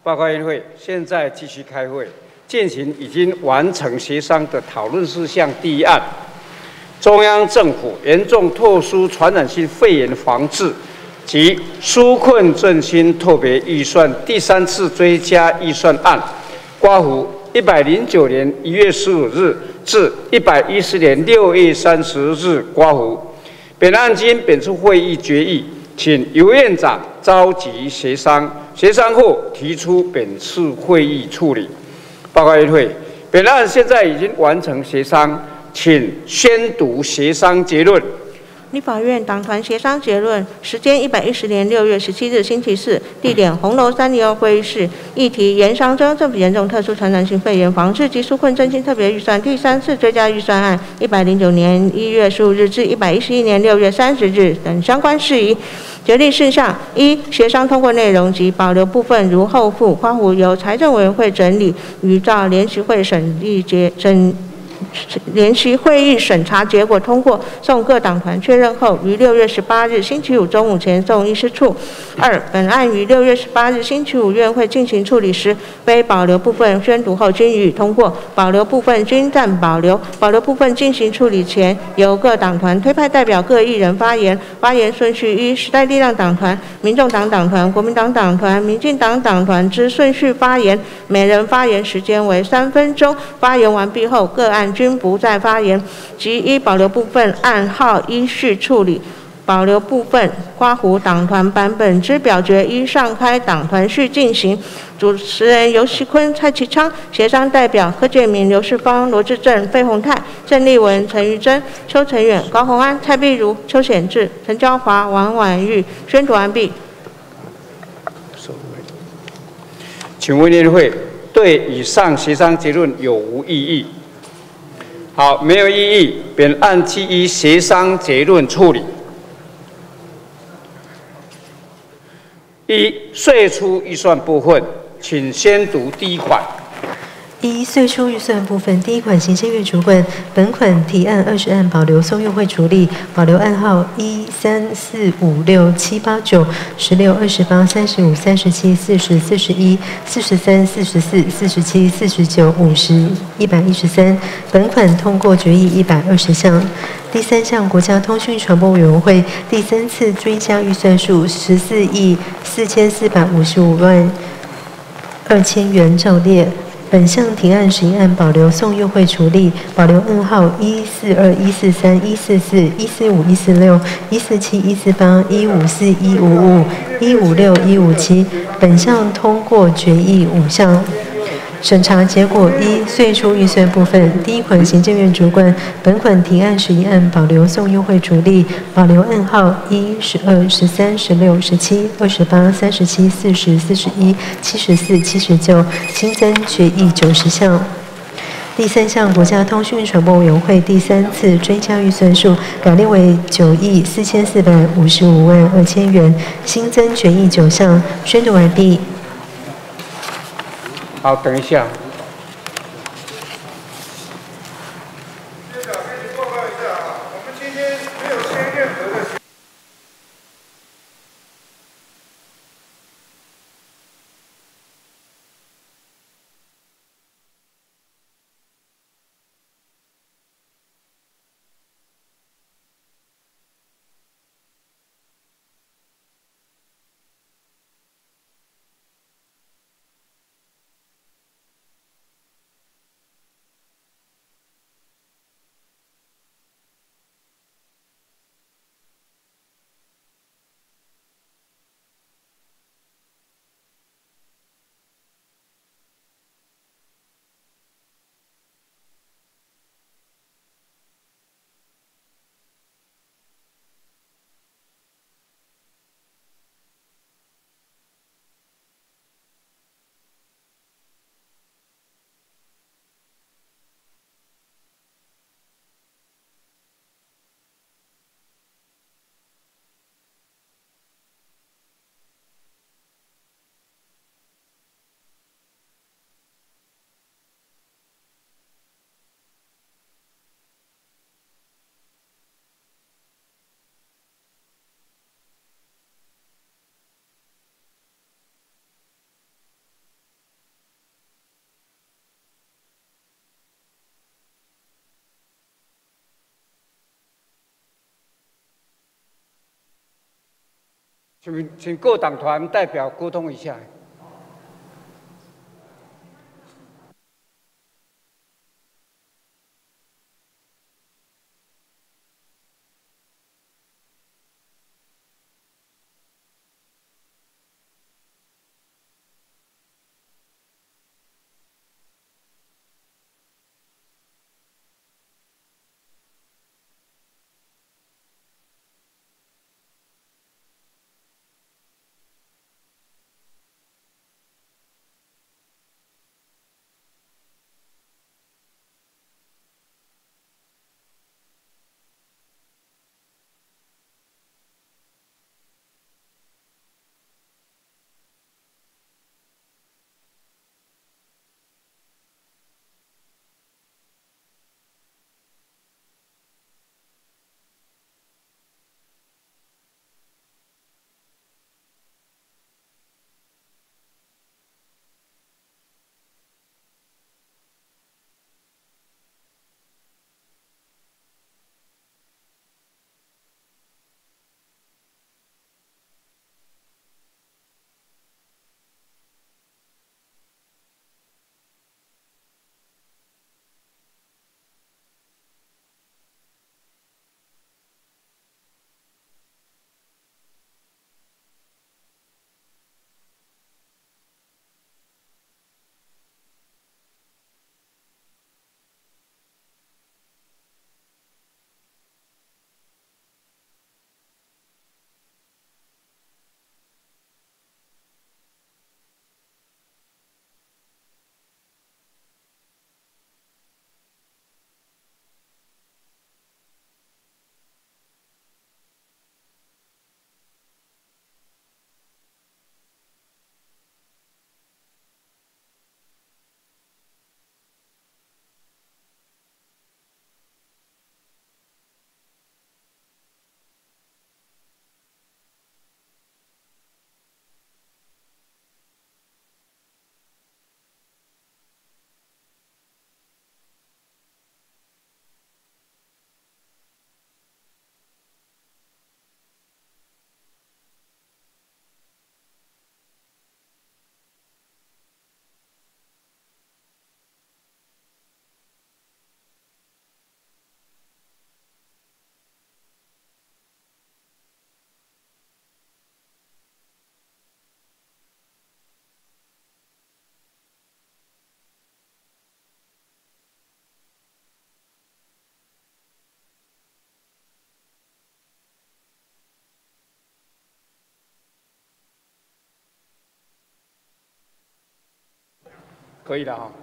报告院会，现在继续开会，进行已经完成协商的讨论事项第一案：中央政府严重特殊传染性肺炎防治及纾困振兴特别预算第3次追加预算案，刮胡109年1月15日至110年6月30日刮胡。本案经本次会议决议，请尤院长召集协商，协商后提出本次会议处理。报告院会，本案现在已经完成协商，请宣读协商结论。 立法院党团协商结论，时间110年6月17日星期四，地点红楼302会议室。议题：严商中政府严重特殊传染性肺炎防治及纾困振兴特别预算第3次追加预算案，109年1月15日至111年6月30日等相关事宜。决定事项：一、协商通过内容及保留部分如后附，括弧由财政委员会整理，与照联席会联席会议审查结果通过，送各党团确认后，于6月18日星期五中午前送议事处。二、本案于6月18日星期五院会进行处理时，非保留部分宣读后均予以通过，保留部分均暂保留。保留部分进行处理前，由各党团推派代表各一人发言。发言顺序依时代力量党团、民众党党团、国民党党团、民进党党团之顺序发言，每人发言时间为3分钟。发言完毕后，各案均不再发言，即依保留部分按号依序处理。保留部分刮胡党团版本之表决依上开党团序进行。主持人游锡坤、蔡其昌，协商代表柯建铭、刘世芳、罗志正、费鸿泰、郑丽文、陈玉珍、邱成远、高虹安、蔡碧如、邱显智、陈椒华、王婉玉。宣读完毕。 请问院会对以上协商结论有无异议？好，没有异议，本案基于协商结论处理。一、税出预算部分，请先读第一款。 一、税出预算部分，第一款行政院主管，本款提案20案保留送运会处理，保留案号1、3、4、5、6、7、8、9、16、28、35、37、40、41、43、44、47、49、50、113。本款通过决议120项。第3项，国家通讯传播委员会第3次追加预算数14亿4455万2千元照列。本项提案11案保留送运会处理，保留案号142、143、144、145、146、147、148、154、155、156、157。本项通过决议5项。审查结果：一、税出预算部分，第一款行政院主管，本款提案11案保留送运会处理，保留案号1、12、13、16、17、28、37、40、41、74、79，新增决议90项。第3项，国家通讯传播委员会第3次追加预算数改列为9亿4455万2千元，新增决议9项。宣读完毕。 好，等一下。 院长，跟您报告一下啊，我们今天没有签任何的。 请各党团代表沟通一下。可以了哈。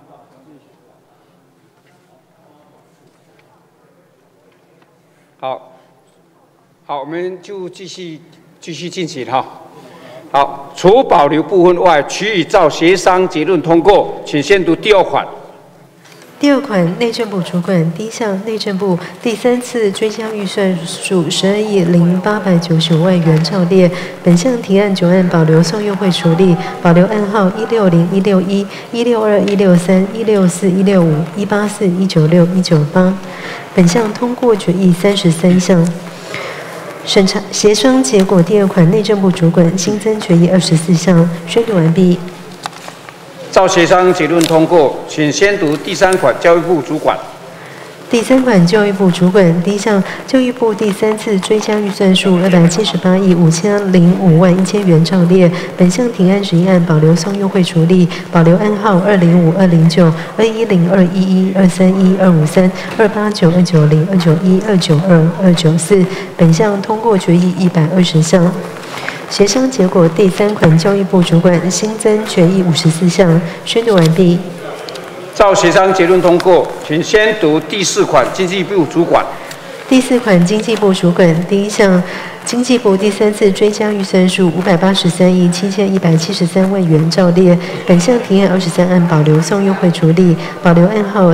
好，我们就继续进行哈。好，除保留部分外，其余照协商结论通过。请先读第二款。 第二款，内政部主管第一项，内政部第3次追加预算属12亿0895万元照列。本项提案9案保留送运会处理，保留案号160、161、162、163、164、165、184、196、198。本项通过决议33项。审查协商结果，第二款，内政部主管新增决议24项。宣读完毕。 照协商结论通过，请先读第3款教育部主管。 第3款教育部主管第一项，教育部第3次追加预算数278亿5005万1千元照列。本项提案11案保留送运会处理，保留案号205、209、210、211、231、253、289、290、291、292、294。本项通过决议120项。协商结果，第3款教育部主管新增决议54项。宣读完毕。 照协商结论通过，请先读第4款经济部主管。 第4款经济部主管第一项，经济部第3次追加预算数583亿7173万元照列。本项提案23案保留送运会处理，保留案号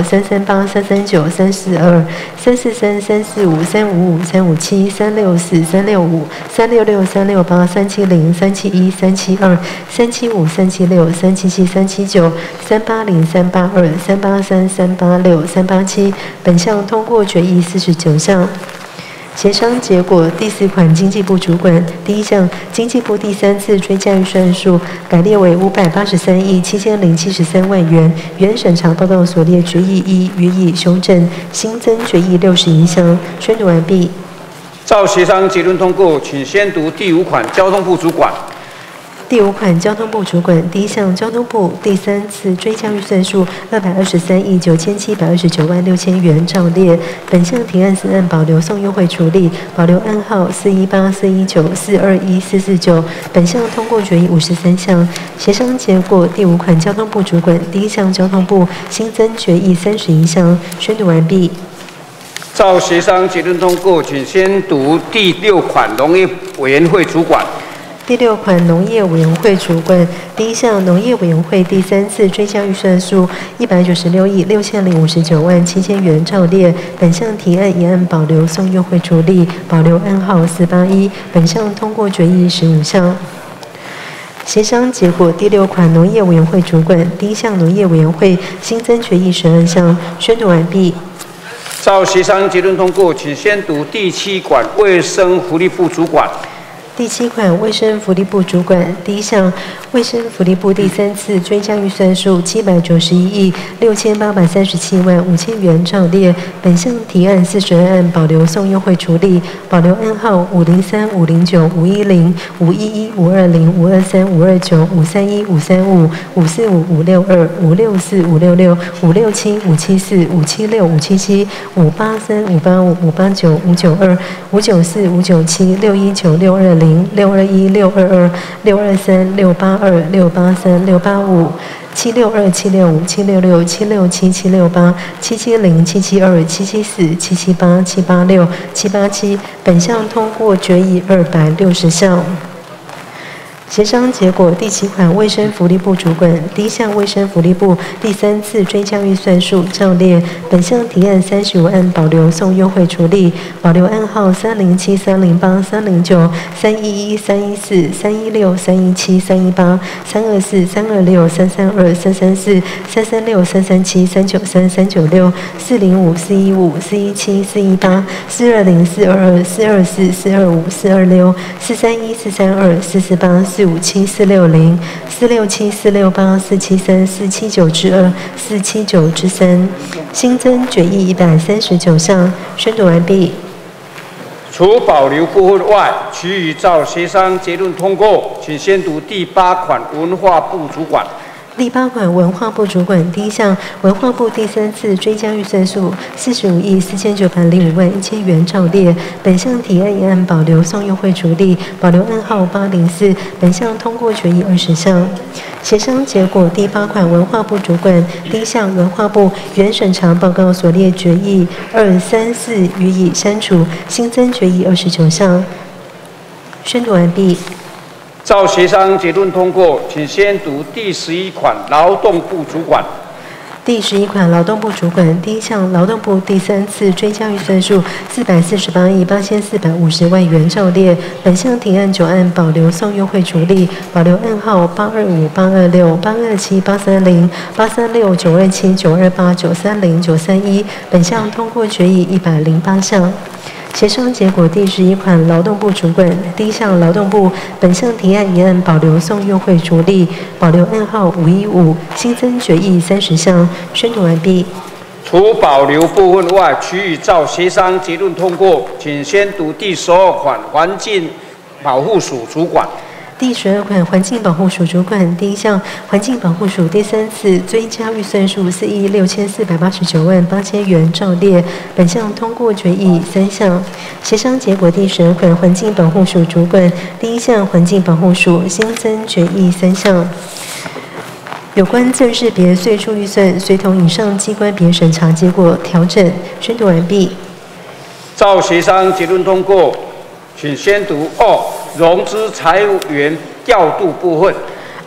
338、339、342、343、345、355、357、364、365、366、368、370、371、372、375、376、377、379、380、382、383、386、387。本项通过决议49项。 协商结果，第4款经济部主管第一项经济部第3次追加预算数改列为583亿7073万元，原审查报告所列决议1予以修正，新增决议61项。宣读完毕。 照协商结论通过，请先读第5款交通部主管。 第5款交通部主管第一项交通部第3次追加预算数223亿9729万6千元照列，本项提案4案保留送优惠处理，保留案号418、419、421、449，本项通过决议53项。协商结果，第5款交通部主管第一项交通部新增决议31项。宣读完毕。 照协商结论通过，请先读第6款农业委员会主管。 第6款农业委员会主管第一项农业委员会第3次追加预算数196亿6059万7千元照列，本项提案1案保留送优惠处理，保留案号481，本项通过决议15项。协商结果，第6款农业委员会主管第一项农业委员会新增决议12项。宣读完毕。 照协商结论通过，请先读第7款卫生福利部主管。 第7款卫生福利部主管第一项卫生福利部第3次追加预算数791亿6837万5千元照列，本项提案42案保留送优惠处理，保留案号503、509、510、511、520、523、529、531、535、545、562、564、566、567、574、576、577、583、585、589、592、594、597、619、620、621、622、623、682、683、685、762、765、766、767、768、770、772、774、778、786、787，本项通过决议260项。协商结果，第7款卫生福利部主管第一项卫生福利部第3次追加预算数照列，本项提案35案保留送优惠处理，保留案号307、308、309、311、314、316、317、318、324、326、332、334、336、337、393、396、405、415、417、418、420、422、424、425、426、431、432、448、457、460、467、468、473、479之2、479之3，新增决议139项。宣读完毕。 除保留部分外，其余照协商结论通过，请先读第8款文化部主管。 第8款文化部主管第一项文化部第3次追加预算数45亿4905万1千元照列，本项提案1案保留送优惠处理，保留案号804，本项通过决议20项。协商结果，第8款文化部主管第一项文化部原审查报告所列决议2、3、4予以删除，新增决议29项。宣读完毕。 照协商结论通过，请先读第11款劳动部主管。 第11款劳动部主管第一项劳动部第3次追加预算数448亿8450万元照列，本项提案9案保留送优惠处理，保留案号825、826、827、830、836、927、928、930、931，本项通过决议108项。协商结果，第11款劳动部主管第一项劳动部本项提案1案保留送优惠处理，保留案号515，新增决议30项。宣读完毕。 除保留部分外，其余照协商结论通过，请先读第12款环境保护署主管。 第12款环境保护署主管第一项环境保护署第3次追加预算数4亿6489万8千元照列，本项通过决议3项。协商结果，第12款环境保护署主管第一项环境保护署新增决议3项。有关赠式别岁出预算，随同以上机关别审查结果调整。宣读完毕。 照协商结论通过，请先读融资财源调度部分。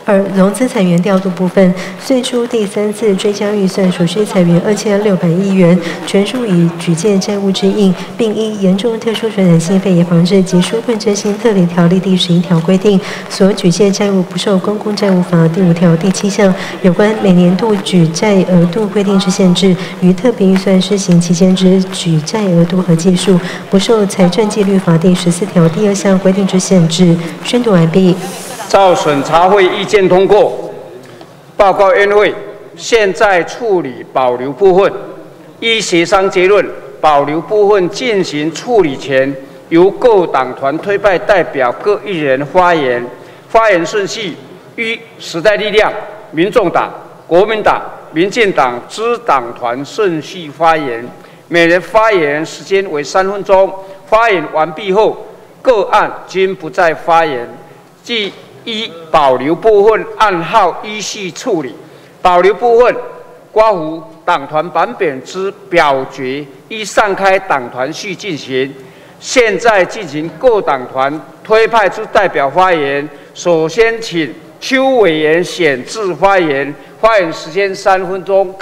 2、融资裁员调度部分，岁出第3次追加预算所需裁员2600亿元，全数以举荐债务之应，并依严重特殊传染性肺炎防治及纾困振兴特例条例第11条规定，所举荐债务不受公共债务法第5条第7项有关每年度举债额度规定之限制，于特别预算施行期间之举债额度和计数，不受财政纪律法第14条第2项规定之限制。宣读完毕。 照审查会意见通过，报告院会现在处理保留部分，依协商结论，保留部分进行处理前，由各党团推派代表各1人发言，发言顺序依时代力量、民众党、国民党、民进党之党团顺序发言，每人发言时间为3分钟。发言完毕后，各案均不再发言，即依保留部分按号依序处理。保留部分括弧党团版本之表决依上开党团序进行。现在进行各党团推派之代表发言。首先请邱委员选字发言，发言时间3分钟。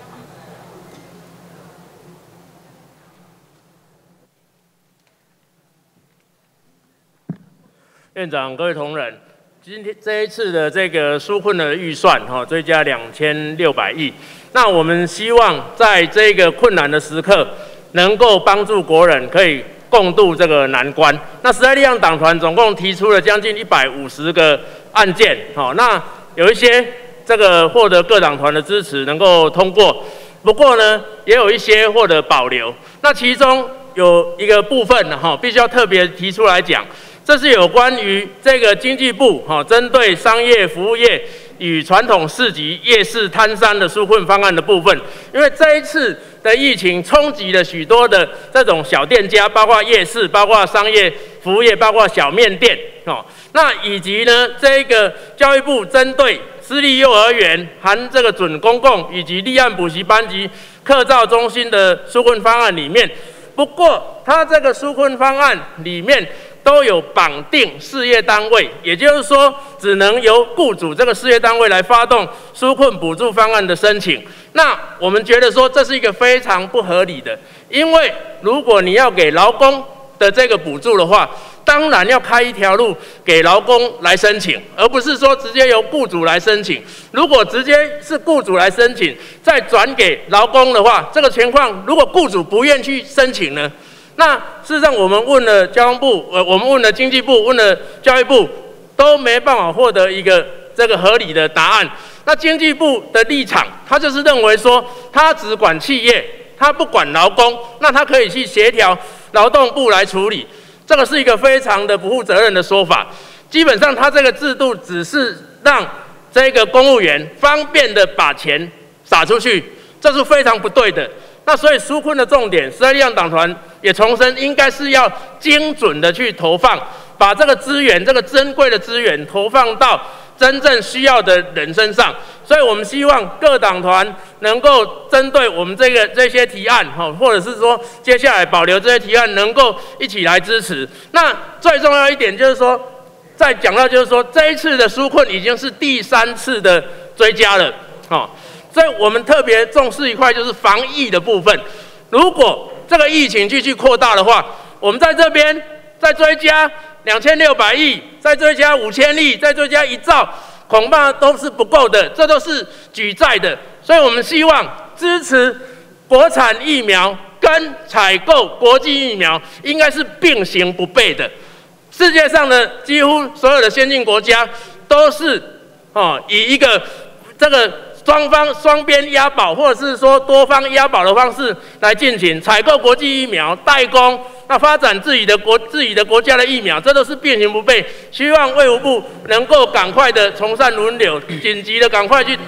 院长、各位同仁，今天这一次的这个纾困的预算追加2600亿，那我们希望在这个困难的时刻，能够帮助国人可以共度这个难关。那时代力量党团总共提出了将近150个案件，那有一些这个获得各党团的支持，能够通过。不过呢，也有一些获得保留。那其中有一个部分必须要特别提出来讲。这是有关于这个经济部针对商业服务业与传统市集、夜市摊商的纾困方案的部分，因为这一次的疫情冲击了许多的这种小店家，包括夜市、包括商业服务业、包括小面店那以及呢，这个教育部针对私立幼儿园、含这个准公共以及立案补习班及课照中心的纾困方案里面，不过它这个纾困方案里面都有绑定事业单位，也就是说，只能由雇主这个事业单位来发动纾困补助方案的申请。那我们觉得说这是一个非常不合理的，因为如果你要给劳工的这个补助的话，当然要开一条路给劳工来申请，而不是说直接由雇主来申请。如果直接是雇主来申请，再转给劳工的话，这个情况如果雇主不愿去申请呢？那事实上，我们问了交通部，我们问了经济部，问了教育部，都没办法获得一个这个合理的答案。那经济部的立场，他就是认为说，他只管企业，他不管劳工，那他可以去协调劳动部来处理。这个是一个非常的不负责任的说法。基本上，他这个制度只是让这个公务员方便的把钱撒出去，这是非常不对的。那所以纾困的重点，时代力量党团也重申，应该是要精准的去投放，把这个资源，这个珍贵的资源投放到真正需要的人身上。所以我们希望各党团能够针对我们这些提案，或者是说接下来保留这些提案，能够一起来支持。那最重要一点就是说，再讲到就是说，这一次的纾困已经是第3次的追加了，所以我们特别重视一块，就是防疫的部分。如果这个疫情继续扩大的话，我们在这边再追加2600亿，再追加5000亿，再追加1兆，恐怕都是不够的，这都是举债的。所以我们希望支持国产疫苗跟采购国际疫苗，应该是并行不悖的。世界上的几乎所有的先进国家都是以一个这个双边押宝，或者是说多方押宝的方式来进行采购国际疫苗、代工，那发展自己的国家的疫苗，这都是并行不悖。希望卫福部能够赶快的从善如流，紧急的赶快去。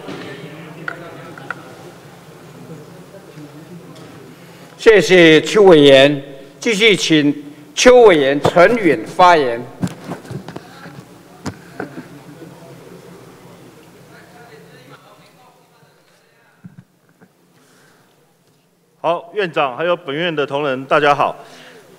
谢谢邱委员，继续请邱委员陈允发言。 好，院长还有本院的同仁，大家好。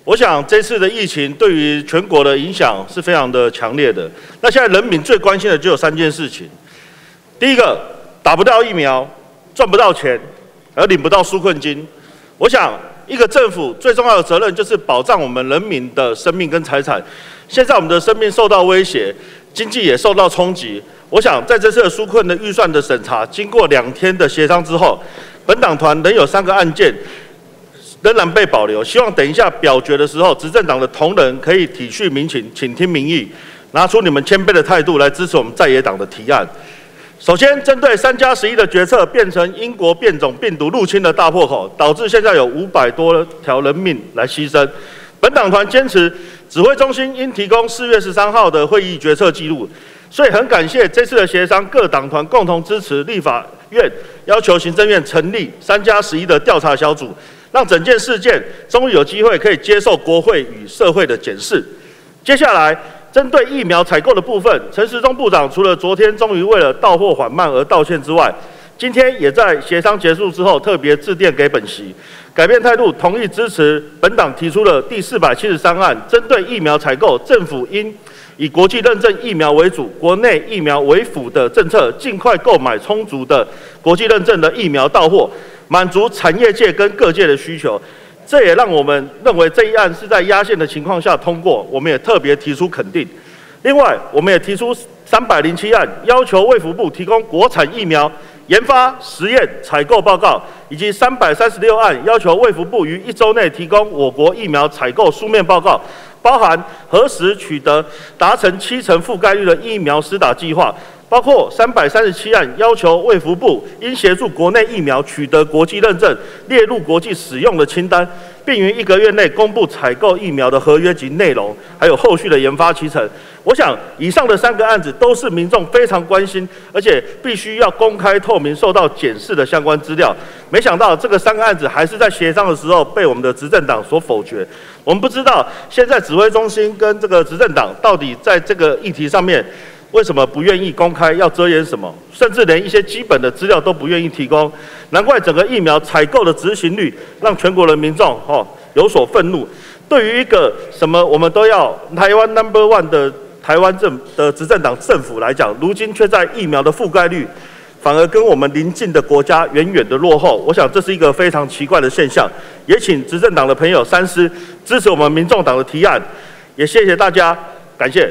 我想这次的疫情对于全国的影响是非常的强烈的。那现在人民最关心的就有3件事情：第一个，打不到疫苗，赚不到钱，而领不到纾困金。我想，一个政府最重要的责任就是保障我们人民的生命跟财产。现在我们的生命受到威胁，经济也受到冲击。我想，在这次的纾困的预算的审查，经过2天的协商之后，本党团仍有3个案件仍然被保留，希望等一下表决的时候，执政党的同仁可以体恤民情，倾听民意，拿出你们谦卑的态度来支持我们在野党的提案。首先，针对3+11的决策变成英国变种病毒入侵的大破口，导致现在有500多条人命来牺牲。本党团坚持指挥中心应提供4月13号的会议决策记录，所以很感谢这次的协商，各党团共同支持立法院要求行政院成立3+11的调查小组。让整件事件终于有机会可以接受国会与社会的检视。接下来，针对疫苗采购的部分，陈时中部长除了昨天终于为了到货缓慢而道歉之外，今天也在协商结束之后特别致电给本席，改变态度，同意支持本党提出的第473案，针对疫苗采购，政府应以国际认证疫苗为主，国内疫苗为辅的政策，尽快购买充足的国际认证的疫苗到货，满足产业界跟各界的需求。这也让我们认为这一案是在压线的情况下通过，我们也特别提出肯定。另外，我们也提出307案，要求卫福部提供国产疫苗研发、实验、采购报告，以及336案，要求卫福部于1周内提供我国疫苗采购书面报告，包含何时取得达成70%覆盖率的疫苗施打计划。包括337案，要求卫福部应协助国内疫苗取得国际认证，列入国际使用的清单，并于1个月内公布采购疫苗的合约及内容，还有后续的研发期程。我想，以上的3个案子都是民众非常关心，而且必须要公开透明、受到检视的相关资料。没想到这个3个案子还是在协商的时候被我们的执政党所否决。我们不知道现在指挥中心跟这个执政党到底在这个议题上面为什么不愿意公开，要遮掩什么？甚至连一些基本的资料都不愿意提供，难怪整个疫苗采购的执行率让全国的民众有所愤怒。对于一个什么我们都要台湾 No.1 的台湾执政党政府来讲，如今却在疫苗的覆盖率反而跟我们邻近的国家远远的落后。我想这是一个非常奇怪的现象，也请执政党的朋友三思，支持我们民众党的提案。也谢谢大家，感谢。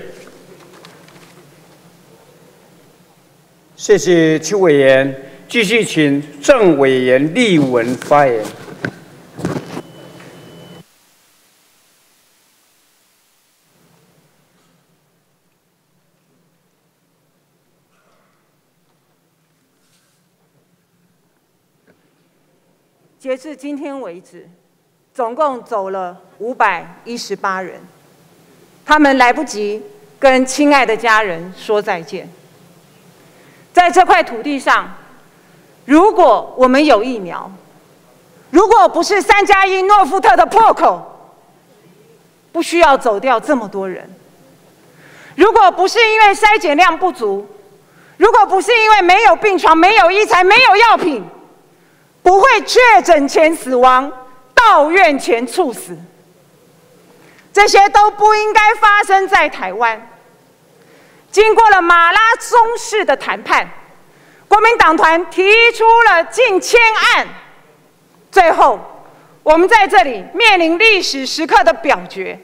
谢谢邱委员，继续请郑委员立文发言。 截至今天为止，总共走了518人，他们来不及跟亲爱的家人说再见。在这块土地上，如果我们有疫苗，如果不是3+1诺富特的破口，不需要走掉这么多人；如果不是因为筛检量不足，如果不是因为没有病床、没有医材、没有药品，不会确诊前死亡，到院前猝死。这些都不应该发生在台湾。经过了马拉松式的谈判，国民党团提出了近1000案，最后我们在这里面临历史时刻的表决。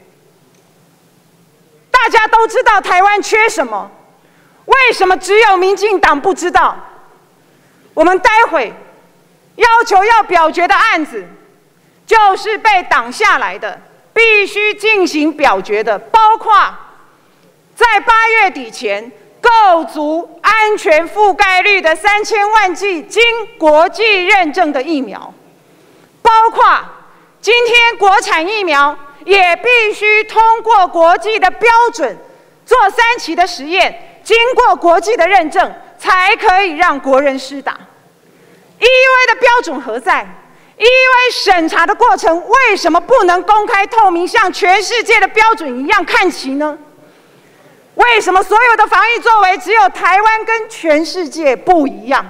大家都知道台湾缺什么，为什么只有民进党不知道？我们待会要求要表决的案子，就是被挡下来的，必须进行表决的，包括在8月底前构筑安全覆盖率的3000万剂经国际认证的疫苗，包括今天国产疫苗也必须通过国际的标准，做3期的实验，经过国际的认证，才可以让国人施打。EUA 的标准何在？ EUA 审查的过程为什么不能公开透明，像全世界的标准一样看齐呢？为什么所有的防疫作为只有台湾跟全世界不一样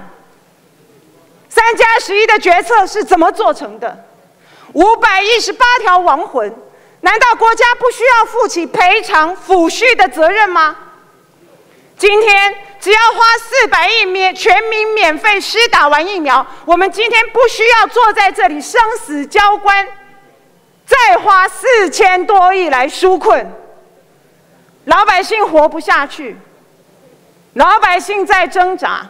？3+11的决策是怎么做成的？518条亡魂， 难道国家不需要负起赔偿抚恤的责任吗？今天只要花400亿全民免费施打完疫苗，我们今天不需要坐在这里生死交关，再花4000多亿来纾困，老百姓活不下去，老百姓在挣扎。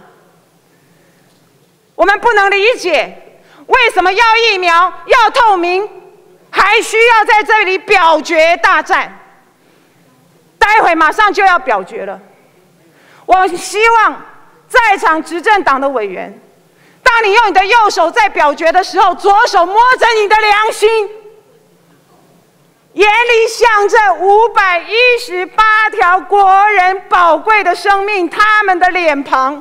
我们不能理解，为什么要疫苗、要透明，还需要在这里表决大战？待会马上就要表决了。我希望在场执政党的委员，当你用你的右手在表决的时候，左手摸着你的良心，眼里想着518条国人宝贵的生命，他们的脸庞，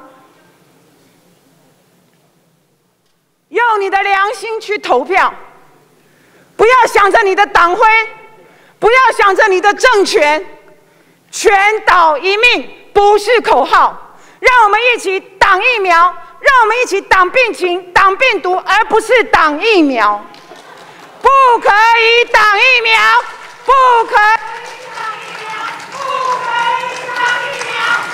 用你的良心去投票，不要想着你的党徽，不要想着你的政权，全岛一命不是口号，让我们一起挡疫苗，让我们一起挡病情、挡病毒，而不是挡疫苗。不可以挡疫苗，不可以挡疫苗，不可以挡疫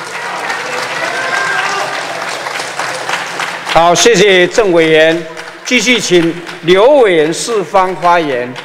苗。好，谢谢郑委员，继续请刘委员四方发言。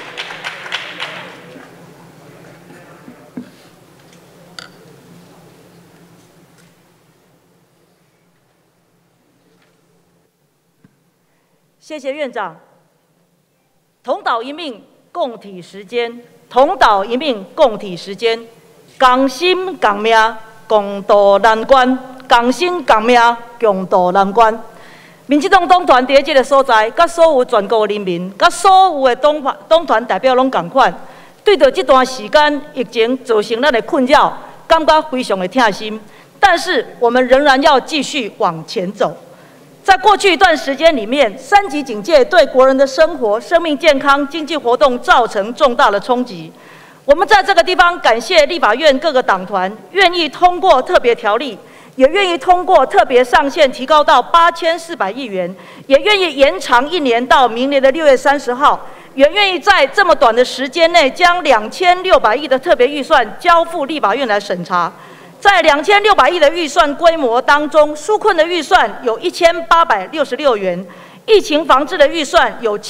谢谢院长。同岛一命，共体时间；同岛一命，共体时间。同心共命，共度难关；同心共命，共度难关。民进党党团伫这个所在，甲所有全国人民，甲所有的党团代表拢同款，对着这段时间疫情造成咱的困扰，感觉非常的痛心。但是我们仍然要继续往前走。在过去一段时间里面，3级警戒对国人的生活、生命健康、经济活动造成重大的冲击。我们在这个地方感谢立法院各个党团愿意通过特别条例，也愿意通过特别上限提高到8400亿元，也愿意延长1年到明年的6月30号，也愿意在这么短的时间内将2600亿的特别预算交付立法院来审查。在2600亿的预算规模当中，纾困的预算有1866元，疫情防治的预算有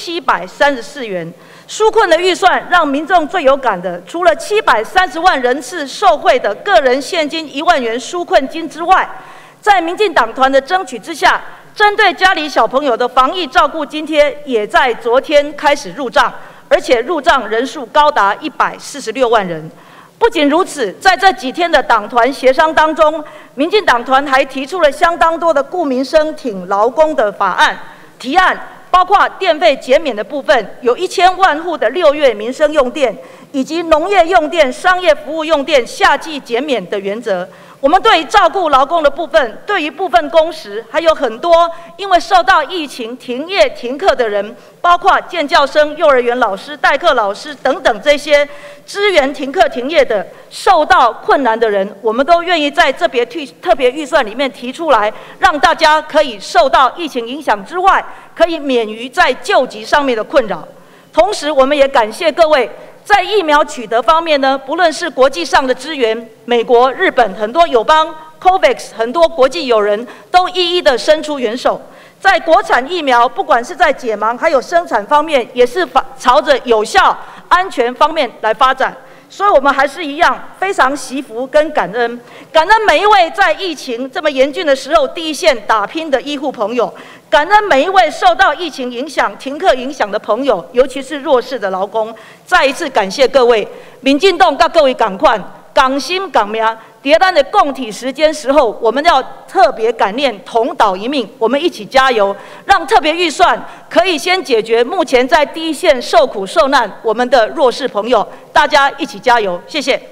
734元。纾困的预算让民众最有感的，除了730万人次受惠的个人现金1万元纾困金之外，在民进党团的争取之下，针对家里小朋友的防疫照顾津贴也在昨天开始入账，而且入账人数高达146万人。不仅如此，在这几天的党团协商当中，民进党团还提出了相当多的顾民生、挺劳工的法案提案，包括电费减免的部分，有1000万户的6月民生用电，以及农业用电、商业服务用电夏季减免的原则。我们对于照顾劳工的部分，对于部分工时，还有很多因为受到疫情停业停课的人，包括健教生、幼儿园老师、代课老师等等这些支援停课停业的受到困难的人，我们都愿意在这特别预算里面提出来，让大家可以受到疫情影响之外，可以免于在救急上面的困扰。同时，我们也感谢各位。在疫苗取得方面呢，不论是国际上的支援，美国、日本很多友邦 ，COVAX 很多国际友人都一一的伸出援手。在国产疫苗，不管是在解盲还有生产方面，也是朝着有效、安全方面来发展。所以我们还是一样非常惜福跟感恩，感恩每一位在疫情这么严峻的时候第一线打拼的医护朋友，感恩每一位受到疫情影响、停课影响的朋友，尤其是弱势的劳工。再一次感谢各位，民进党跟各位同款，同心同命。在咱的共体时间时候，我们要特别感念同岛一命，我们一起加油，让特别预算可以先解决目前在第一线受苦受难我们的弱势朋友，大家一起加油，谢谢。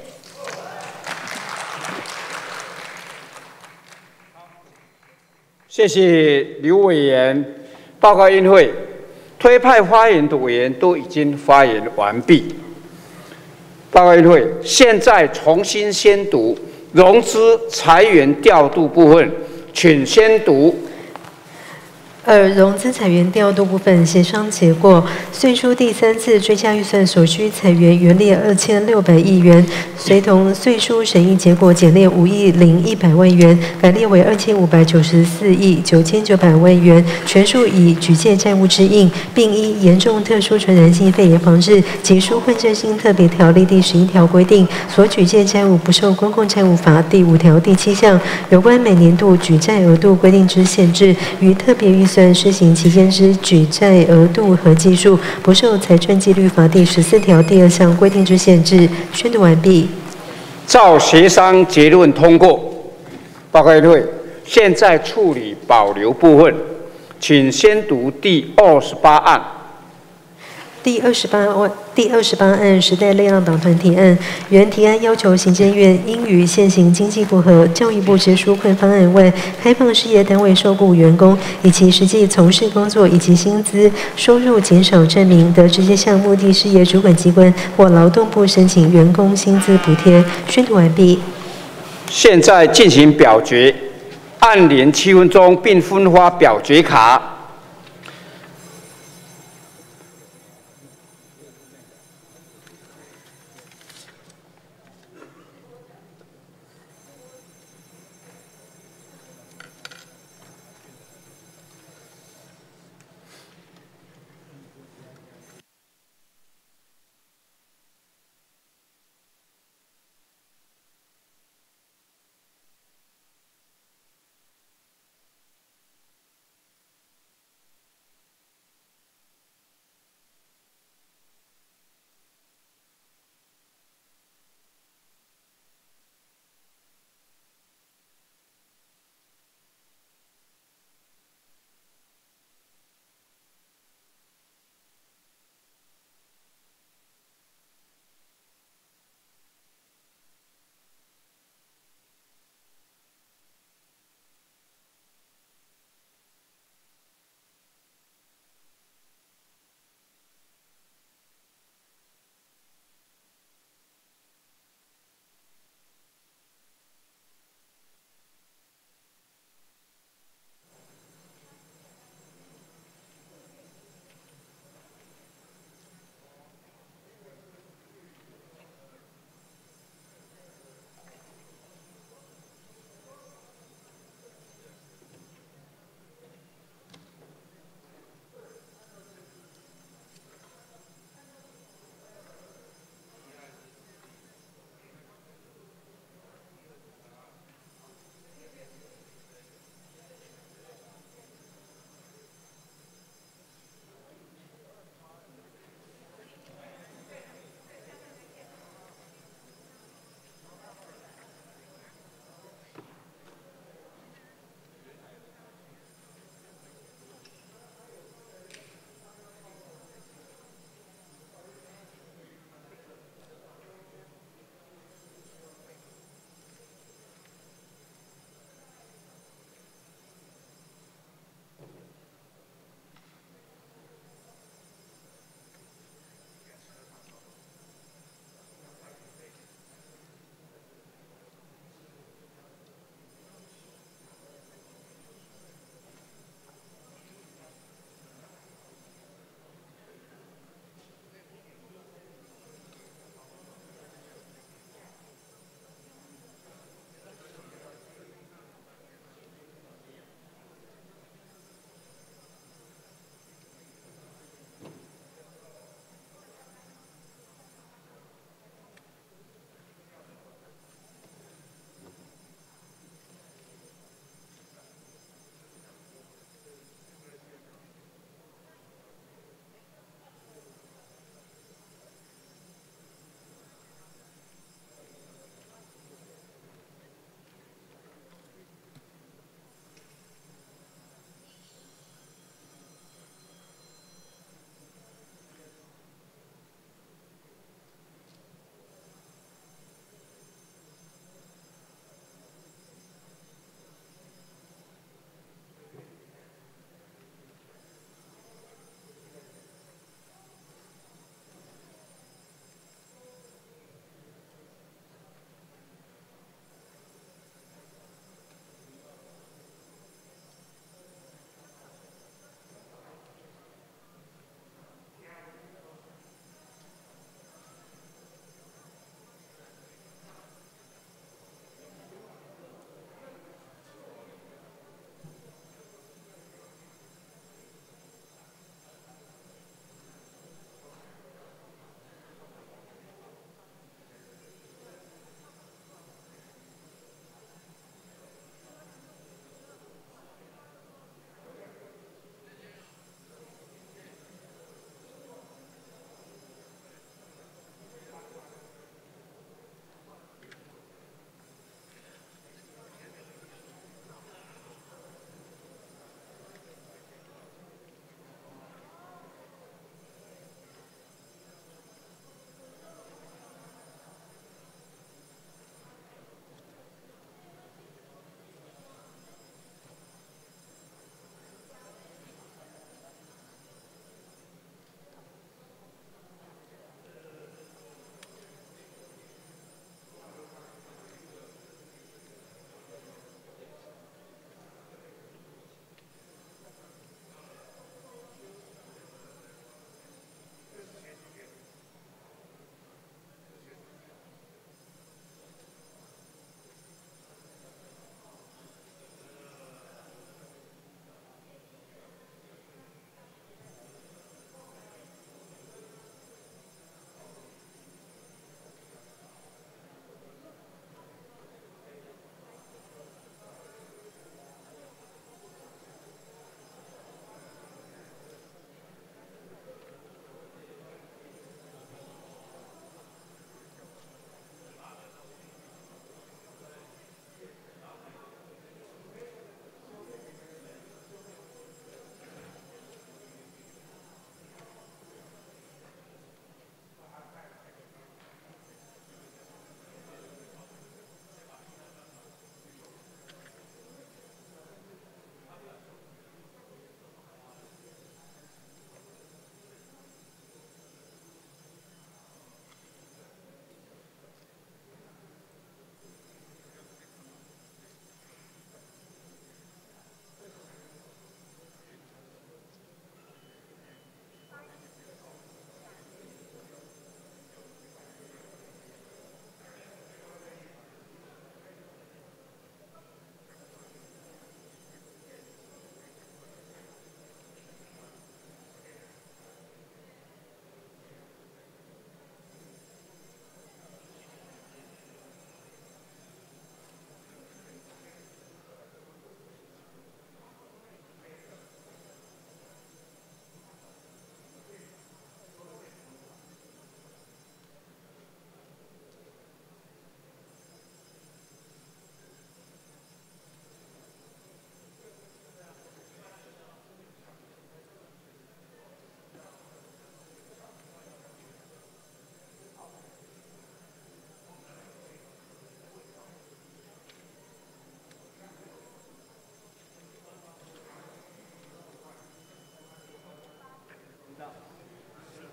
谢谢刘委员。报告院会，推派发言的委员都已经发言完毕。报告院会，现在重新宣读融资裁员调度部分，请宣读。 2、融资裁员调度部分协商结果，岁出第3次追加预算所需裁员原列2600亿元，随同岁出审议结果减列5亿0100万元，改列为2594亿9900万元，全数以举借债务之应，并依严重特殊传染性肺炎防治及纾困振兴特别条例第11条规定，所举借债务不受公共债务法第5条第7项有关每年度举债额度规定之限制，于特别预算施行期间之举债额度和基数，不受财政纪律法第14条第2项规定之限制。宣读完毕。 照协商结论通过。报告会，现在处理保留部分，请先读第28案。 第28案时代力量党团提案，原提案要求行政院应于现行经济部和教育部之纾困方案外，开放事业单位受雇员工以其实际从事工作以及薪资收入减少证明的直接向目的事业主管机关或劳动部申请员工薪资补贴。宣读完毕。 现在进行表决，按连7分钟，并分发表决卡。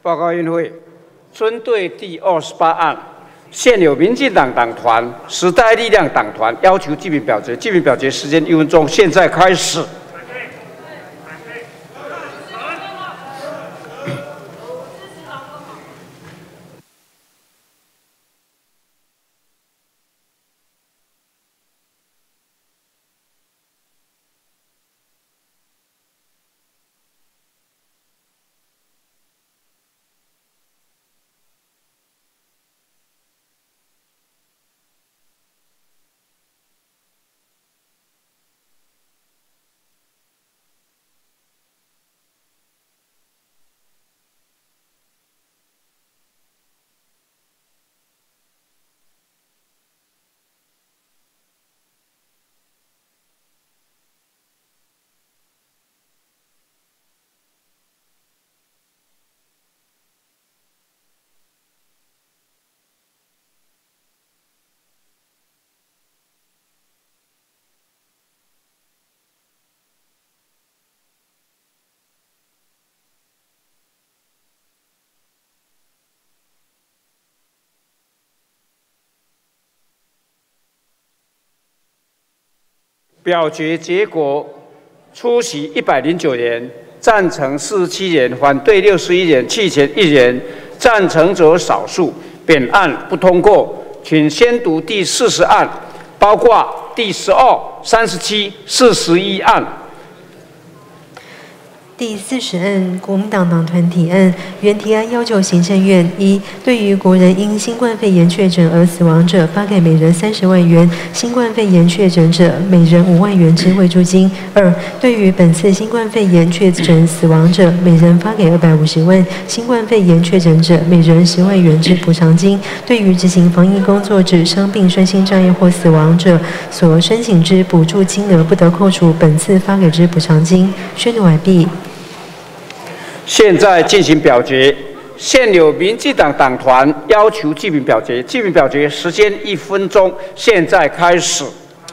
报告院会，针对第28案，现有民进党党团、时代力量党团要求记名表决，记名表决时间1分钟，现在开始。表决结果：出席109人，赞成47人，反对61人，弃权1人。赞成者少数，本案不通过。请先读第40案，包括第12、37、41案。 第40案，国民党党团提案，原提案要求行政院一，对于国人因新冠肺炎确诊而死亡者，发给每人30万元；新冠肺炎确诊者，每人5万元之慰助金；二，对于本次新冠肺炎确诊死亡者，每人发给250万；新冠肺炎确诊者，每人10万元之补偿金；对于执行防疫工作致伤病、身心障碍或死亡者，所申请之补助金额不得扣除本次发给之补偿金。宣读完毕。 现在进行表决。现有民进党党团要求记名表决，记名表决时间1分钟，现在开始。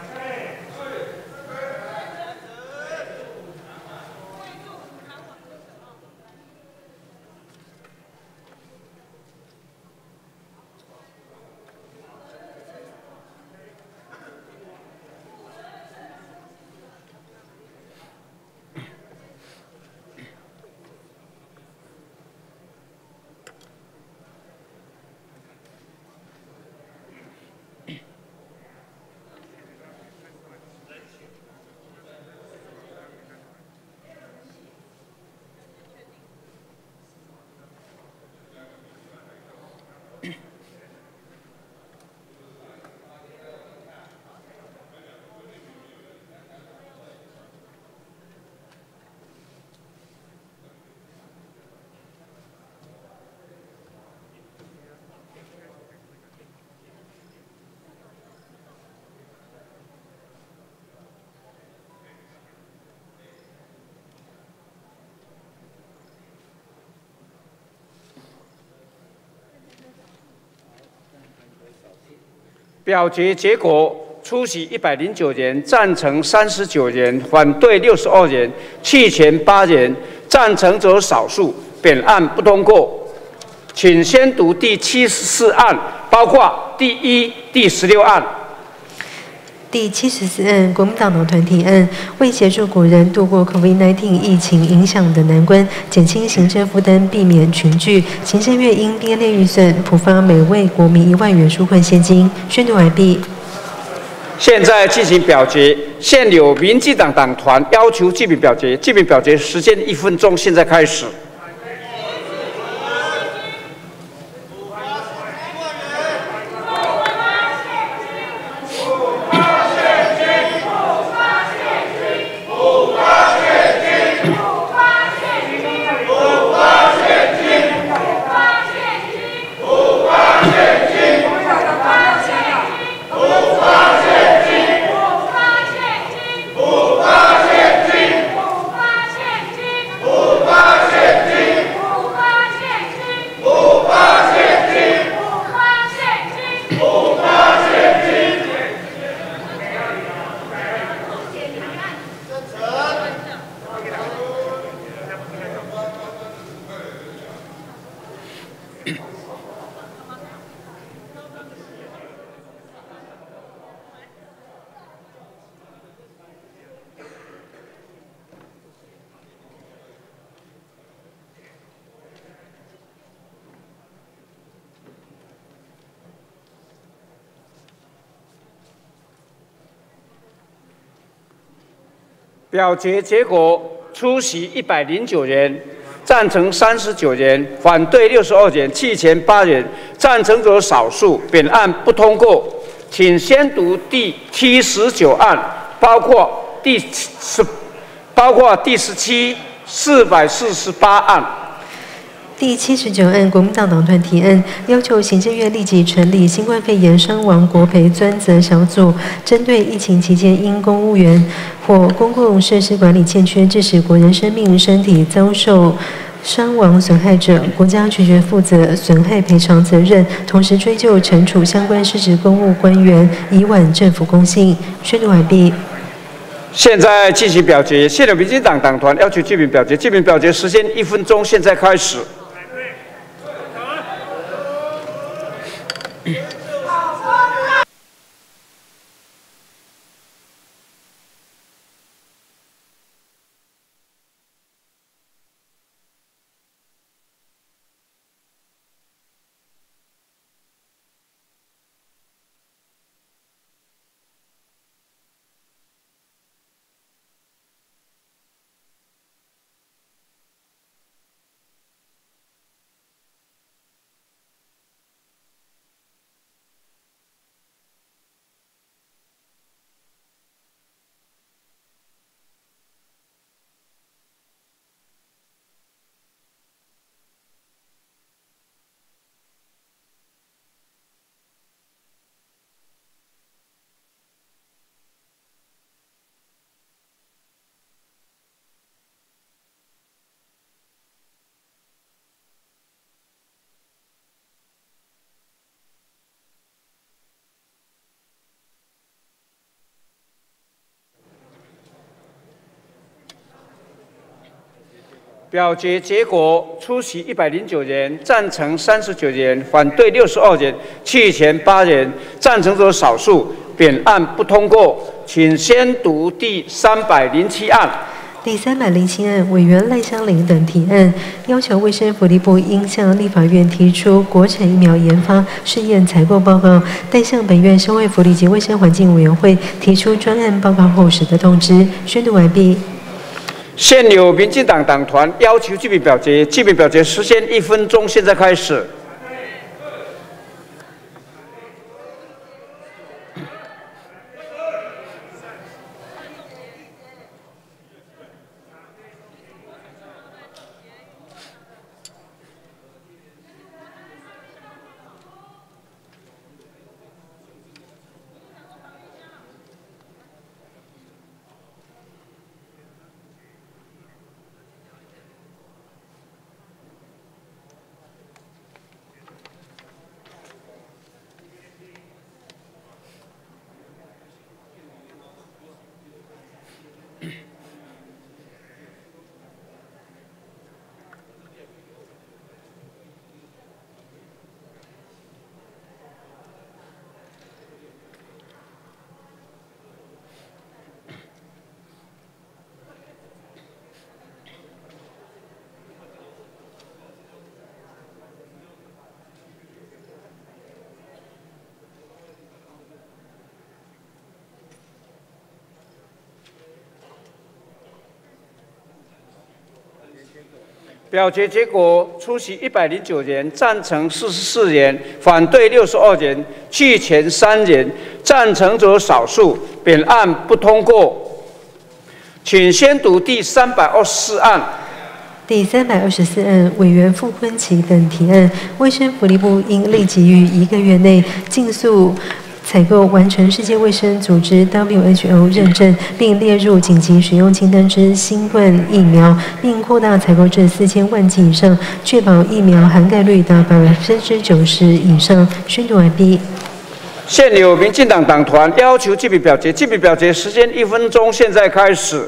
表决结果：出席109人，赞成39人，反对62人，弃权8人。赞成者少数，本案不通过。请先读第74案，包括第1、第16案。 第74案，国民党党团提案，为协助国人度过 COVID-19 疫情影响的难关，减轻行政负担，避免群聚，行政院应编列预算，普发每位国民1万元纾困现金。宣读完毕。 现在进行表决。现有民进党党团要求记名表决，记名表决时间1分钟，现在开始。 表决结果：出席109人，赞成39人，反对62人，弃权8人。赞成者少数，本案不通过。请先读第79案，包括第17、448案。 第79案，国民党党团提案，要求行政院立即成立新冠肺炎伤亡国赔专责小组，针对疫情期间因公务员或公共设施管理欠缺，致使国人生命、身体遭受伤亡损害者，国家全权负责损害赔偿责任，同时追究惩处相关失职公务官员，以挽政府公信。宣读完毕。 现在进行表决，现有民进党党团要求记名表决，记名表决时间1分钟，现在开始。表决结果：出席109人，赞成39人，反对62人，弃权8人。赞成者少数，本案不通过。请先读第307案。 第307案，委员赖香伶等提案，要求卫生福利部应向立法院提出国产疫苗研发试验采购报告，待向本院社会福利及卫生环境委员会提出专案报告后，使得通知。宣读完毕。 现有民进党党团要求记名表决，记名表决时间1分钟，现在开始。表决结果：出席109人，赞成44人，反对62人，弃权3人。赞成者少数，本案不通过。请先读第324案。 第324案，委员傅昆萁等提案，卫生福利部应立即于1个月内尽速采购完成世界卫生组织 WHO 认证并列入紧急使用清单之新冠疫苗，并扩大采购至4000万剂以上，确保疫苗涵盖率达90%以上。宣读完毕。 现有民进党党团要求记名表决，记名表决时间1分钟，现在开始。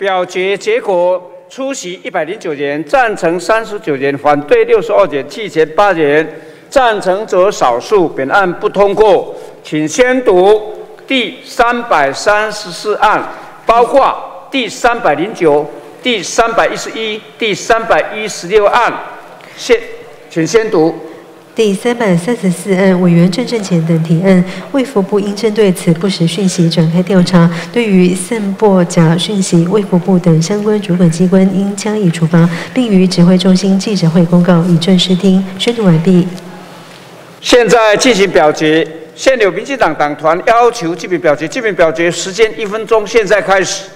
表决结果：出席109人，赞成39人，反对62人，弃权8人。赞成者少数，本案不通过。请先读第334案，包括第309、第311、第316案。请先读。 第334案，委员郑正乾等提案，卫福部应针对此不实讯息展开调查，对于散播假讯息，卫福部等相关主管机关应加以处罚，并于指挥中心记者会公告，以正视听。宣读完毕。 现在进行表决。现有民进党党团要求记名表决，记名表决时间1分钟，现在开始。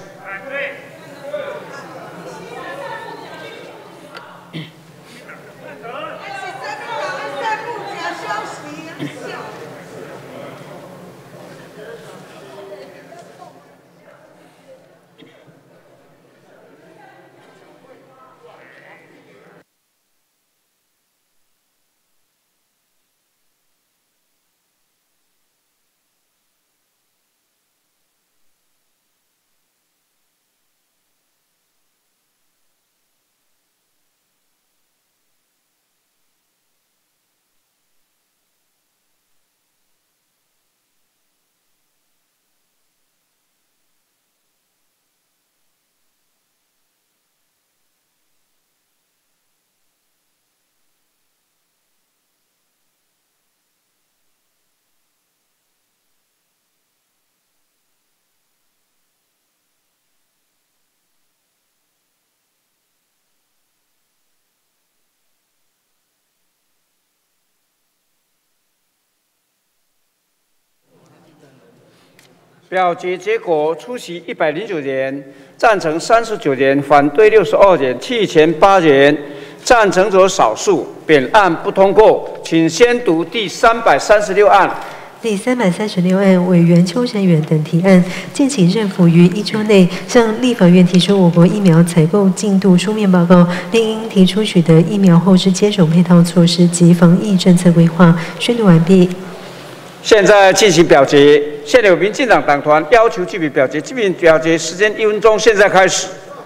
表决结果：出席109人，赞成39人，反对62人，弃权8人。赞成者少数，本案不通过。请先读第336案。 第336案，委员邱成远等提案，建请政府于1周内向立法院提出我国疫苗采购进度书面报告，另应提出取得疫苗后之接种配套措施及防疫政策规划。宣读完毕。 现在进行表决。现有民进党党团要求记名表决，记名表决时间1分钟，现在开始。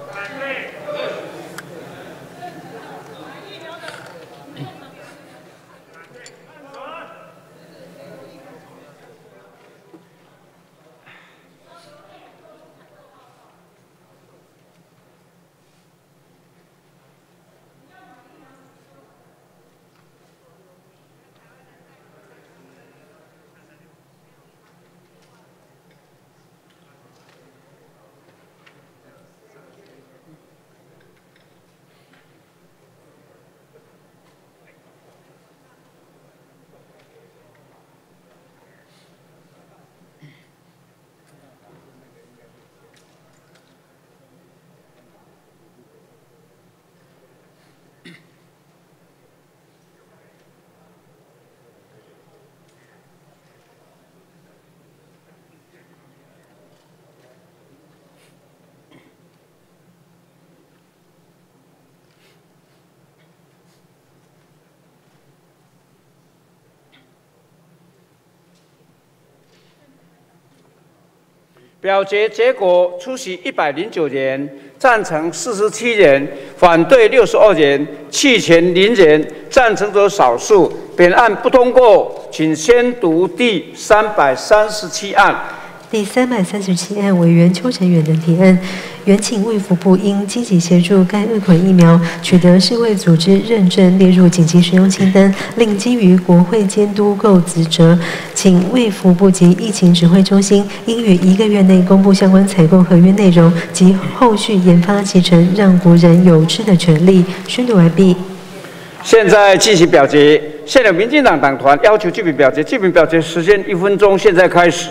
表决结果：出席109人，赞成47人，反对62人，弃权0人。赞成者少数，本案不通过。请先读第337案。 第337案，委员邱成远等提案，原请卫福部应积极协助该2款疫苗取得世卫组织认证，列入紧急使用清单，另基于国会监督购职责，请卫福部及疫情指挥中心应于1个月内公布相关采购合约内容及后续研发期程，让国人有知的权利。宣读完毕。 现在进行表决。现有民进党党团要求记名表决，记名表决时间1分钟，现在开始。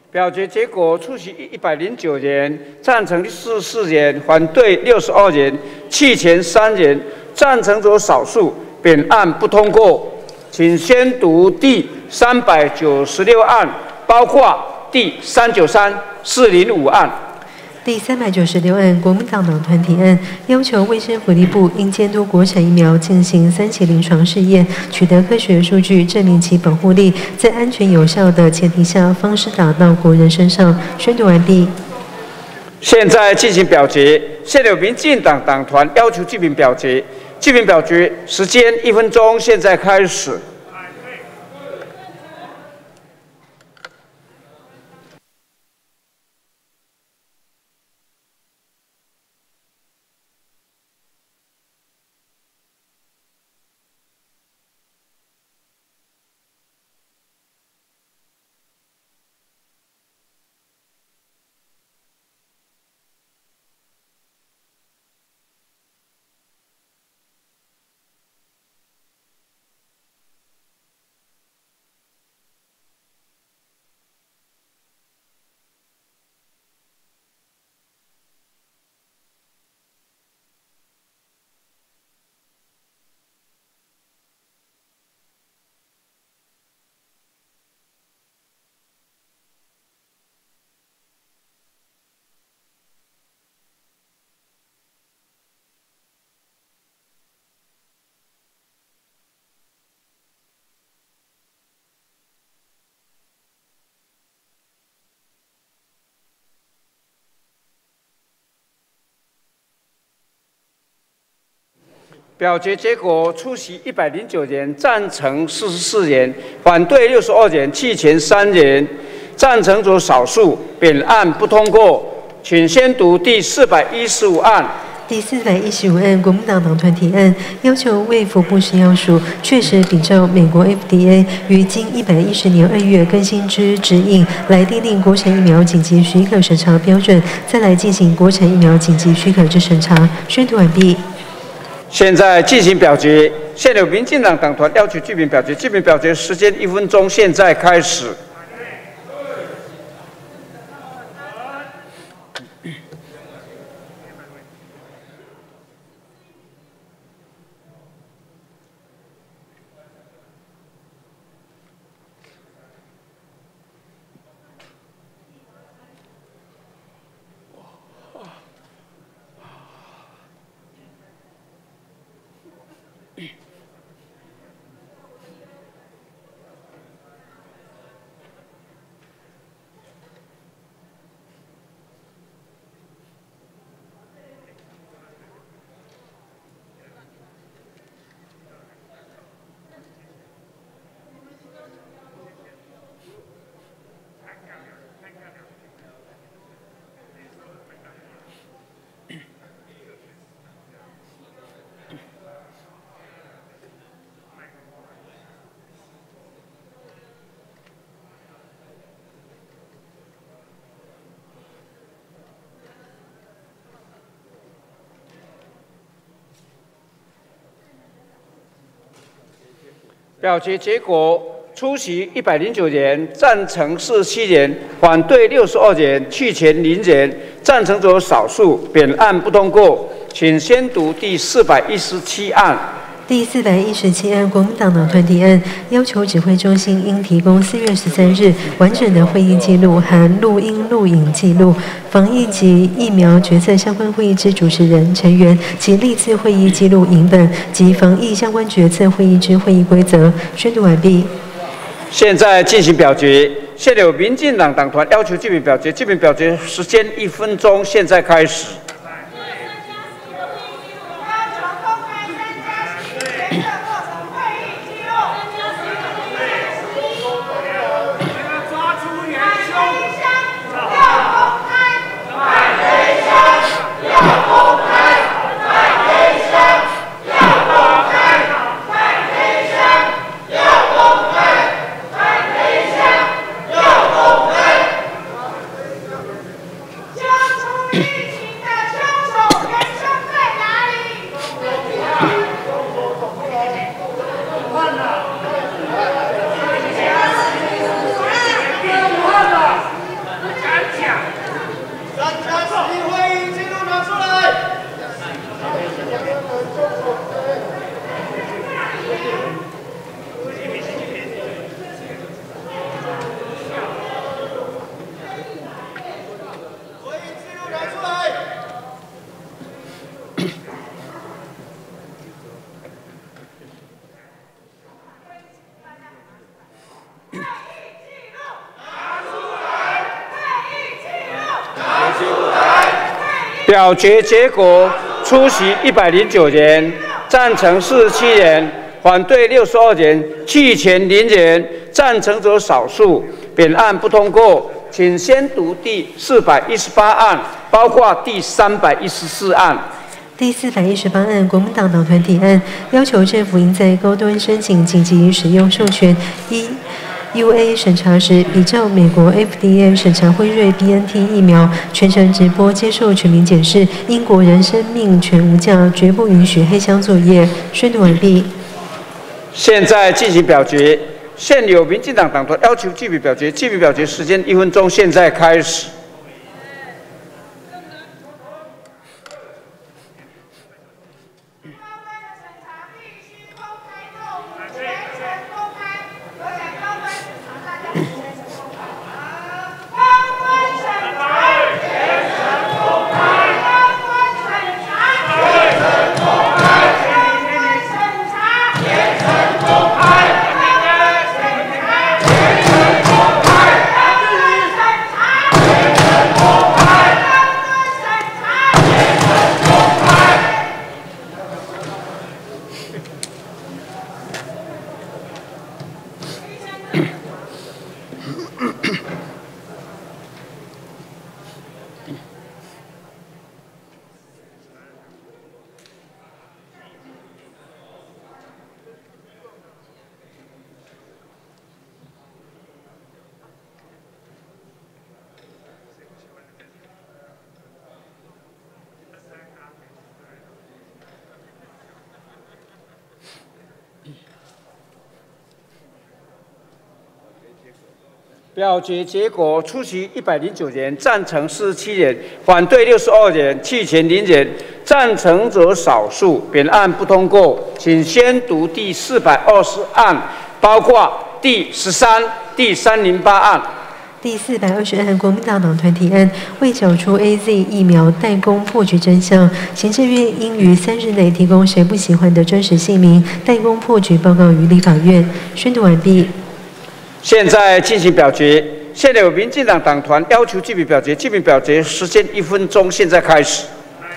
表决结果：出席109人，赞成44人，反对62人，弃权3人。赞成者少数，本案不通过。请宣读第396案，包括第393、405案。 第396案，国民党党团提案，要求卫生福利部应监督国产疫苗进行3期临床试验，取得科学数据，证明其保护力在安全有效的前提下，方式打到国人身上。宣读完毕。 现在进行表决。现有民进党党团要求具名表决，具名表决时间1分钟，现在开始。表决结果：出席109人，赞成44人，反对62人，弃权3人。赞成者少数，本案不通过。请宣读第415案。 第415案，国民党党团提案，要求卫福部食药署确实比照美国 FDA 于今110年2月更新之指引，来订定国产疫苗紧急许可审查标准，再来进行国产疫苗紧急许可之审查。宣读完毕。 现在进行表决。现有民进党党团要求具名表决，具名表决时间1分钟，现在开始。表决结果：出席109人，赞成47人，反对62人，弃权0人。赞成者少数，本案不通过。请宣读第417案。 第417案，国民党党团提案，要求指挥中心应提供4月13日完整的会议记录，含录音、录影记录，防疫及疫苗决策相关会议之主持人、成员及历次会议记录影本及防疫相关决策会议之会议规则。宣读完毕。 现在进行表决。现有民进党党团要求具名表决，具名表决时间1分钟，现在开始。 表决结果：出席109人，赞成47人，反对62人，弃权0人。赞成者少数，本案不通过。请先读第418案，包括第314案。 第418案，国民党党团提案，要求政府应在高端申请紧急使用授权EUA 审查时，比照美国 FDA 审查辉瑞 BNT 疫苗，全程直播接受全民检视。英国人生命权无价，绝不允许黑箱作业。宣读完毕。 现在进行表决。现有民进党党团要求记笔表决，记笔表决时间1分钟，现在开始。表决结果：出席109人，赞成47人，反对62人，弃权0人。赞成者少数，本案不通过。请先读第420案，包括第13、第308案。 第420案，国民党党团提案，为找出 AZ 疫苗代工破局真相，行政院应于3日内提供谁不喜欢的真实姓名，代工破局报告于立法院。宣读完毕。 现在进行表决。现有民进党党团要求记笔表决，记笔表决时间1分钟，现在开始。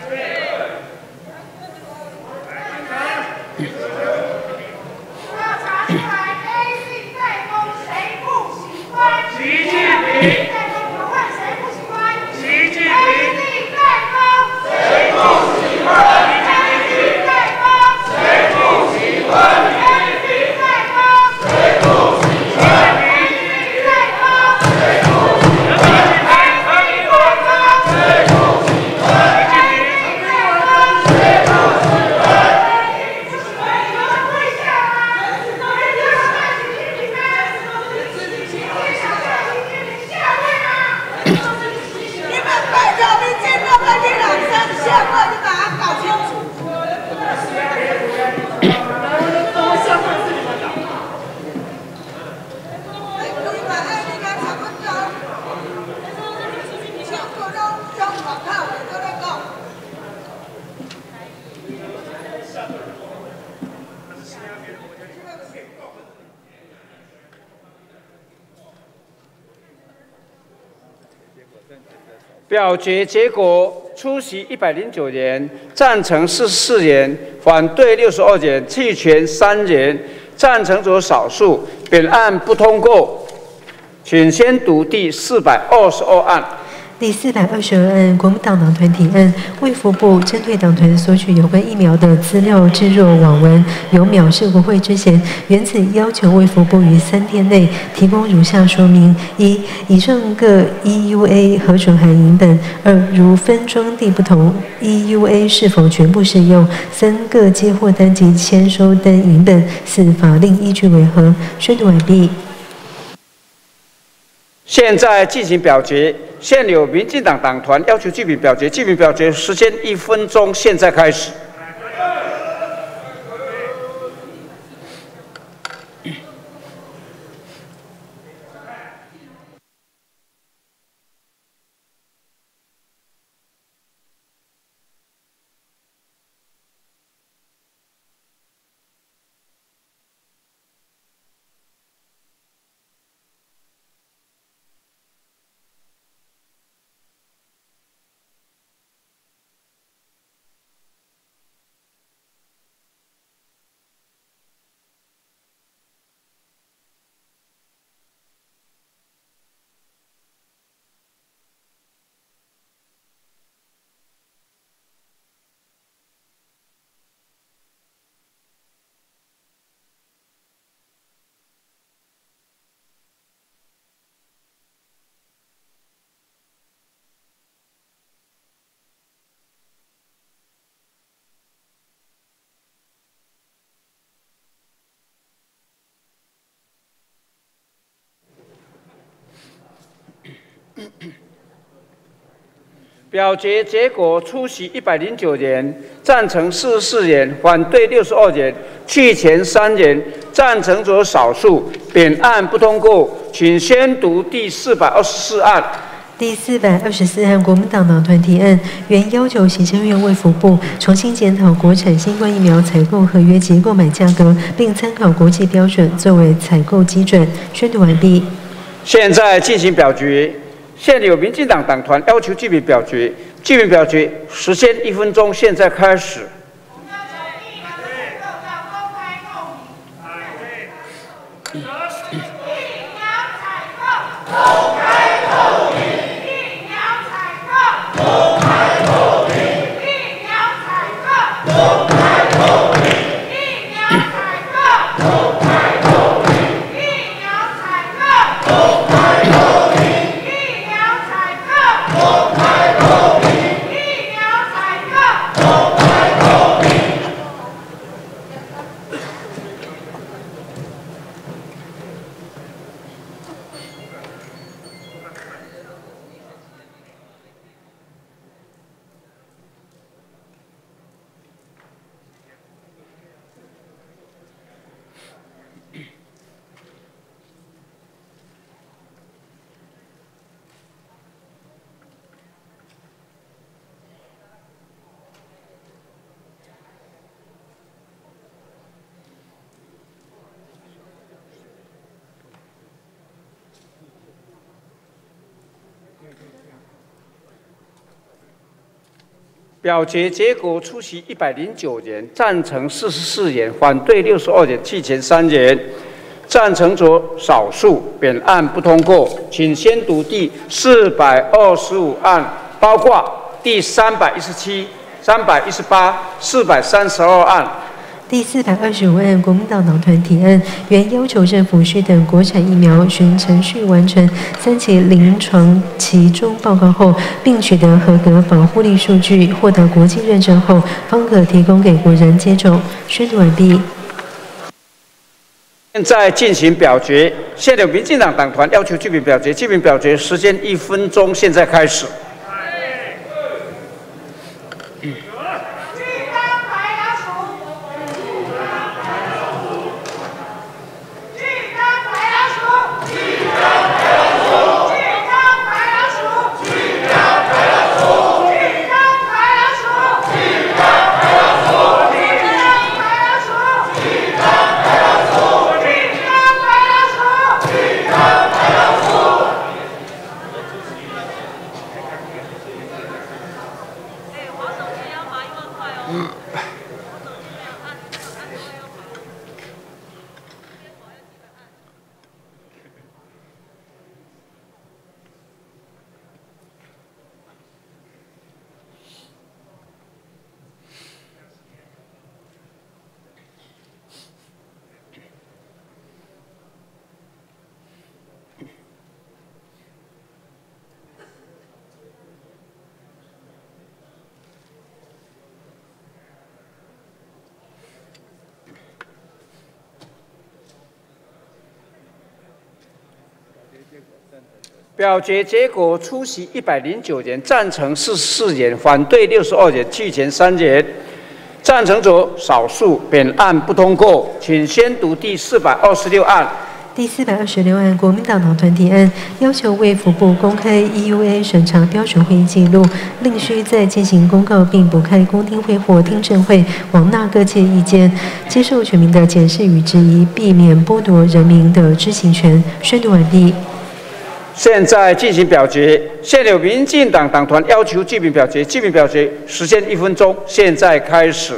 表决结果：出席109人，赞成44人，反对62人，弃权3人。赞成者少数，本案不通过。请先读第422案。 第422案，国民党党团提案，卫福部针对党团索取有关疫苗的资料置若罔闻，有藐视国会之嫌，原此要求卫福部于3天内提供如下说明：一、以上各 EUA 核准函影本；二、如分装地不同 ，EUA 是否全部适用；三、各接获单及签收单影本；四、法令依据为何？宣读完毕。 现在进行表决。现有民进党党团要求记笔表决，记笔表决时间1分钟，现在开始。 表决结果：出席109人，赞成44人，反对62人，弃权3人。赞成者少数，本案不通过。请宣读第424案。 第424案，国民党党团提案，原要求行政院卫福部重新检讨国产新冠疫苗采购合约及购买价格，并参考国际标准作为采购基准。宣读完毕。 现在进行表决。现有民进党党团要求记名表决，记名表决时间1分钟，现在开始。表决结果：出席109人，赞成44人，反对62人，弃权3人。赞成者少数，本案不通过。请宣读第425案，包括第317、318、432案。 第425案，国民党党团提案，原要求政府需等国产疫苗循程序完成3期临床期中报告后，并取得合格保护力数据，获得国际认证后，方可提供给国人接种。宣读完毕。 现在进行表决。现有民进党党团要求记名表决，记名表决时间1分钟，现在开始。表决结果：出席109人，赞成44人，反对62人，弃权3人。赞成者少数，本案不通过。请宣读第426案。 第426案，国民党党团提案，要求卫福部公开 EUA 审查标准会议记录，另需再进行公告，并不开公听会或听证会，广纳各界意见，接受全民的检视与质疑，避免剥夺人民的知情权。宣读完毕。 现在进行表决。现有民进党党团要求记名表决，记名表决时间1分钟，现在开始。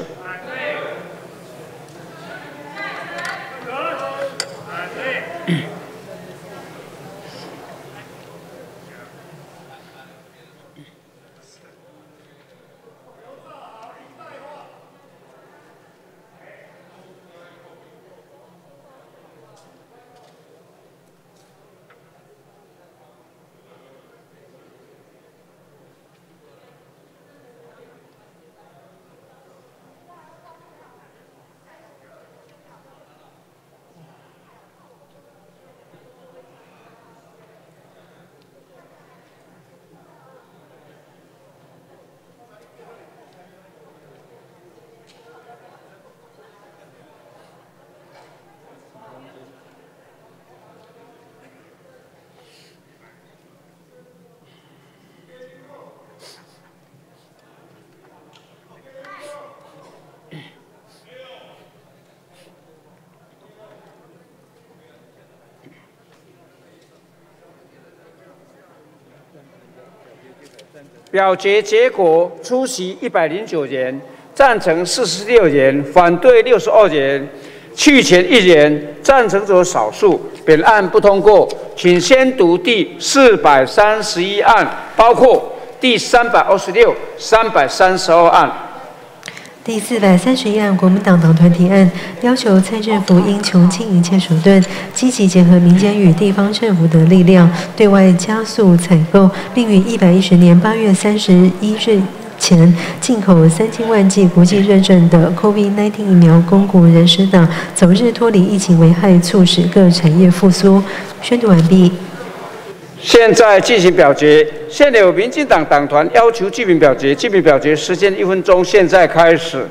表决结果：出席109人，赞成46人，反对62人，弃权1人，赞成者少数。本案不通过，请先读第431案，包括第326、332案。 第431案，国民党党团提案，要求蔡政府应穷尽一切手段，积极结合民间与地方政府的力量，对外加速采购，并于110年8月31日前进口3000万剂国际认证的 COVID-19 疫苗，供国人施打，早日脱离疫情危害，促使各产业复苏。宣读完毕。 现在进行表决。现有民进党党团要求记名表决，记名表决时间1分钟，现在开始。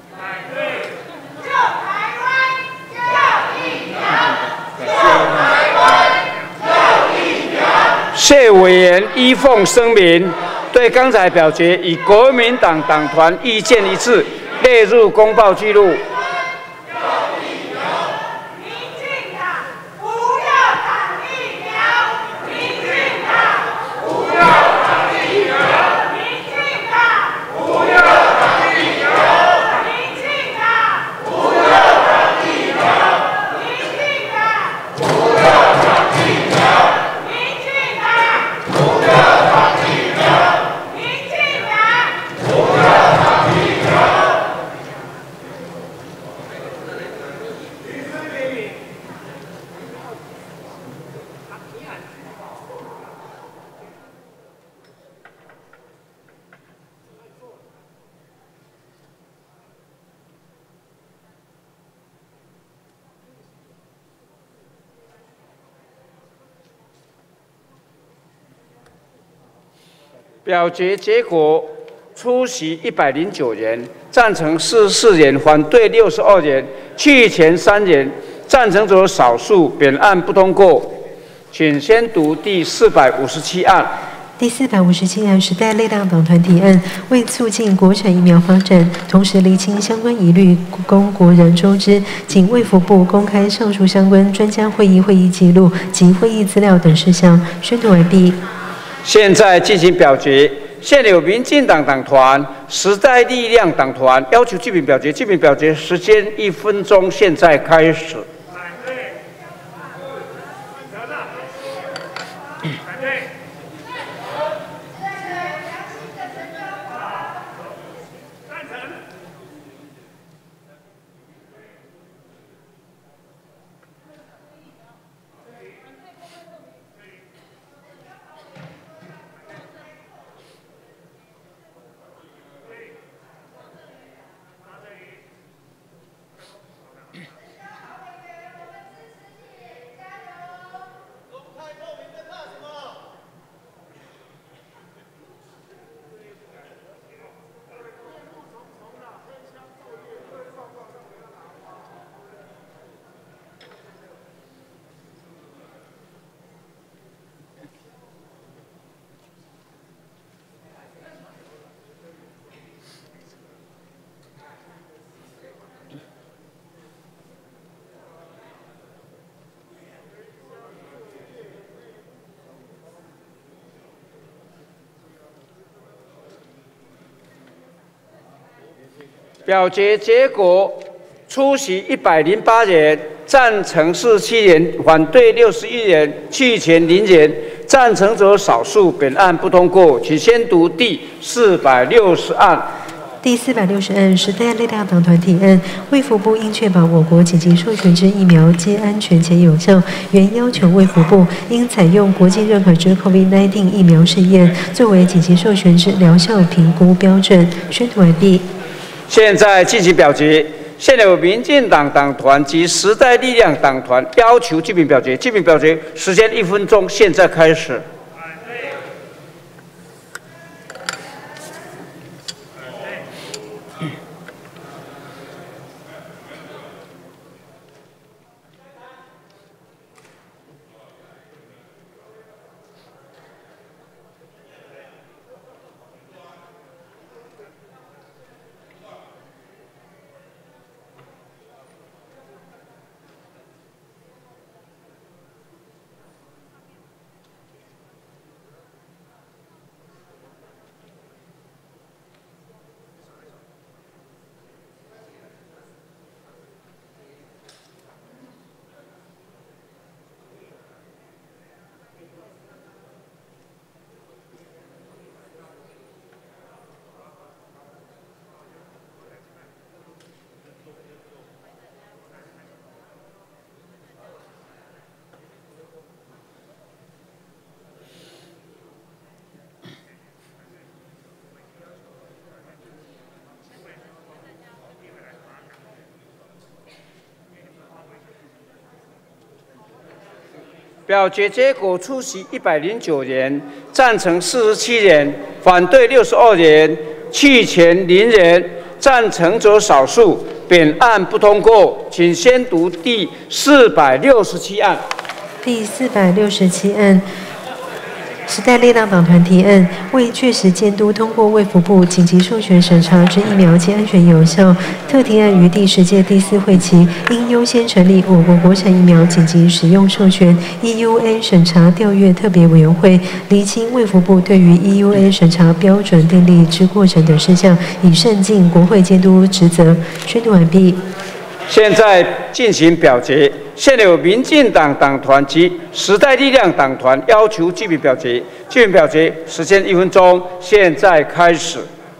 谢委员依奉声明，对刚才表决与国民党党团意见一致，列入公报记录。表决结果：出席109人，赞成44人，反对62人，弃权3人，赞成者少数。本案不通过。请先读第457案。 第457案，时代力量党团提案，为促进国产疫苗发展，同时厘清相关疑虑，供国人周知，请卫福部公开上述相关专家会议记录及会议资料等事项。宣读完毕。 现在进行表决。现有民进党党团、时代力量党团要求记名表决，记名表决时间1分钟，现在开始。表决结果：出席108人，赞成47人，反对61人，弃权0人，赞成者少数。本案不通过。请先读第460案。 第460案，时代力量党团提案，卫福部应确保我国紧急授权之疫苗皆安全且有效，原要求卫福部应采用国际认可之 COVID-19 疫苗试验作为紧急授权之疗效评估标准。宣读完毕。 现在进行表决。现有民进党党团及时代力量党团要求记名表决，记名表决时间1分钟，现在开始。 表决结果：出席109人，赞成47人，反对62人，弃权0人。赞成者少数，本案不通过。请先读第467案。 第467案。时代力量党团提案，为确实监督通过卫福部紧急授权审查之疫苗及安全有效，特提案于第10届第4会期，应优先成立我国国产疫苗紧急使用授权 EUA 审查调阅特别委员会，厘清卫福部对于 EUA 审查标准订立之过程等事项，以善尽国会监督职责。宣读完毕。 现在进行表决。现有民进党党团及时代力量党团要求记名表决，记名表决时间1分钟，现在开始。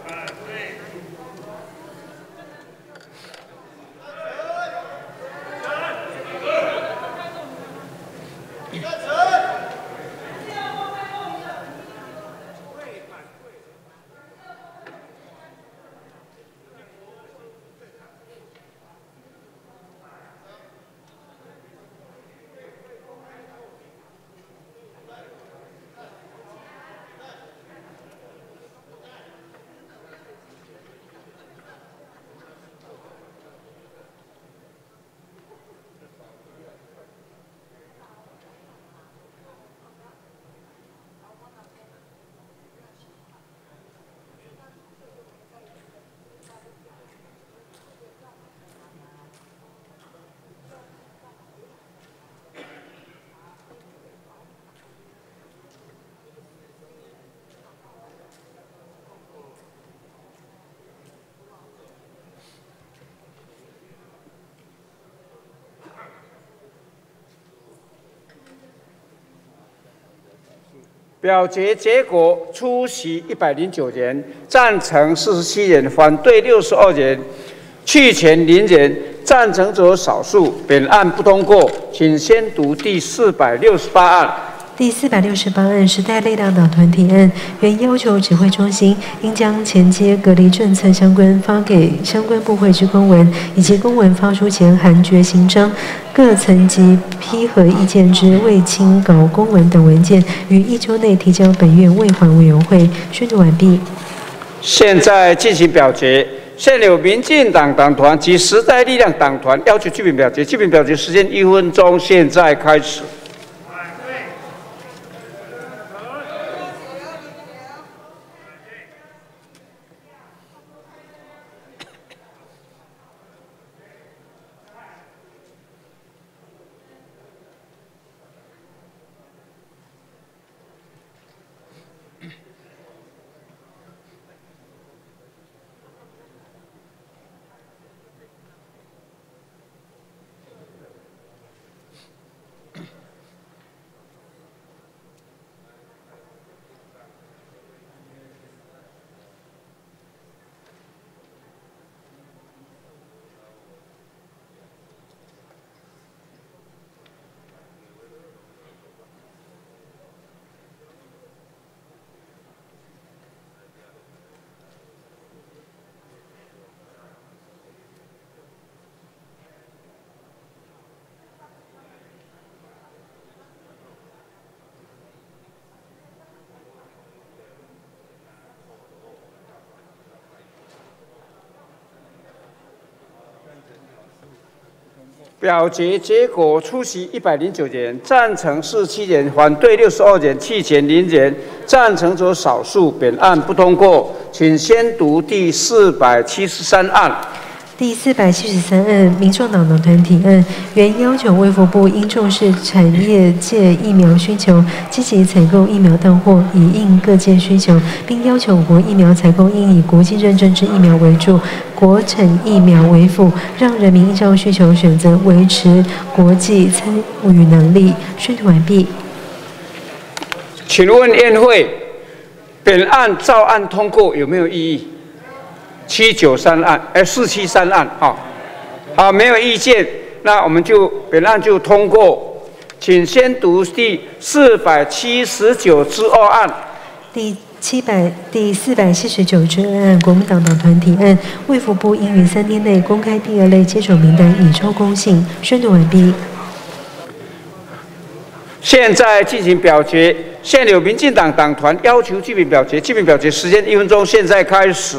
表决结果：出席109人，赞成47人，反对62人，弃权0人。赞成者少数，本案不通过。请先读第468案。 第468案，时代力量党团提案，原要求指挥中心应将前接隔离政策相关发给相关部会之公文，以及公文发出前含决刑章、各层级批核意见之未清稿公文等文件，于1周内提交本院卫环委员会。宣读完毕。 现在进行表决。现有民进党党团及时代力量党团要求记名表决，记名表决时间1分钟，现在开始。表决结果：出席109人，赞成47人，反对62人，弃权0人。赞成者少数，本案不通过。请先读第473案。 第473案，民众党党团提案，原要求卫福部应重视产业界疫苗需求，积极采购疫苗到货，以应各界需求，并要求我国疫苗采购应以国际认证之疫苗为主，国产疫苗为辅，让人民依照需求选择，维持国际参与能力。宣读完毕。 请问院会，本案照案通过有没有异议？793案，473案，好，没有意见，那我们就本案就通过。请先读第479之2案。 第479之2案，国民党党团提案，卫福部应于3天内公开第2类接种名单，以昭公信。宣读完毕。 现在进行表决，现有民进党党团要求记名表决，记名表决时间1分钟，现在开始。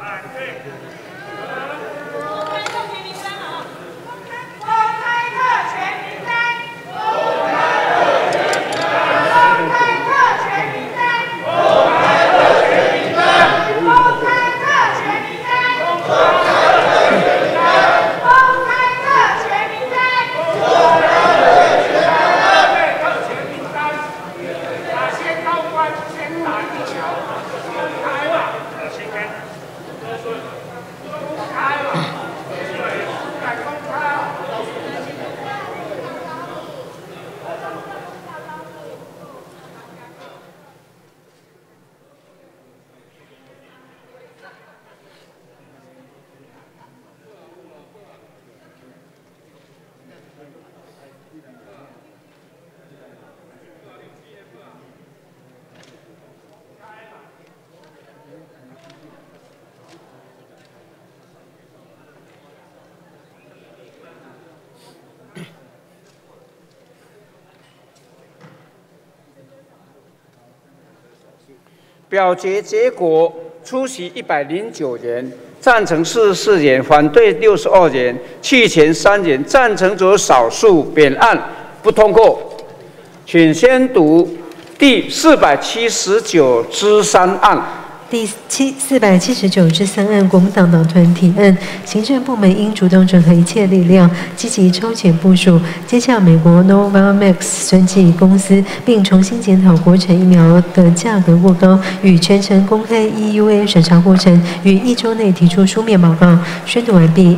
表决结果：出席109人，赞成44人，反对62人，弃权3人。赞成者少数，本案不通过。请先读第479之3案。 第479之3案，国民党党团提案，行政部门应主动整合一切力量，积极超前部署，接洽美国 Novavax 生技公司，并重新检讨国产疫苗的价格过高，与全程公开 EUA 审查过程，于1周内提出书面报告。宣读完毕。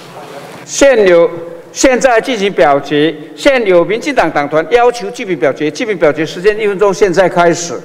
现在进行表决，现有民进党党团要求记名表决，记名表决时间1分钟，现在开始。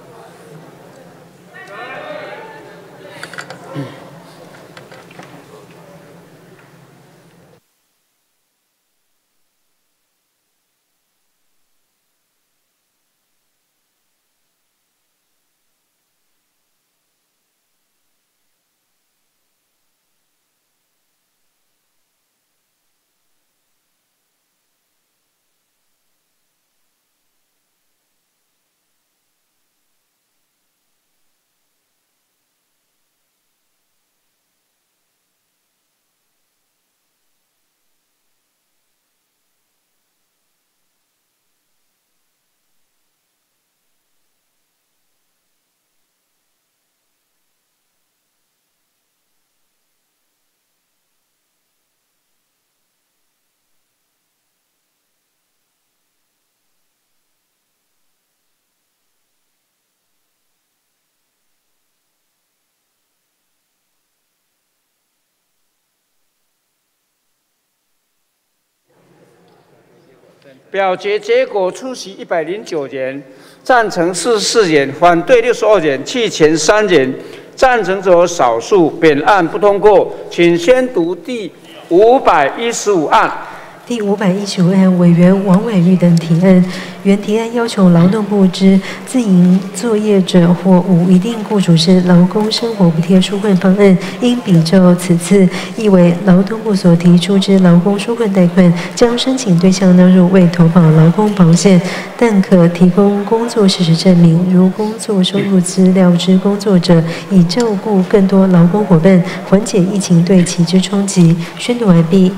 表决结果：出席109人，赞成44人，反对62人，弃权3人。赞成者少数，本案不通过。请先读第515案。 第515案，委员王婉玉等提案，原提案要求劳动部之自营作业者或无一定雇主之劳工生活补贴纾困方案，应比照此次，亦为劳动部所提出之劳工纾困贷款，将申请对象纳入未投保劳工保险，但可提供工作事实证明，如工作收入资料之工作者，以照顾更多劳工伙伴，缓解疫情对其之冲击。宣读完毕。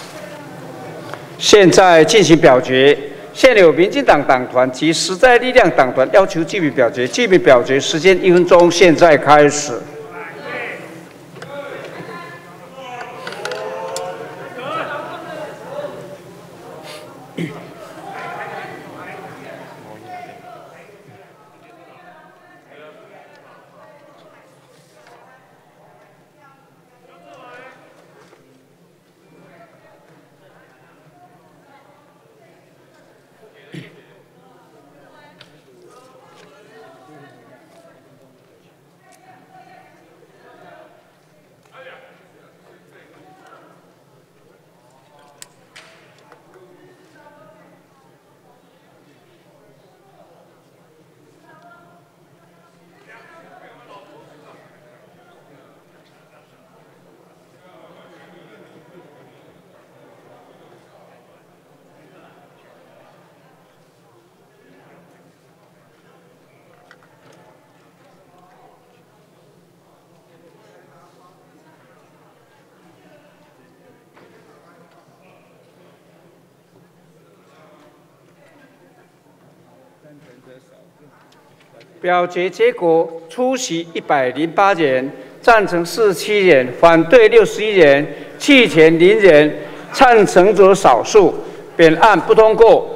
现在进行表决，现有民进党党团及时代力量党团要求记名表决，记名表决时间1分钟，现在开始。 表决结果：出席108人，赞成47人，反对61人，弃权0人，赞成者少数。本案不通过。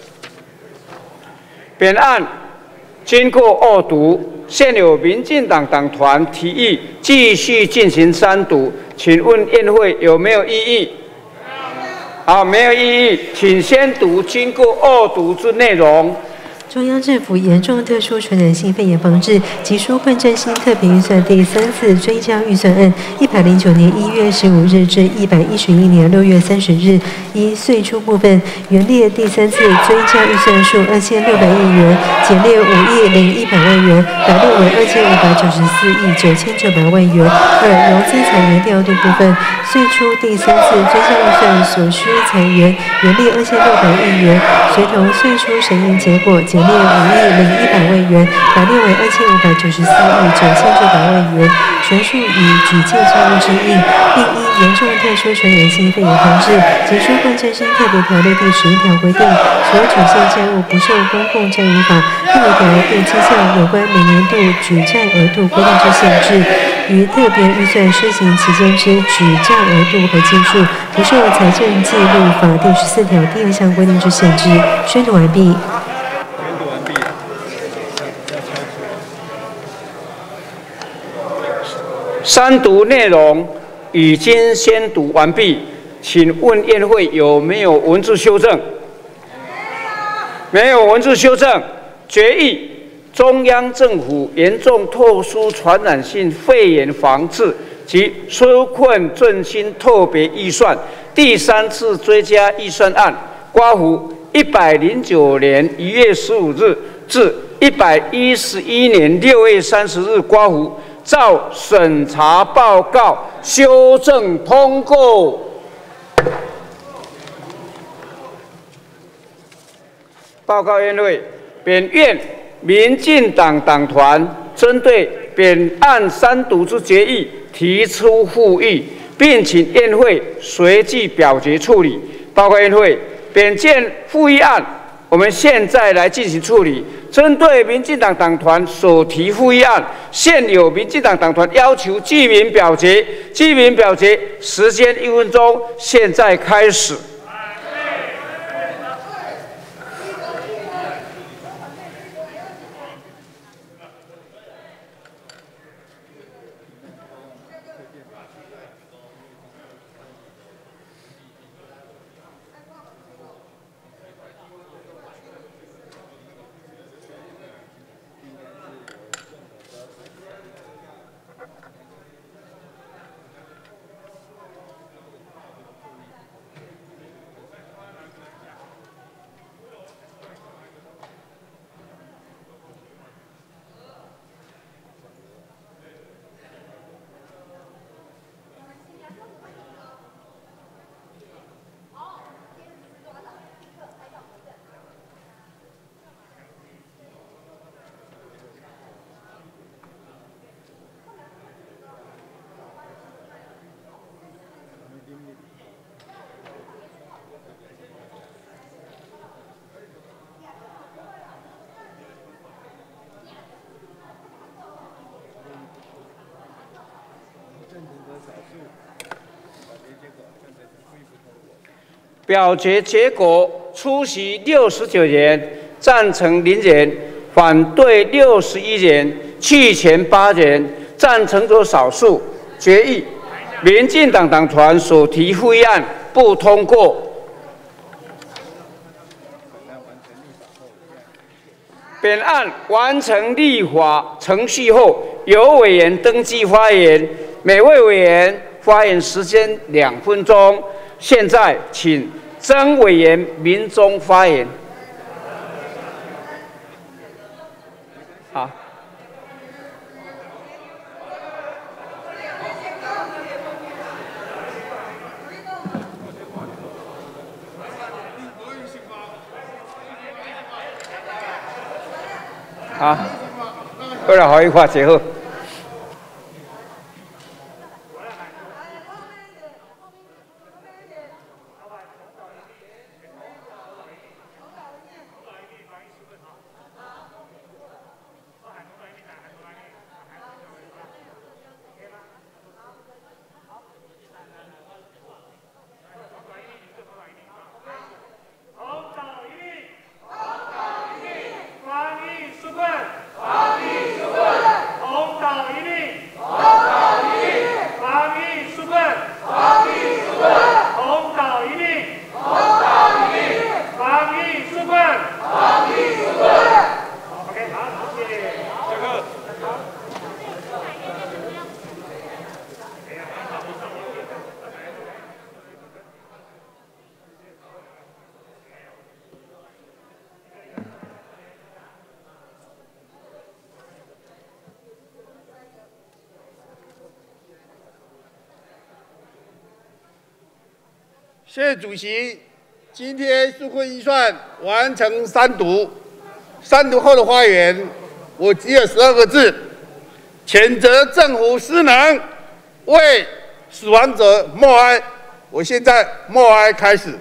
本案经过二读，现有民进党党团提议继续进行3读，请问院会有没有异议？好，没有异议，请先读经过2读之内容。 中央政府严重特殊传染性肺炎防治及纾困振兴特别预算第3次追加预算案，109年1月15日至111年6月30日，依岁出部分原列第3次追加预算数2600亿元，减列5亿0100万元，改列为2594亿9900万元。2、融资裁员调度部分，岁出第3次追加预算所需裁员原列2600亿元，随同岁出审议结果减列5亿0100万元，改列为2594亿9900万元，全数以举荐债务之应，并依《严重特殊传染性肺炎防治及纾困振兴特别条例》第11条规定，所举荐债务不受公共债务法第5条第7项有关每年度举债额度规定之限制，于特别预算施行期间之举债额度和基数，不受财政记录法第14条第2项规定之限制。宣读完毕。 3读内容已经先读完毕，请问院会有没有文字修正？没有文字修正。决议中央政府严重特殊传染性肺炎防治及纾困振兴特别预算第3次追加预算案，括弧109年1月15日至111年6月30日，括弧照审查报告修正通过。报告院会，本院民进党党团针对本案3读之决议提出复议，并请院会随即表决处理。报告院会，本件复议案，我们现在来进行处理。针对民进党党团所提复议案，现有民进党党团要求记名表决，记名表决时间1分钟，现在开始。表决结果：出席69人，赞成0人，反对61人，弃权8人，赞成者少数。决议，民进党党团所提复议案不通过。本案完成立法程序后，由委员登记发言，每位委员发言时间2分钟。现在请曾委员民众发言。好。好，过来可以发结合。 纾困，防疫纾困。OK， 好，谢谢。这个。 谢谢主席，今天纾困预算完成3读，后的发言，我只有12个字：谴责政府失能，为死亡者默哀。我现在默哀开始。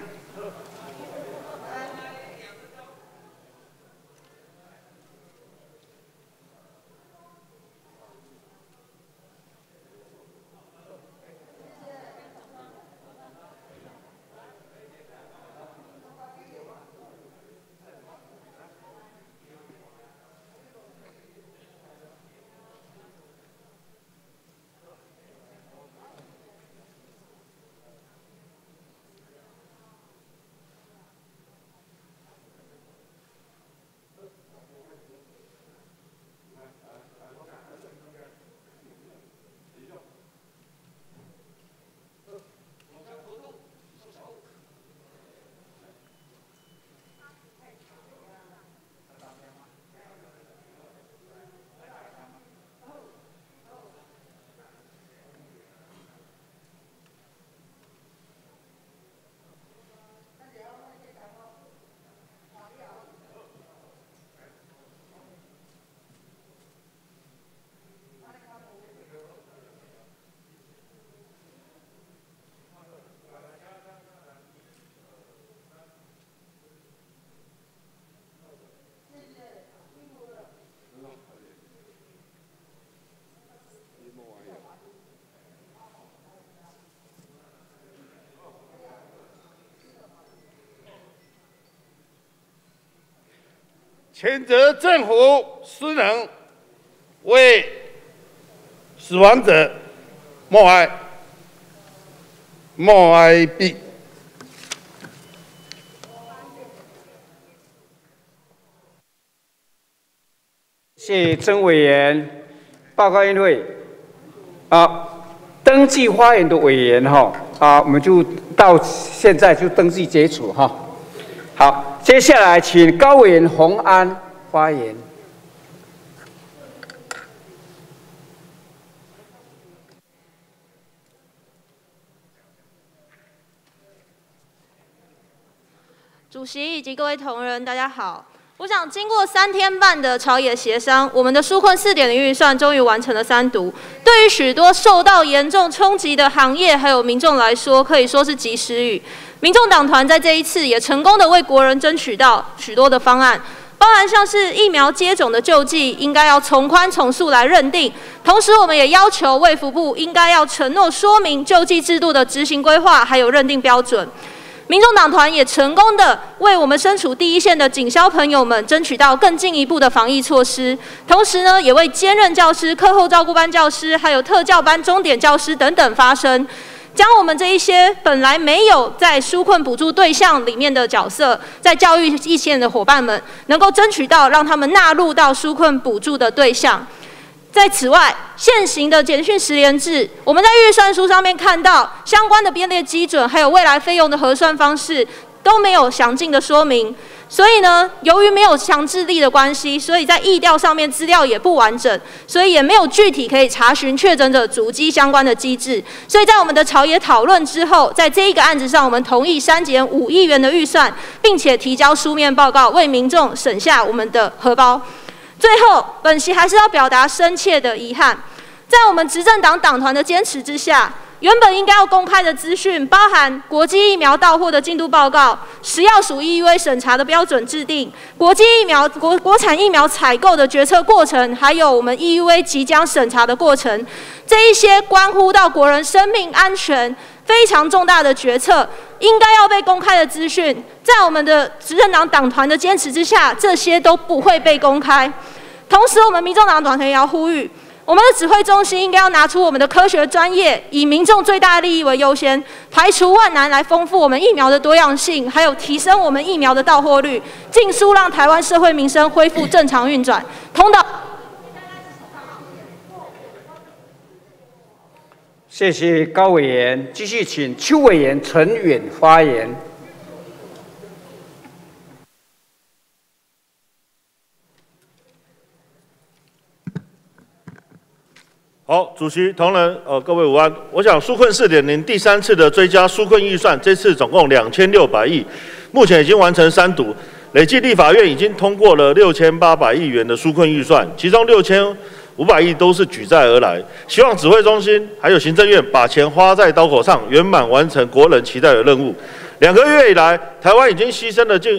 谴责政府失能，为死亡者默哀。默哀毕。 谢谢曾委员。报告院会，登记发言的委员我们就到现在就登记结束哈。好，接下来请高委员洪安发言。 主席以及各位同仁，大家好。我想，经过3天半的朝野协商，我们的纾困4.0预算终于完成了3读。对于许多受到严重冲击的行业还有民众来说，可以说是及时雨。民众党团在这一次也成功的为国人争取到许多的方案，包含像是疫苗接种的救济应该要从宽从速来认定，同时我们也要求卫福部应该要承诺说明救济制度的执行规划还有认定标准。民众党团也成功的为我们身处第一线的警消朋友们争取到更进一步的防疫措施，同时呢，也为兼任教师、课后照顾班教师，还有特教班钟点教师等等发声，将我们这一些本来没有在纾困补助对象里面的角色，在教育一线的伙伴们，能够争取到让他们纳入到纾困补助的对象。在此外，现行的简讯10连制，我们在预算书上面看到相关的编列基准，还有未来费用的核算方式都没有详尽的说明。所以呢，由于没有强制力的关系，所以在疫调上面资料也不完整，所以也没有具体可以查询确诊者足迹相关的机制。所以在我们的朝野讨论之后，在这一个案子上，我们同意删减5亿元的预算，并且提交书面报告，为民众省下我们的荷包。最后，本席还是要表达深切的遗憾，在我们执政党党团的坚持之下，原本应该要公开的资讯，包含国际疫苗到货的进度报告、食药署 EUA 审查的标准制定、国际疫苗、国产疫苗采购的决策过程，还有我们 EUA 即将审查的过程，这一些关乎到国人生命安全非常重大的决策，应该要被公开的资讯，在我们的执政党党团的坚持之下，这些都不会被公开。同时，我们民众党党团也要呼吁， 我们的指挥中心应该要拿出我们的科学专业，以民众最大的利益为优先，排除万难来丰富我们疫苗的多样性，还有提升我们疫苗的到货率，尽速让台湾社会民生恢复正常运转。同党。 谢谢高委员，继续请邱委员陈远发言。 好，主席、同仁，各位午安。我想纾困4.0第3次的追加纾困预算，这次总共2600亿，目前已经完成3读，累计立法院已经通过了6800亿元的纾困预算，其中6500亿都是举债而来。希望指挥中心还有行政院把钱花在刀口上，圆满完成国人期待的任务。2个月以来，台湾已经牺牲了近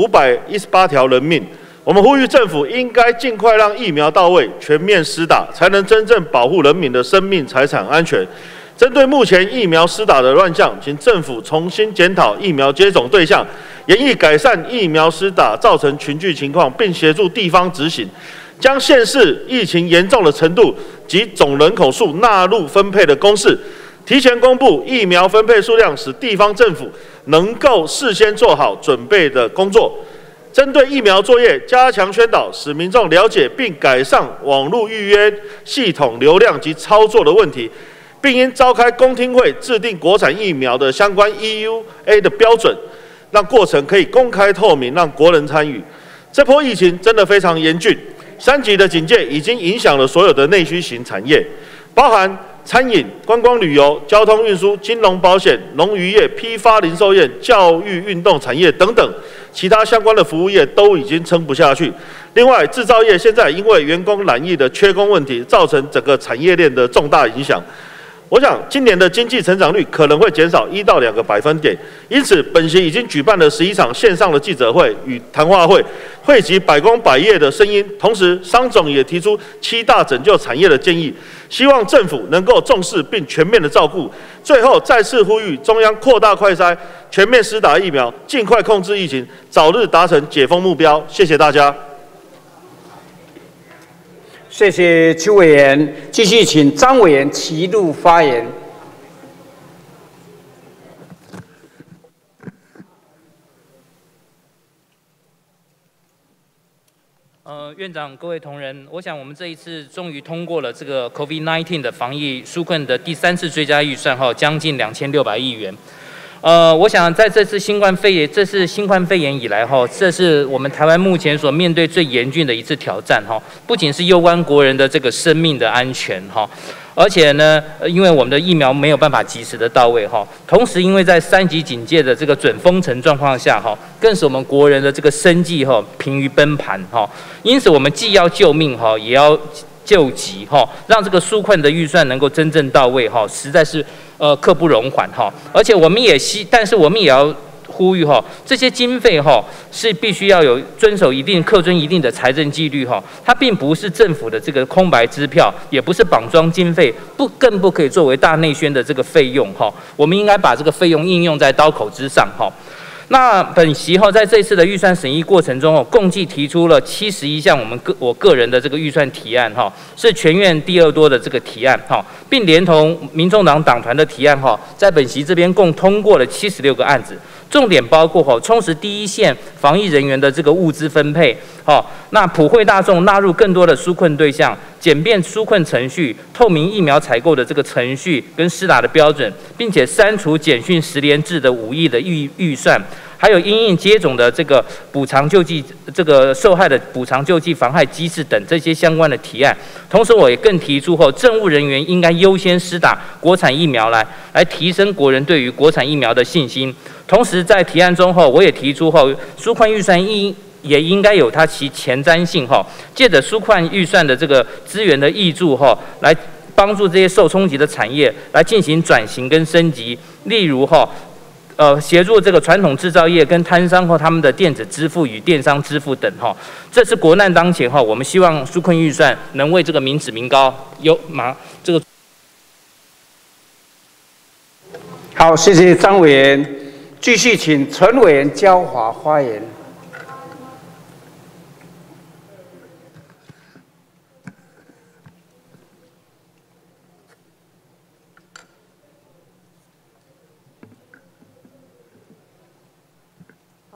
518条人命。我们呼吁政府应该尽快让疫苗到位，全面施打，才能真正保护人民的生命财产安全。针对目前疫苗施打的乱象，请政府重新检讨疫苗接种对象，研议改善疫苗施打造成群聚情况，并协助地方执行，将县市疫情严重的程度及总人口数纳入分配的公式，提前公布疫苗分配数量，使地方政府能够事先做好准备的工作。针对疫苗作业，加强宣导，使民众了解并改善网络预约系统流量及操作的问题，并应召开公听会，制定国产疫苗的相关 EUA 的标准，让过程可以公开透明，让国人参与。这波疫情真的非常严峻，3级的警戒已经影响了所有的内需型产业，包含餐饮、观光旅游、交通运输、金融保险、农渔业、批发零售业、教育运动产业等等，其他相关的服务业都已经撑不下去。另外，制造业现在因为员工染疫的缺工问题，造成整个产业链的重大影响。我想，今年的经济成长率可能会减少1到2个百分点，因此，本席已经举办了11场线上的记者会与谈话会，汇集百工百业的声音。同时，商总也提出7大拯救产业的建议，希望政府能够重视并全面的照顾。最后，再次呼吁中央扩大快筛，全面施打疫苗，尽快控制疫情，早日达成解封目标。谢谢大家。 谢谢邱委员，继续请张委员齐入发言。 院长、各位同仁，我想我们这一次终于通过了这个 COVID-19 的防疫纾困的第3次追加预算，将近2600亿元。我想在这次新冠肺炎以来，这是我们台湾目前所面对最严峻的一次挑战，不仅是攸关国人的这个生命的安全，而且呢，因为我们的疫苗没有办法及时的到位，同时因为在3级警戒的这个准封城状况下，更使我们国人的这个生计疲于奔盘，因此我们既要救命，也要救急，让这个纾困的预算能够真正到位，实在是刻不容缓，而且我们也但是我们也要呼吁这些经费是必须要有遵守恪遵一定的财政纪律，它并不是政府的这个空白支票，也不是绑桩经费，更不可以作为大内宣的这个费用，我们应该把这个费用应用在刀口之上，那本席在这次的预算审议过程中共计提出了71项我个人的这个预算提案是全院第2多的这个提案并连同民众党党团的提案在本席这边共通过了76个案子，重点包括充实第一线防疫人员的这个物资分配，那普惠大众纳入更多的纾困对象，简便纾困程序，透明疫苗采购的这个程序跟施打的标准，并且删除简讯10连制的5亿的预算，还有因应接种的这个补偿救济这个受害的补偿救济妨害机制等这些相关的提案。同时，我也更提出政务人员应该优先施打国产疫苗来提升国人对于国产疫苗的信心。同时，在提案中我也提出纾困预算也应该有其前瞻性借着纾困预算的这个资源的挹注来帮助这些受冲击的产业来进行转型跟升级，例如协助这个传统制造业跟摊商他们的电子支付与电商支付等这是国难当前我们希望纾困预算能为这个民脂民膏这个。 好，谢谢张委员，继续请陈委员焦华发言。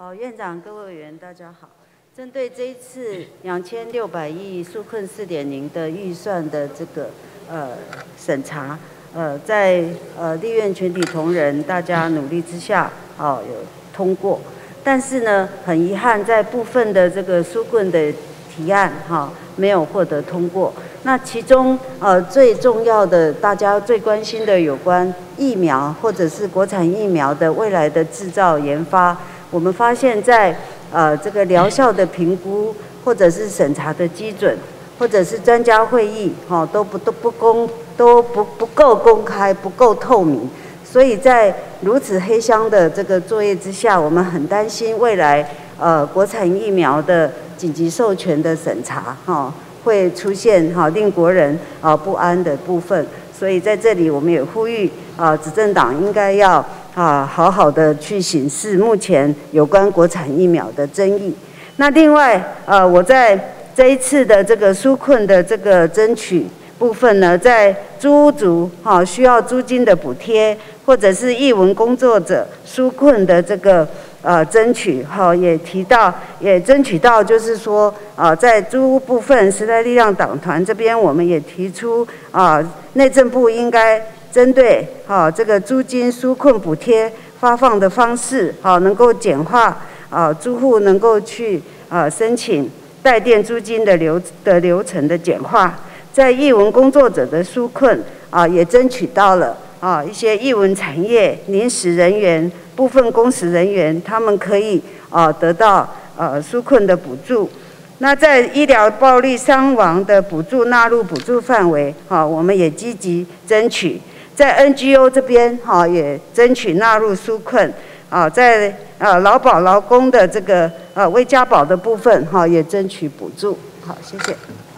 院长、各位委员，大家好。针对这一次2600亿纾困4.0的预算的这个审查，在立院全体同仁大家努力之下，有通过。但是呢，很遗憾，在部分的这个纾困的提案，没有获得通过。那其中最重要的，大家最关心的有关疫苗或者是国产疫苗的未来的制造研发，我们发现在这个疗效的评估，或者是审查的基准，或者是专家会议，都不够公开，不够透明。所以在如此黑箱的这个作业之下，我们很担心未来国产疫苗的紧急授权的审查，会出现令国人不安的部分。所以在这里我们也呼吁执政党应该要好好的去审视目前有关国产疫苗的争议。那另外我在这一次的这个纾困的这个争取部分呢，在租屋族需要租金的补贴，或者是艺文工作者纾困的这个争取，也争取到，就是说在租屋部分，时代力量党团这边我们也提出内政部应该针对这个租金纾困补贴发放的方式，能够简化租户能够去申请代垫租金的流程的简化。在艺文工作者的纾困也争取到了一些艺文产业临时人员、部分工时人员，他们可以得到纾困的补助。那在医疗暴力伤亡的补助纳入补助范围，我们也积极争取。在 NGO 这边也争取纳入纾困。在劳保劳工的这个未加保的部分也争取补助。好，谢谢。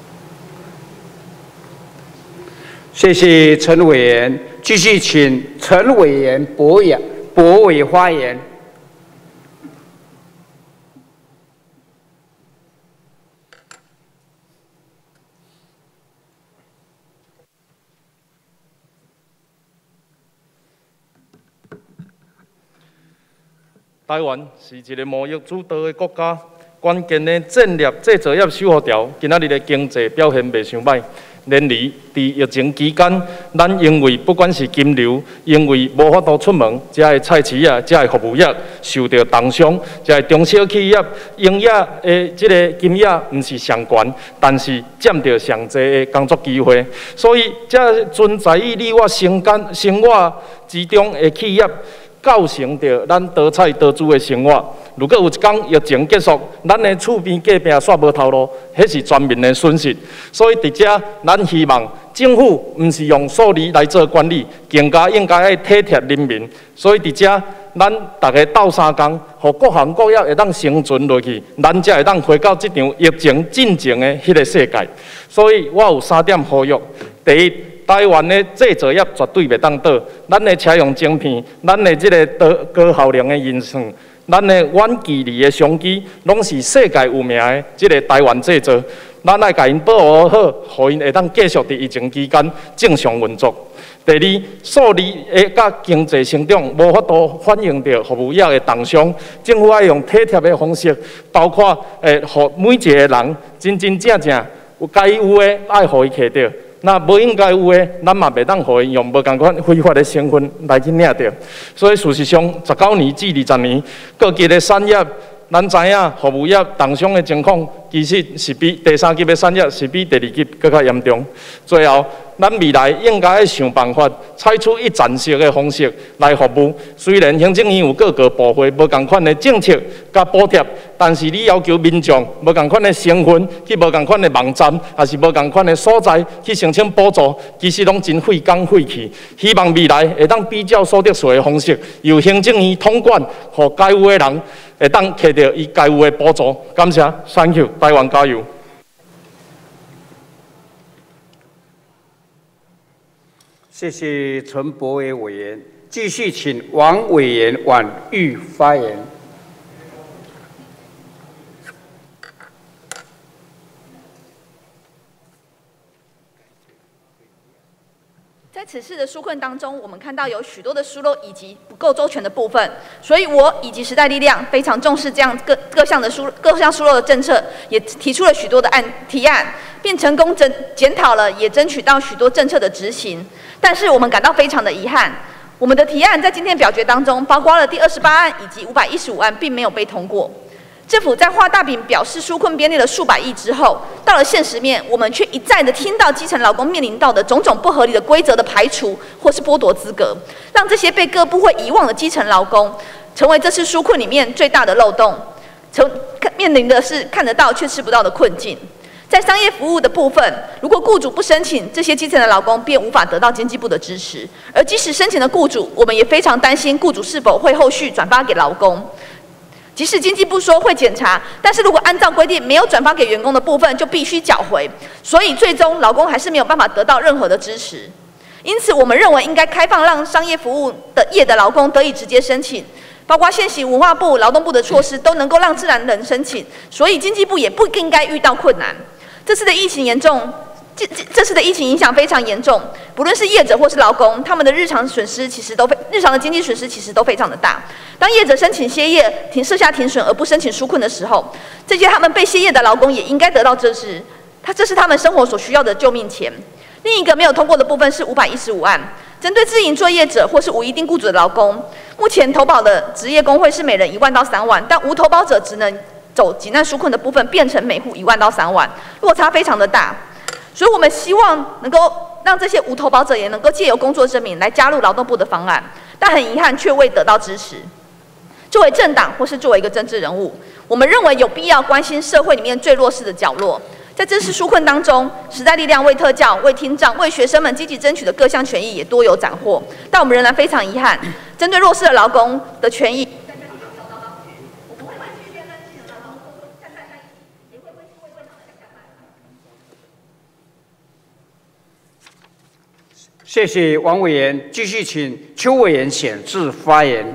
谢谢陈委员，继续请陈委员博伟发言。 台湾是一个贸易主导的国家，关键的战略制造业守护条，今仔日的经济表现袂伤歹。然而，伫疫情期间，咱因为不管是金流，因为无法度出门，遮的菜市啊，遮的服务业受到重伤，遮的中小企业营业的即个金额毋是上悬，但是占到上侪的工作机会，所以遮存在于你我生活之中的企业。构成着咱多彩多姿的生活。如果有一天疫情结束，咱的厝边隔壁煞无头路，迄是全民的损失。所以伫遮，咱希望政府毋是用数字来做管理，更加应该爱体贴人民。所以伫遮，咱大家斗相共，互各行各业会当生存落去，咱才会当回到即场疫情进前的迄个世界。所以我有3点呼吁：第一，台湾的制造业绝对袂当倒，咱的车用晶片，咱的即个高效能的运算，咱的远距离的商机，拢是世界有名的即个台湾制造。咱爱甲因保护好，互因会当继续伫疫情期间正常运作。第二，数字的甲经济成长无法度反映着服务业的重伤，政府爱用体贴的方式，包括互每一个人真正有该有的爱互伊摕到。那无应该有的，咱嘛袂当互伊用无共款非法的身份来去领着。所以事实上，19年至20年，各级的产业，咱知影服务业重伤的情况，其实是比第3级的产业是比第2级更加严重。最后，咱未来应该要想办法，采取一站式的方式来服务。虽然行政院有各个部会无共款的政策甲补贴，但是你要求民众无共款的身份去无共款的网站，还是无共款的所在去申请补助，其实拢真费工费气。希望未来会当比较所得税的方式，由行政院统管，互该有的人会当摕到伊该有的补助。感谢 ，Thank you， 台湾加油！ 谢谢陈柏伟委员，继续请王委员婉玉发言。 在在此次的纾困当中，我们看到有许多的疏漏以及不够周全的部分，所以我以及时代力量非常重视这样各项疏漏的政策，也提出了许多的提案，并成功检讨了，也争取到许多政策的执行。但是我们感到非常的遗憾，我们的提案在今天表决当中，包括了第28案以及515案，并没有被通过。政府在画大饼表示纾困编列了数百亿之后，到了现实面，我们却一再的听到基层劳工面临到的种种不合理的规则的排除或是剥夺资格，让这些被各部会遗忘的基层劳工，成为这次纾困里面最大的漏洞，面临的是看得到却吃不到的困境。在商业服务的部分，如果雇主不申请，这些基层的劳工便无法得到经济部的支持，而即使申请的雇主，我们也非常担心雇主是否会后续转发给劳工。即使经济部说会检查，但是如果按照规定没有转发给员工的部分，就必须缴回，所以最终劳工还是没有办法得到任何的支持。因此，我们认为应该开放让商业服务的业的劳工得以直接申请，包括现行文化部、劳动部的措施都能够让自然人申请，所以经济部也不应该遇到困难。这次的疫情影响非常严重，不论是业者或是劳工，他们的日常的经济损失其实都非常的大。当业者申请歇业、设下停损而不申请纾困的时候，这些他们被歇业的劳工也应该得到支持，这是他们生活所需要的救命钱。另一个没有通过的部分是515案，针对自营作业者或是无一定雇主的劳工，目前投保的职业工会是每人1万到3万，但无投保者只能走急难纾困的部分，变成每户1万到3万，落差非常的大。所以我们希望能够让这些无投保者也能够借由工作证明来加入劳动部的方案，但很遗憾却未得到支持。作为政党或是作为一个政治人物，我们认为有必要关心社会里面最弱势的角落。在这次纾困当中，时代力量为特教、为听障、为学生们积极争取的各项权益也多有斩获，但我们仍然非常遗憾，针对弱势的劳工的权益。 谢谢王委员，继续请邱委员显致发言。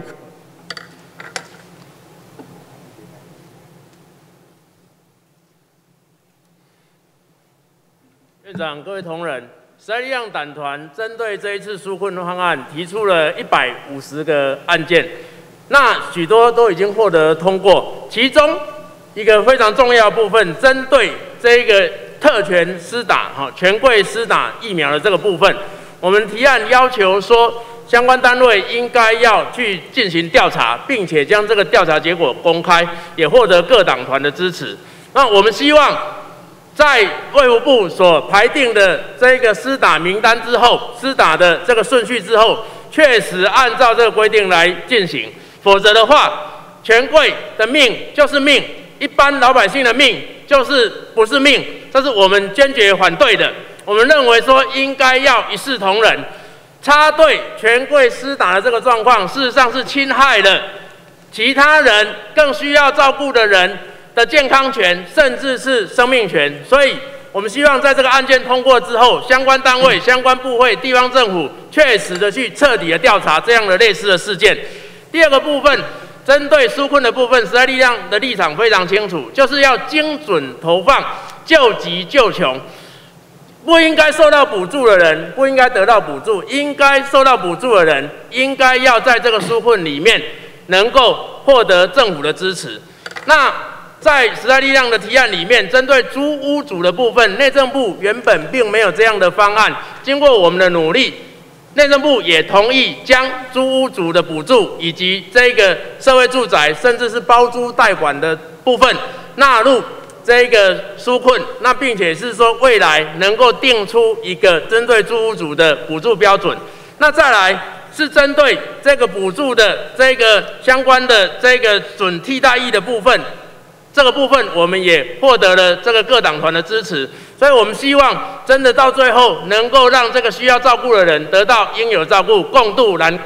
院长、各位同仁，时代力量党团针对这一次纾困方案提出了150个案件，那许多都已经获得通过。其中一个非常重要的部分，针对这个特权施打、权贵施打疫苗的这个部分。我们提案要求说，相关单位应该要去进行调查，并且将这个调查结果公开，也获得各党团的支持。那我们希望在卫福部所排定的这个施打名单之后，施打的这个顺序之后，确实按照这个规定来进行，否则的话，权贵的命就是命，一般老百姓的命就是不是命，这是我们坚决反对的。我们认为说应该要一视同仁，插队权贵施打的这个状况，事实上是侵害了其他人更需要照顾的人的健康权，甚至是生命权。所以，我们希望在这个案件通过之后，相关单位、相关部会、地方政府确实的去彻底的调查这样的类似的事件。第二个部分，针对纾困的部分，时代力量的立场非常清楚，就是要精准投放，救急救穷。不应该受到补助的人不应该得到补助，应该受到补助的人应该要在这个纾困里面能够获得政府的支持。那在时代力量的提案里面，针对租屋主的部分，内政部原本并没有这样的方案，经过我们的努力，内政部也同意将租屋主的补助以及这个社会住宅甚至是包租代管的部分纳入这个纾困，那并且是说未来能够定出一个针对租屋主的补助标准。那再来是针对这个补助的这个相关的这个准替代役的部分，这个部分我们也获得了这个各党团的支持，所以我们希望真的到最后能够让这个需要照顾的人得到应有照顾，共度难关。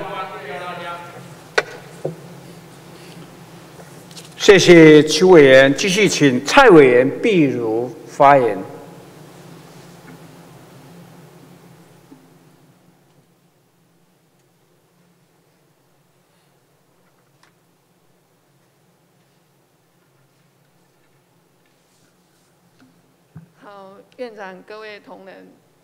谢谢邱委员，继续请蔡委员毕如发言。 好，院长、各位同仁，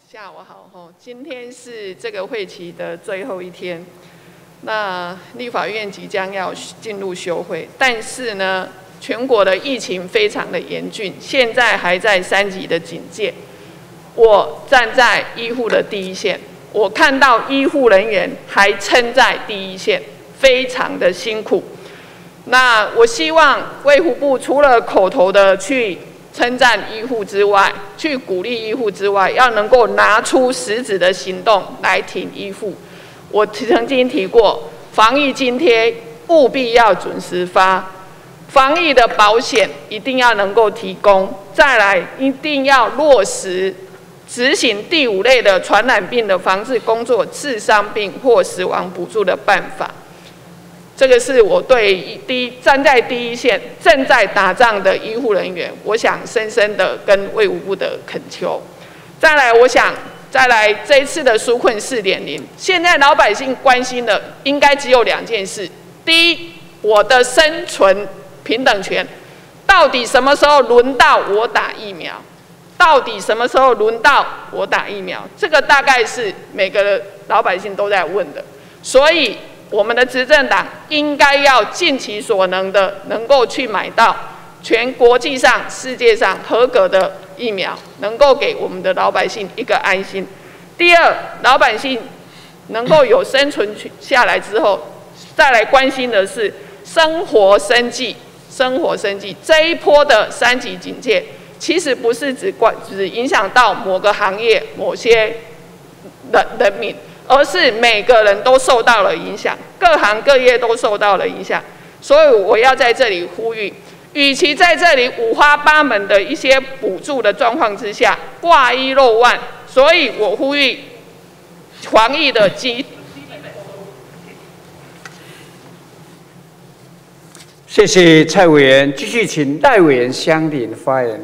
下午好吼，今天是这个会期的最后一天，那立法院即将要进入休会，但是呢，全国的疫情非常的严峻，现在还在3级的警戒。我站在医护的第一线，我看到医护人员还撑在第一线，非常的辛苦。那我希望卫福部除了口头的去称赞医护之外，去鼓励医护之外，要能够拿出实质的行动来挺医护。我曾经提过，防疫津贴务必要准时发，防疫的保险一定要能够提供，再来一定要落实执行第5类的传染病的防治工作，致伤病或死亡补助的办法。这个是我对站在第一线正在打仗的医护人员，我想深深的跟卫福部的恳求。再来，我想再来这一次的纾困4.0，现在老百姓关心的应该只有2件事：第一，我的生存平等权，到底什么时候轮到我打疫苗？到底什么时候轮到我打疫苗？这个大概是每个老百姓都在问的，所以我们的执政党应该要尽其所能的，能够去买到全国际上、世界上合格的疫苗，能够给我们的老百姓一个安心。第二，老百姓能够有生存下来之后，再来关心的是生活生计。生活生计这一波的3级警戒，其实不是只影响到某个行业、某些人民。而是每个人都受到了影响，各行各业都受到了影响，所以我要在这里呼吁，与其在这里五花八门的一些补助的状况之下挂一漏万，所以我呼吁防疫的谢谢蔡委员，继续请赖委员相邻发言。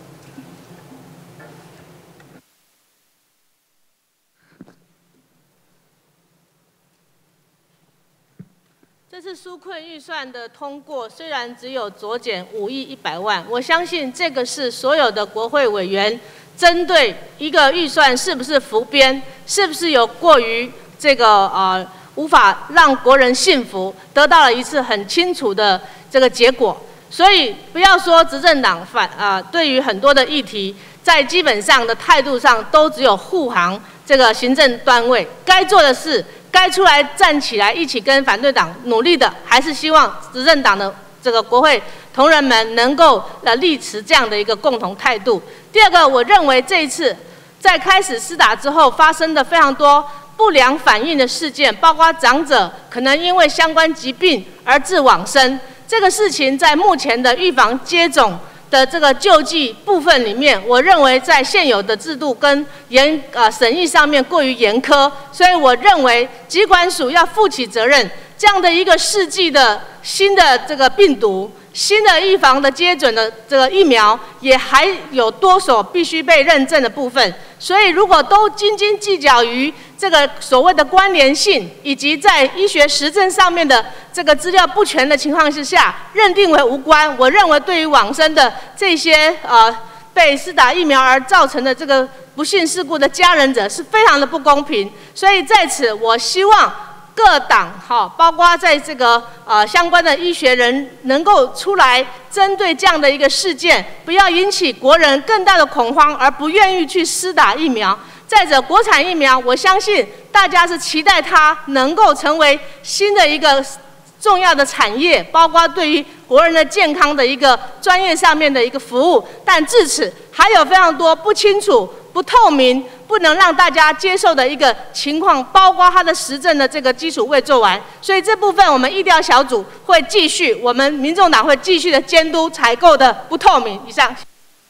这次纾困预算的通过，虽然只有酌减5亿100万，我相信这个是所有的国会委员针对一个预算是不是浮编，是不是有过于这个无法让国人信服，得到了一次很清楚的这个结果。所以不要说执政党对于很多的议题，在基本上的态度上都只有护航这个行政单位，该做的事。该出来站起来，一起跟反对党努力的，还是希望执政党的这个国会同仁们能够力持这样的一个共同态度。第二个，我认为这一次在开始施打之后，发生的非常多不良反应的事件，包括长者可能因为相关疾病而致往生，这个事情在目前的预防接种的这个救济部分里面，我认为在现有的制度跟审议上面过于严苛，所以我认为疾管署要负起责任。这样的一个世纪的新的这个病毒、新的预防的接种的这个疫苗，也还有多所必须被认证的部分。所以，如果都斤斤计较于这个所谓的关联性，以及在医学实证上面的这个资料不全的情况之下，认定为无关，我认为对于往生的这些被施打疫苗而造成的这个不幸事故的家人者是非常的不公平。所以在此，我希望各党包括在这个相关的医学人能够出来针对这样的一个事件，不要引起国人更大的恐慌，而不愿意去施打疫苗。再者，国产疫苗，我相信大家是期待它能够成为新的一个重要的产业，包括对于国人的健康的一个专业上面的一个服务。但至此还有非常多不清楚、不透明、不能让大家接受的一个情况，包括它的实证的这个基础未做完。所以这部分我们疫调小组会继续，我们民众党会继续的监督采购的不透明。以上。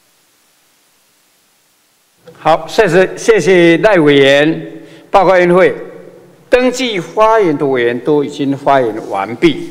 好，谢谢赖委员。报告院会，登记发言的委员都已经发言完毕。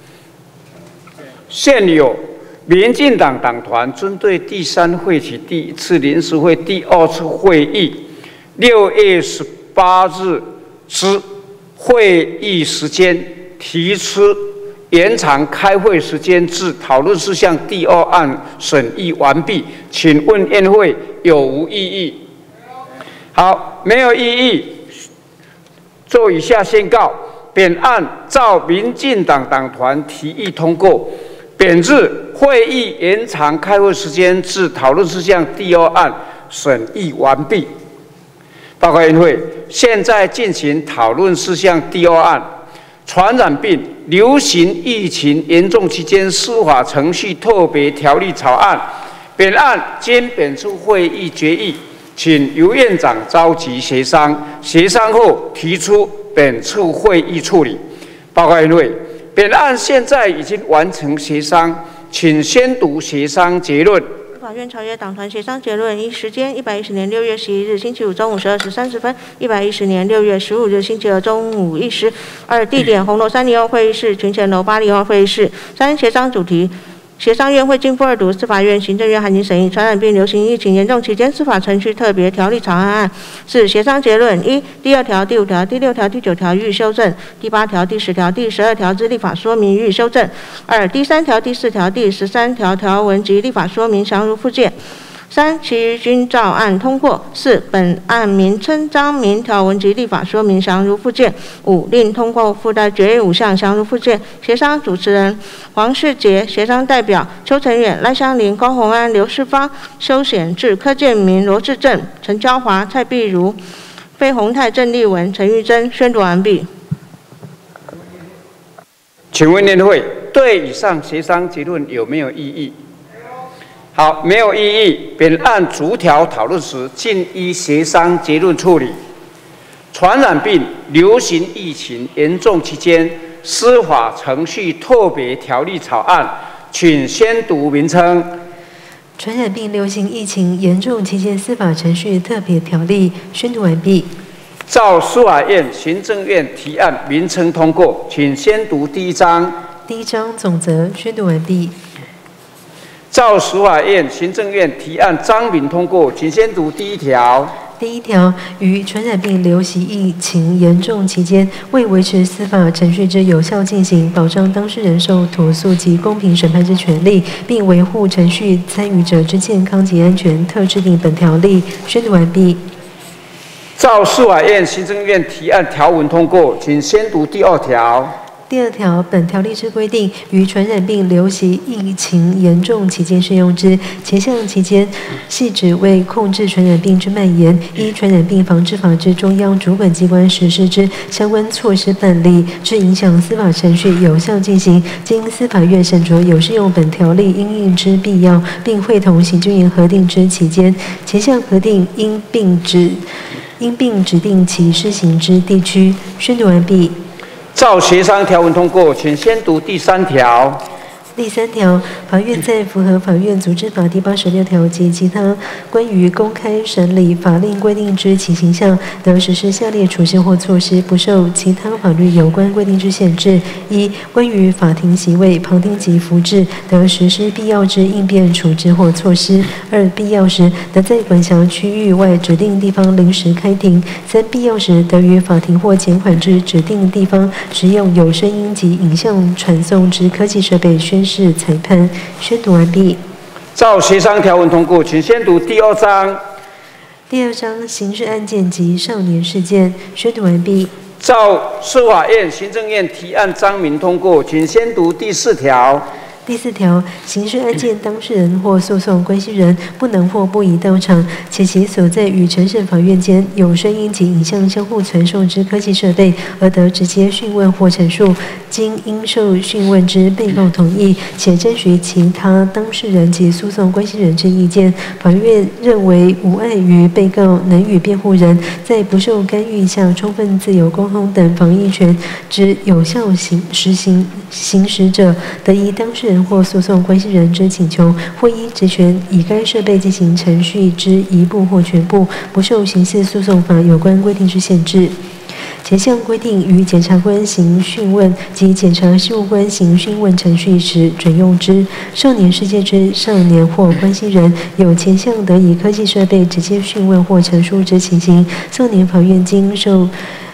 现有民进党党团针对第3会期第1次临时会第2次会议6月18日之会议时间提出延长开会时间至讨论事项第2案审议完毕，请问院会有无异议？ 好，没有异议，做以下宣告：本案照民进党党团提议通过。本日会议延长开会时间至讨论事项第2案审议完毕。报告院会，现在进行讨论事项第2案。传染病流行疫情严重期间司法程序特别条例草案，本案经本次会议决议，请由院长召集协商，协商后提出本次会议处理。报告院会，本案现在已经完成协商，请宣读协商结论。 法院朝野党团协商结论：一、时间110年6月11日星期五中午12时30分；110年6月15日星期二中午1时。2、地点：红楼3利用会议室、群贤楼8利用会议室。3、协商主题：协商院会经复2读，司法院、行政院函情审议传染病流行疫情严重期间司法程序特别条例草案案。4、协商结论：一、第2条、第5条、第6条、第9条予以修正；第8条、第10条、第12条之立法说明予以修正。2、第3条、第4条、第13条条文及立法说明详如附件。3、其余均照案通过。4、本案名称、章名、条文及立法说明详如附件。5、另通过附带决议5项详如附件。协商主持人黄世杰，协商代表邱成远、赖香伶、高虹安、刘世芳、邱显智、柯建明、罗志正、陈娇华、蔡碧如、费鸿泰、郑丽文、陈玉珍。宣读完毕。 请问院会对以上协商结论有没有异议？好，没有异议。本案逐条讨论时，尽依协商结论处理。传染病流行疫情严重期间司法程序特别条例草案，请宣读名称。 传染病流行疫情严重期间司法程序特别条例宣读完毕。 照司法院、行政院提案名称通过，请宣读第1章。 第1章总则宣读完毕。 照司法院、行政院提案章名通过，请宣读第1条。 第1条，于传染病流行疫情严重期间，为维持司法程序之有效进行，保障当事人受妥诉及公平审判之权利，并维护程序参与者之健康及安全，特制定本条例。宣读完毕。 照司法院、行政院提案条文通过，请宣读第2条。 第2条，本条例之规定，于传染病流行疫情严重期间适用之。前项期间，系指为控制传染病之蔓延，依传染病防治法之中央主管机关实施之相关措施办理，致影响司法程序有效进行，经司法院审酌有适用本条例因应之必要，并会同行政院核定之期间，前项核定因并指定其施行之地区。宣读完毕。 照协商条文通过，请宣读第3条。 第3条，法院在符合法院组织法第86条及其他关于公开审理法令规定之情形下，得实施下列处置或措施，不受其他法律有关规定之限制：一、关于法庭席位、旁听及服制，得实施必要之应变处置或措施；二、必要时，得在管辖区域外指定地方临时开庭；三、必要时，得于法庭或前款之指定地方使用有声音及影像传送之科技设备宣誓裁判。宣读完毕。 照协商条文通过，请宣读第2章。 第2章刑事案件及少年事件。宣读完毕。 照司法院、行政院提案章名通过，请宣读第4条。 第4条，刑事案件当事人或诉讼关系人不能或不宜到场，且其所在与承审法院间有声音及影像相互传送之科技设备，而得直接讯问或陈述，经应受讯问之被告同意，且征询其他当事人及诉讼关系人之意见，法院认为无碍于被告能与辩护人在不受干预下充分自由沟通等防疫权之有效行使者，得依当事人或诉讼关系人之请求，或依职权以该设备进行程序之一部或全部，不受刑事诉讼法有关规定之限制。前项规定于检察官行讯问及检察事务官行讯问程序时准用之。少年事件之少年或关系人有前项得以科技设备直接讯问或陈述之情形，少年法院经受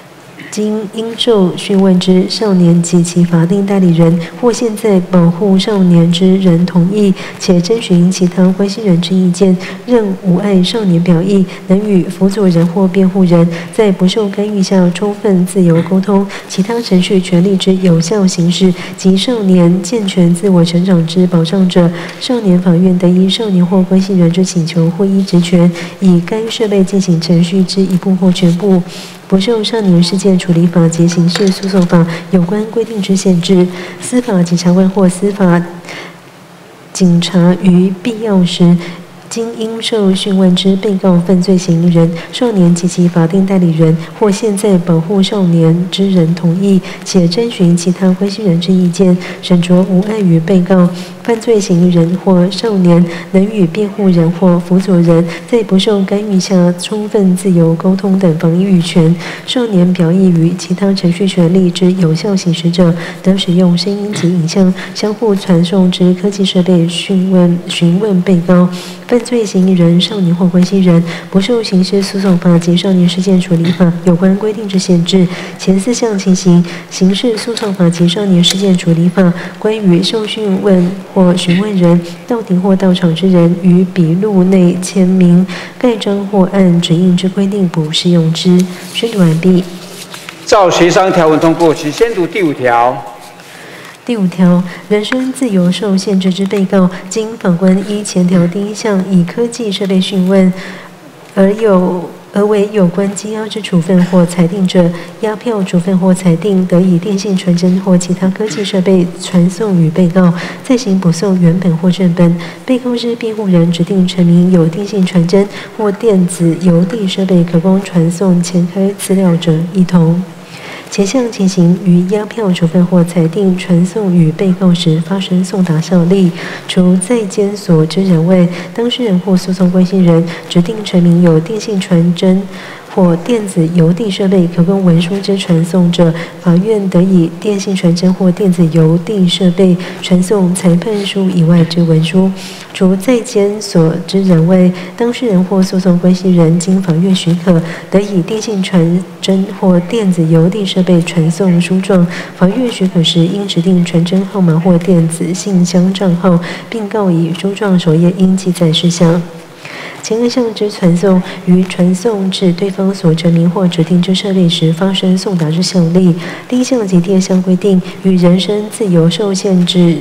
经应受讯问之少年及其法定代理人或现在保护少年之人同意，且征询其他关系人之意见，认无碍少年表意，能与辅佐人或辩护人在不受干预下充分自由沟通其他程序权利之有效行使及少年健全自我成长之保障者，少年法院得依少年或关系人之请求或依职权，以该设备进行程序之一部或全部，不受少年事件处理法及刑事诉讼法有关规定之限制。司法检察官或司法警察于必要时，经应受讯问之被告犯罪嫌疑人、少年及其法定代理人或现在保护少年之人同意，且征询其他关系人之意见，审酌无碍于被告、犯罪嫌疑人或少年能与辩护人或辅佐人在不受干预下充分自由沟通等防御权。少年表意与其他程序权利之有效行使者，得使用声音及影像相互传送之科技设备询问被告、犯罪嫌疑人、少年或关系人，不受刑事诉讼法及少年事件处理法有关规定之限制。前4项情形，刑事诉讼法及少年事件处理法关于受讯问或询问人到庭或到场之人于笔录内签名、盖章或按指印之规定不适用之。宣读完毕。 照协商条文通过，请先读第5条。 第5条，人身自由受限制之被告，经法官依前条第1项以科技设备讯问，而为有关羁押之处分或裁定者，押票处分或裁定得以电信传真或其他科技设备传送与被告，再行补送原本或正本。被告之辩护人指定陈明有电信传真或电子邮递设备可供传送前开资料者，一同。前项情形于押票处分或裁定传送与被告时发生送达效力，除在监所之人外，当事人或诉讼关系人指定陈明有电信传真或电子邮递设备可供文书之传送者，法院得以电信传真或电子邮递设备传送裁判书以外之文书。除在监所之人外，当事人或诉讼关系人经法院许可，得以电信传真或电子邮递设备传送书状。法院许可时，应指定传真号码或电子信箱账号，并告以书状首页应记载事项。前2项之传送，于传送至对方所证明或指定之设备时发生送达之效力。第1项及第2项规定，与人身自由受限制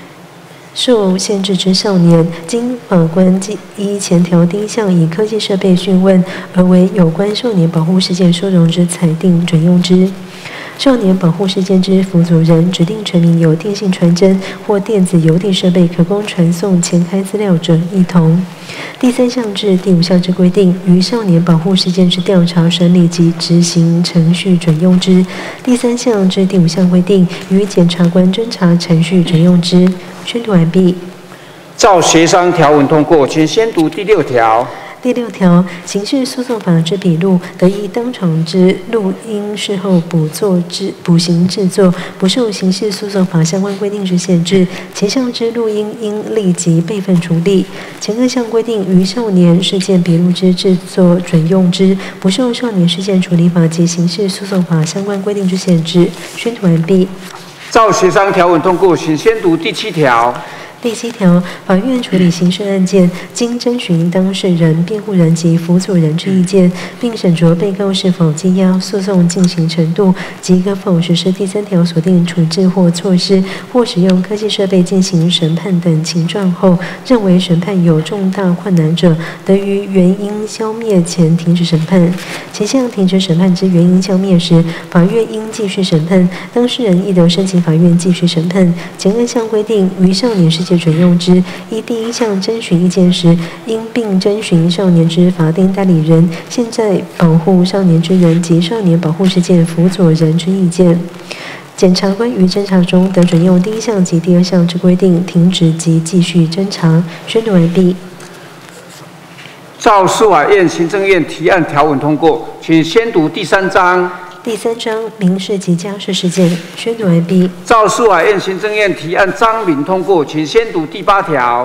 之少年，经法官依前条第1项以科技设备讯问，而为有关少年保护事件收容之裁定准用之。少年保护事件之辅佐人指定陈明有电信传真或电子邮递设备可供传送前开资料者，一同。第3项至第5项之规定，于少年保护事件之调查、审理及执行程序准用之。第3项至第5项规定，于检察官侦查程序准用之。宣读完毕。 照协商条文通过，请先读第6条。 第6条，刑事诉讼法之笔录，得依当场之录音事后补行制作，不受刑事诉讼法相关规定之限制。前项之录音应立即备份处理。前2项规定于少年事件笔录之制作准用之，不受少年事件处理法及刑事诉讼法相关规定之限制。宣读完毕。 照协商条文通过，请先读第7条。 第7条，法院处理刑事案件，经征询当事人、辩护人及辅佐人之意见，并审酌被告是否羁押、诉讼进行程度及可否实施第3条所定处置或措施，或使用科技设备进行审判等情状后，认为审判有重大困难者，得于原因消灭前停止审判。前项停止审判之原因消灭时，法院应继续审判，当事人亦得申请法院继续审判。前2项规定于少年事件准用之。依第1项征询意见时，应并征询少年之法定代理人、现在保护少年之人及少年保护事件辅佐人之意见。检察官于侦查中得准用第1项及第2项之规定，停止及继续侦查。宣读完毕。 照司法院行政院提案条文通过，请先读第3章。 第3章民事及家事事件。宣读完毕。 照司法院行政院提案章名通过，请先读第8条。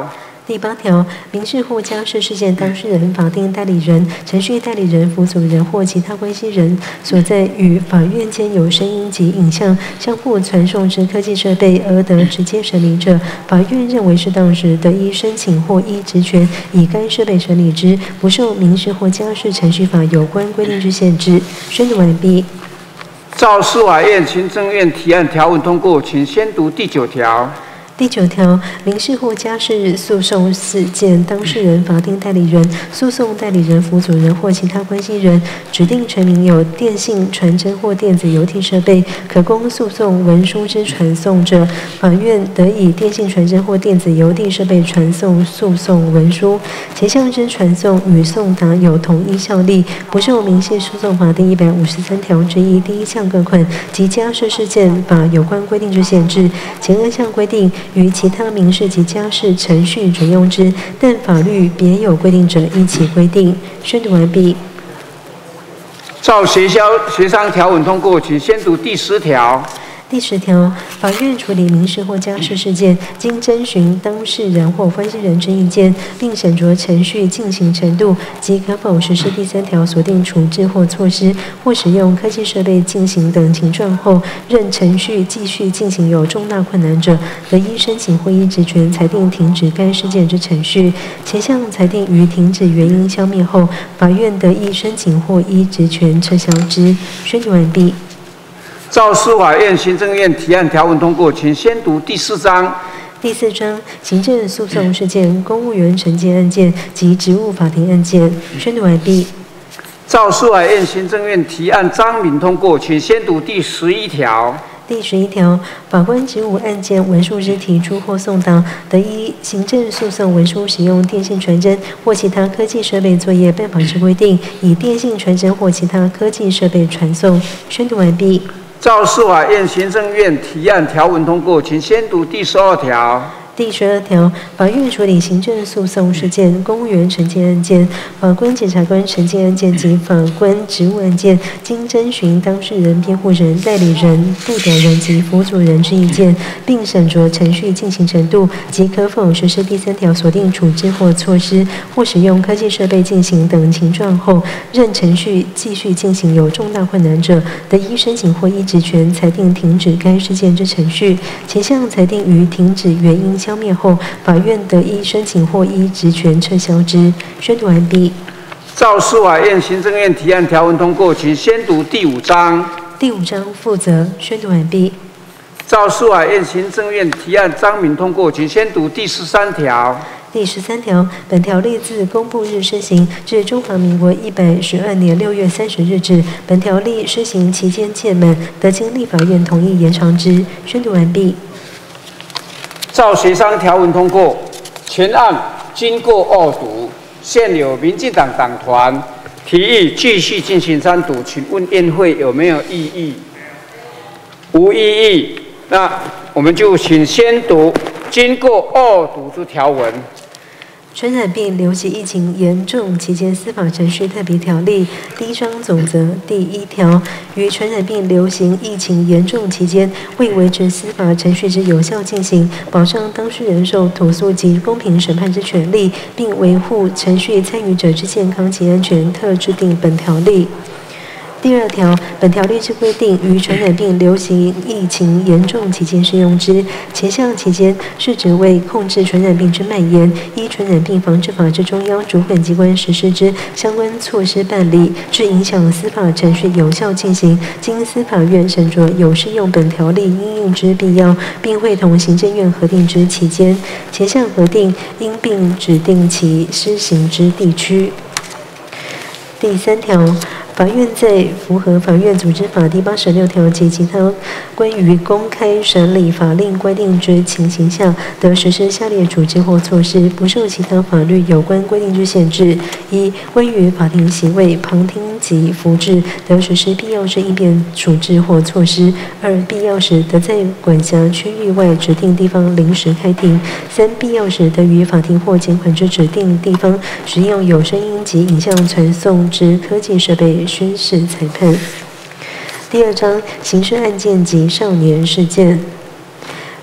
第8条，民事或家事事件当事人、法定代理人、程序代理人、辅佐人或其他关系人所在与法院间有声音及影像相互传送之科技设备而得直接审理者，法院认为适当时，得依申请或依职权以该设备审理之，不受民事或家事程序法有关规定之限制。宣读完毕。 照司法院行政院提案条文通过，请先读第9条。 第9条，民事或家事诉讼事件当事人、法定代理人、诉讼代理人、辅佐人或其他关系人指定陈明有电信传真或电子邮递设备可供诉讼文书之传送者，法院得以电信传真或电子邮递设备传送诉讼文书，前项之传送与送达有同一效力，不受民事诉讼法第153条之一第1项各款及家事事件法有关规定之限制。前2项规定于其他民事及家事程序准用之，但法律别有规定者，依其规定。宣读完毕。 照协商条文通过，请先读第10条。 第10条，法院处理民事或家事事件，经征询当事人或关系人之意见，并审酌程序进行程度及可否实施第3条所定处置或措施，或使用科技设备进行等情状后，认程序继续进行有重大困难者，得依申请或依职权裁定停止该事件之程序。前项裁定于停止原因消灭后，法院得依申请或依职权撤销之。宣读完毕。 照司法院行政院提案条文通过，请先读第4章。 第4章，行政诉讼事件、公务员惩戒案件及职务法庭案件。宣读完毕。 照司法院行政院提案章名通过，请先读第11条。 第11条，法官职务案件文书之提出或送达，得依行政诉讼文书使用电信传真或其他科技设备作业办法之规定，以电信传真或其他科技设备传送。宣读完毕。 照司法院行政院提案条文通过，请先读第12条。 第12条，法院处理行政诉讼事件、公务员惩戒案件、法官、检察官惩戒案件及法官职务案件，经征询当事人、辩护人、代理人、代表人及辅佐人之意见，并审酌程序进行程度及可否实施第3条所定处置或措施，或使用科技设备进行等情状后，认程序继续进行有重大困难者，得依申请或依职权裁定停止该事件之程序。前项裁定于停止原因消灭后，法院得依申请或依职权撤销之。宣读完毕。 照司法院行政院提案条文通过，请先读第5章。 第5章负责。宣读完毕。 照司法院行政院提案章名通过，请先读第13条。 第13条，本条例自公布日施行至中华民国112年6月30日止。本条例施行期间届满，得经立法院同意延长之。宣读完毕。 照协商条文通过，全案经过2读，现有民进党党团提议继续进行3读，请问院会有没有异议？无异议，那我们就请先读经过2读之条文。 传染病流行疫情严重期间司法程序特别条例第1章总则第1条，于传染病流行疫情严重期间，为维持司法程序之有效进行，保障当事人受投诉及公平审判之权利，并维护程序参与者之健康及安全，特制定本条例。第2条，本条例之规定于传染病流行疫情严重期间适用之。前项期间是指为控制传染病之蔓延，依传染病防治法之中央主管机关实施之相关措施办理，致影响司法程序有效进行，经司法院审酌有适用本条例应用之必要，并会同行政院核定之期间，前项核定应并指定其施行之地区。第3条，法院在符合法院组织法第86条及其他关于公开审理法令规定之情形下，得实施下列处置或措施，不受其他法律有关规定之限制：1、关于法庭席位、旁听及服制，得实施必要之应变处置或措施； 2、必要时得在管辖区域外指定地方临时开庭； 3、必要时得于法庭或检管之指定地方使用有声音及影像传送之科技设备宣示裁判。第2章刑事案件及少年事件。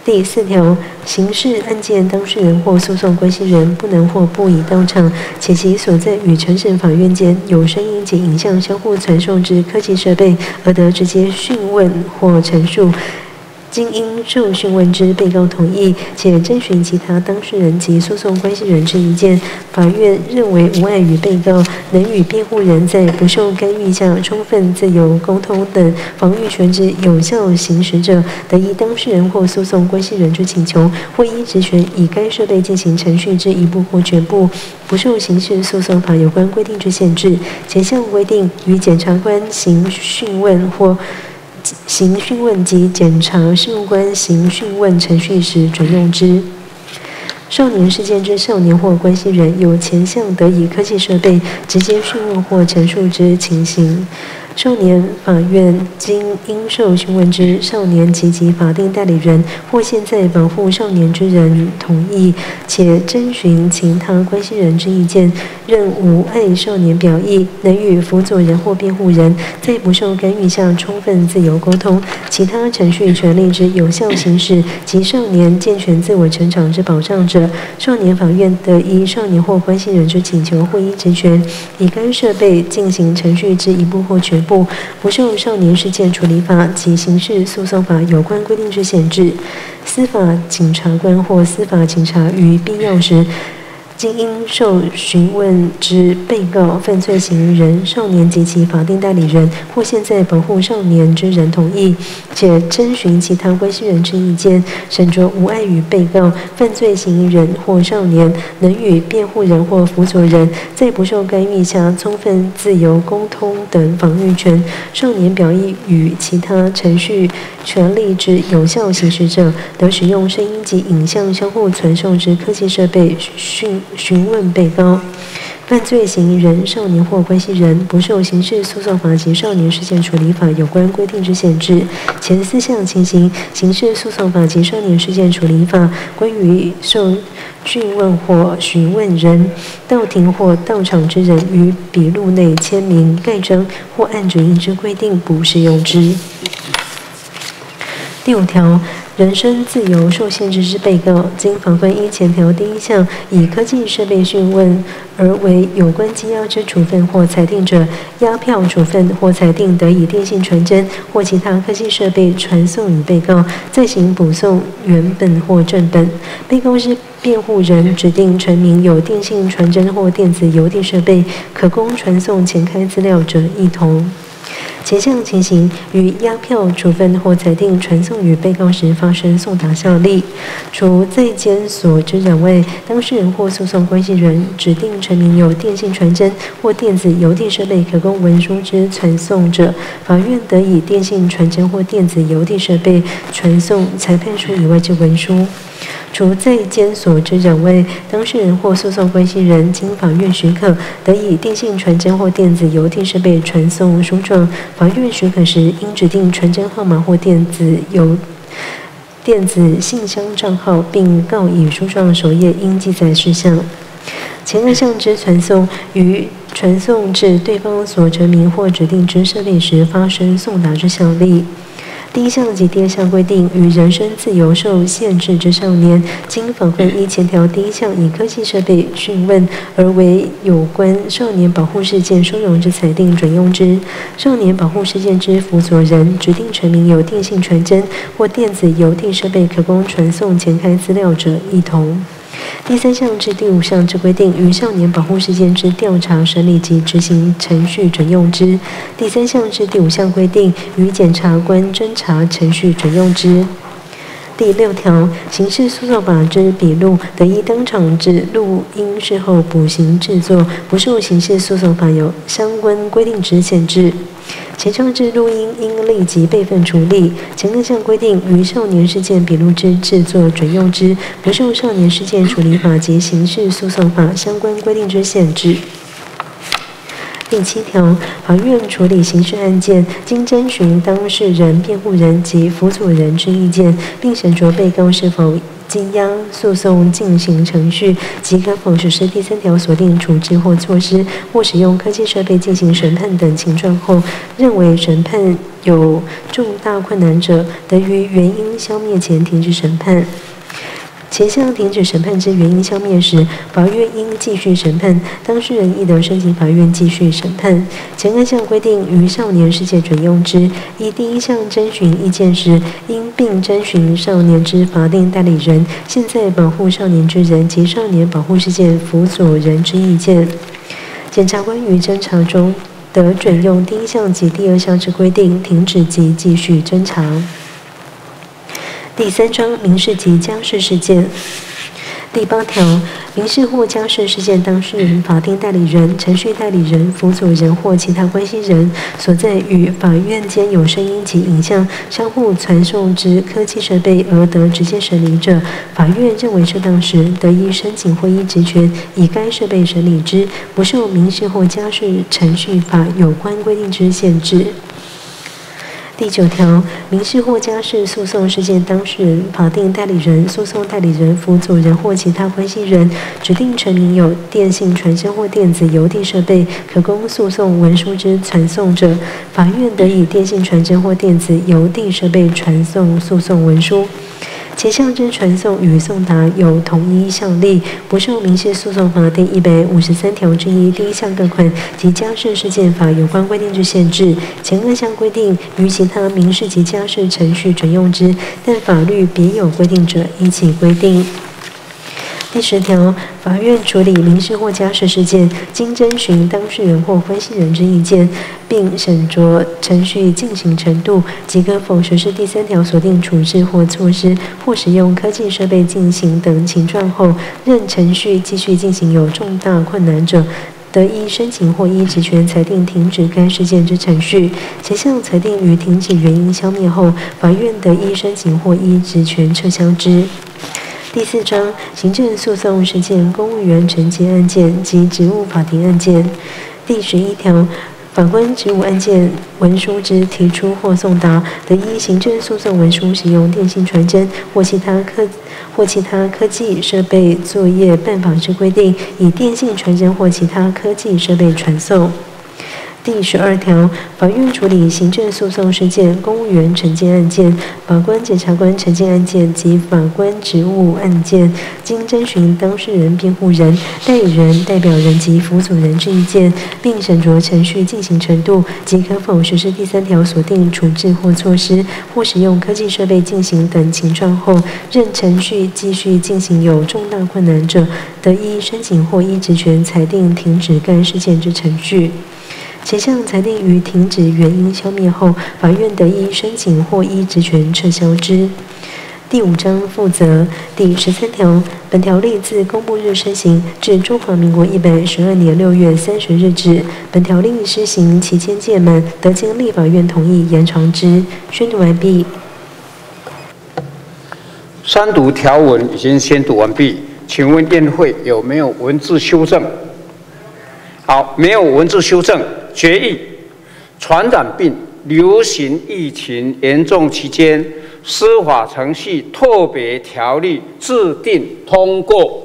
第4条，刑事案件当事人或诉讼关系人不能或不以到场，且其所在与承审法院间有声音及影像相互传送之科技设备而得直接讯问或陈述，经应受讯问之被告同意，且征询其他当事人及诉讼关系人之意见，法院认为无碍于被告能与辩护人在不受干预下充分自由沟通等防御权之有效行使者，得依当事人或诉讼关系人之请求，或依职权以该设备进行程序之一部或全部，不受刑事诉讼法有关规定之限制，前项规定与检察官行讯问或行讯问及检察事务官行讯问程序时准用之。少年事件之少年或关系人有前项得以科技设备直接讯问或陈述之情形，少年法院经应受讯问之少年及其法定代理人或现在保护少年之人同意，且征询其他关系人之意见，认无碍少年表意，能与辅佐人或辩护人在不受干预下充分自由沟通，其他程序权利之有效行使及少年健全自我成长之保障者，少年法院得依少年或关系人之请求或依职权，以该设备进行程序之一部或全部，不受少年事件处理法及刑事诉讼法有关规定之限制。司法警察官或司法警察于必要时，经应受询问之被告、犯罪嫌疑人、少年及其法定代理人或现在保护少年之人同意，且征询其他关系人之意见，审酌无碍于被告、犯罪嫌疑人或少年能与辩护人或辅佐人在不受干预下充分自由沟通等防御权，少年表意与其他程序权利之有效行使者，得使用声音及影像相互传送之科技设备询问被告。犯罪嫌疑人、少年或关系人不受刑事诉讼法及少年事件处理法有关规定之限制。前4项情形，刑事诉讼法及少年事件处理法关于受讯问或询问人到庭或到场之人于笔录内签名、盖章或按指印之规定不适用之。第5条，人身自由受限制之被告，经法官依前条第1项以科技设备讯问而为有关羁押之处分或裁定者，押票处分或裁定得以电信传真或其他科技设备传送与被告，再行补送原本或正本。被告之辩护人指定陈明有电信传真或电子邮递设备可供传送前开资料者一同。前项情形于押票处分或裁定传送与被告时发生送达效力，除在监所之人外，当事人或诉讼关系人指定陈明有电信传真或电子邮递设备可供文书之传送者，法院得以电信传真或电子邮递设备传送裁判书以外之文书。除在监所之人外，当事人或诉讼关系人经法院许可，得以电信传真或电子邮递设备传送书状。法院许可时，应指定传真号码或电子信箱账号，并告以书状首页应记载事项。前2项之传送，于传送至对方所陈明或指定之设备时发生送达之效力。第1项及第2项规定，与人身自由受限制之少年，经法官依前条第1项以科技设备讯问而为有关少年保护事件收容之裁定准用之。少年保护事件之辅佐人指定陈明有电信传真或电子邮递设备可供传送前开资料者一同。第3项至第5项之规定，于少年保护事件之调查、审理及执行程序准用之。第3项至第5项规定，于检察官侦查程序准用之。第6条，刑事诉讼法之笔录得依当场之录音事后补行制作，不受刑事诉讼法有相关规定之限制。前项之录音应立即备份处理。前2项规定于少年事件笔录之制作准用之，不受少年事件处理法及刑事诉讼法相关规定之限制。第7条，法院处理刑事案件，经征询当事人、辩护人及辅佐人之意见，并审酌被告是否羁押诉讼进行程序，即可否实施第3条锁定处置或措施，或使用科技设备进行审判等情状后，认为审判有重大困难者，得于原因消灭前停止审判。前项停止审判之原因消灭时，法院应继续审判，当事人亦得申请法院继续审判。前2项规定于少年事件准用之。依第1项征询意见时，应并征询少年之法定代理人、现在保护少年之人及少年保护事件辅佐人之意见。检察官于侦查中得准用第1项及第2项之规定，停止及继续侦查。第3章民事及家事事件。第8条，民事或家事事件当事人、法定代理人、程序代理人、辅佐人或其他关系人所在与法院间有声音及影像相互传送之科技设备而得直接审理者，法院认为适当时，得依申请会议职权以该设备审理之，不受民事或家事程序法有关规定之限制。第9条，民事或家事诉讼事件当事人、法定代理人、诉讼代理人、辅佐人或其他关系人指定成名有电信传真或电子邮递设备可供诉讼文书之传送者，法院得以电信传真或电子邮递设备传送诉讼文书。前项之传送与送达有同一效力，不受民事诉讼法第153条之一第1项各款及家事事件法有关规定之限制。前2项规定于其他民事及家事程序准用之，但法律别有规定者，依其规定。第10条，法院处理民事或家事事件，经征询当事人或关系人之意见，并审酌程序进行程度，即可否实施第3条锁定处置或措施，或使用科技设备进行等情状后，任程序继续进行有重大困难者，得依申请或依职权裁定停止该事件之程序。前项裁定于停止原因消灭后，法院得依申请或依职权撤销之。第4章行政诉讼事件、公务员惩戒案件及职务法庭案件。第11条，法官职务案件文书之提出或送达，得依行政诉讼文书使用电信传真或其他科技设备作业办法之规定，以电信传真或其他科技设备传送。第12条，法院处理行政诉讼事件、公务员惩戒案件、法官、检察官惩戒案件及法官职务案件，经征询当事人、辩护人、代理人、代表人及辅佐人之意见，并审酌程序进行程度，即可否实施第3条锁定处置或措施，或使用科技设备进行等情状后，任程序继续进行有重大困难者，得依申请或依职权裁定停止该事件之程序。前项裁定于停止原因消灭后，法院得依申请或依职权撤销之。第5章负责。第13条，本条例自公布日施行至中华民国112年6月30日止。本条例施行期间届满，得经立法院同意延长之。宣读完毕。 3读条文已经宣读完毕，请问院会有没有文字修正？好，没有文字修正。决议：传染病流行疫情严重期间，司法程序特别条例制定通过。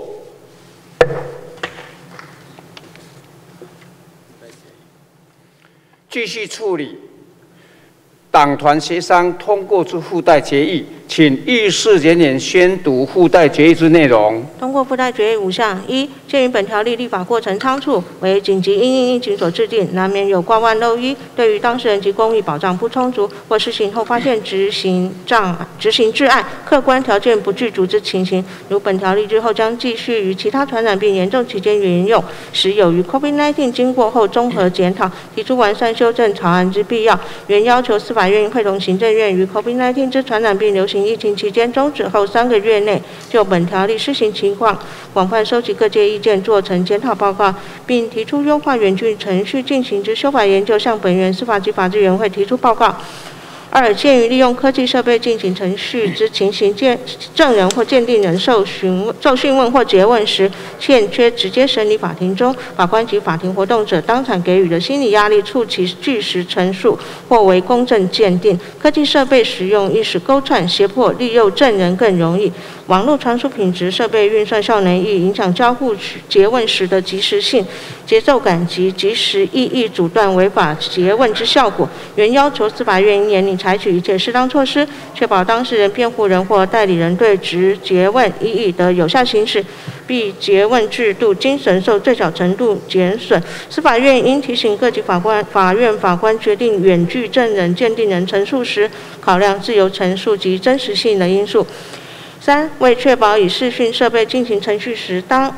继续处理党团协商通过之附带决议，请议事人员宣读附带决议之内容。 通过附带决议5项：1、鉴于本条例立法过程仓促，为紧急因应疫情所制定，难免有挂万漏一，对于当事人及公益保障不充足，或施行后发现执行治安客观条件不具足之情形，如本条例之后将继续于其他传染病严重期间沿用，时有于 COVID-19 经过后综合检讨，提出完善修正草案之必要，原要求司法院会同行政院于 COVID-19 之传染病流行疫情期间终止后3个月内，就本条例施行情况，广泛收集各界意见，做成检讨报告，并提出优化远距程序进行之修法研究，向本院司法及法制委员会提出报告。2、鉴于利用科技设备进行程序之情形，证人或鉴定人受讯问或诘问时，欠缺直接审理法庭中法官及法庭活动者当场给予的心理压力，促其据实陈述或为公正鉴定。科技设备使用亦使勾串、胁迫、利诱证人更容易。 网络传输品质、设备运算效能易影响交互诘问时的及时性、节奏感及及时异议阻断违法诘问之效果。原要求司法院应严厉采取一切适当措施，确保当事人、辩护人或代理人对质诘问异议的有效行使，并诘问制度精神受最小程度减损。司法院应提醒各级法院法官决定远距证人、鉴定人陈述时，考量自由陈述及真实性的因素。3. 为确保以视讯设备进行程序时，当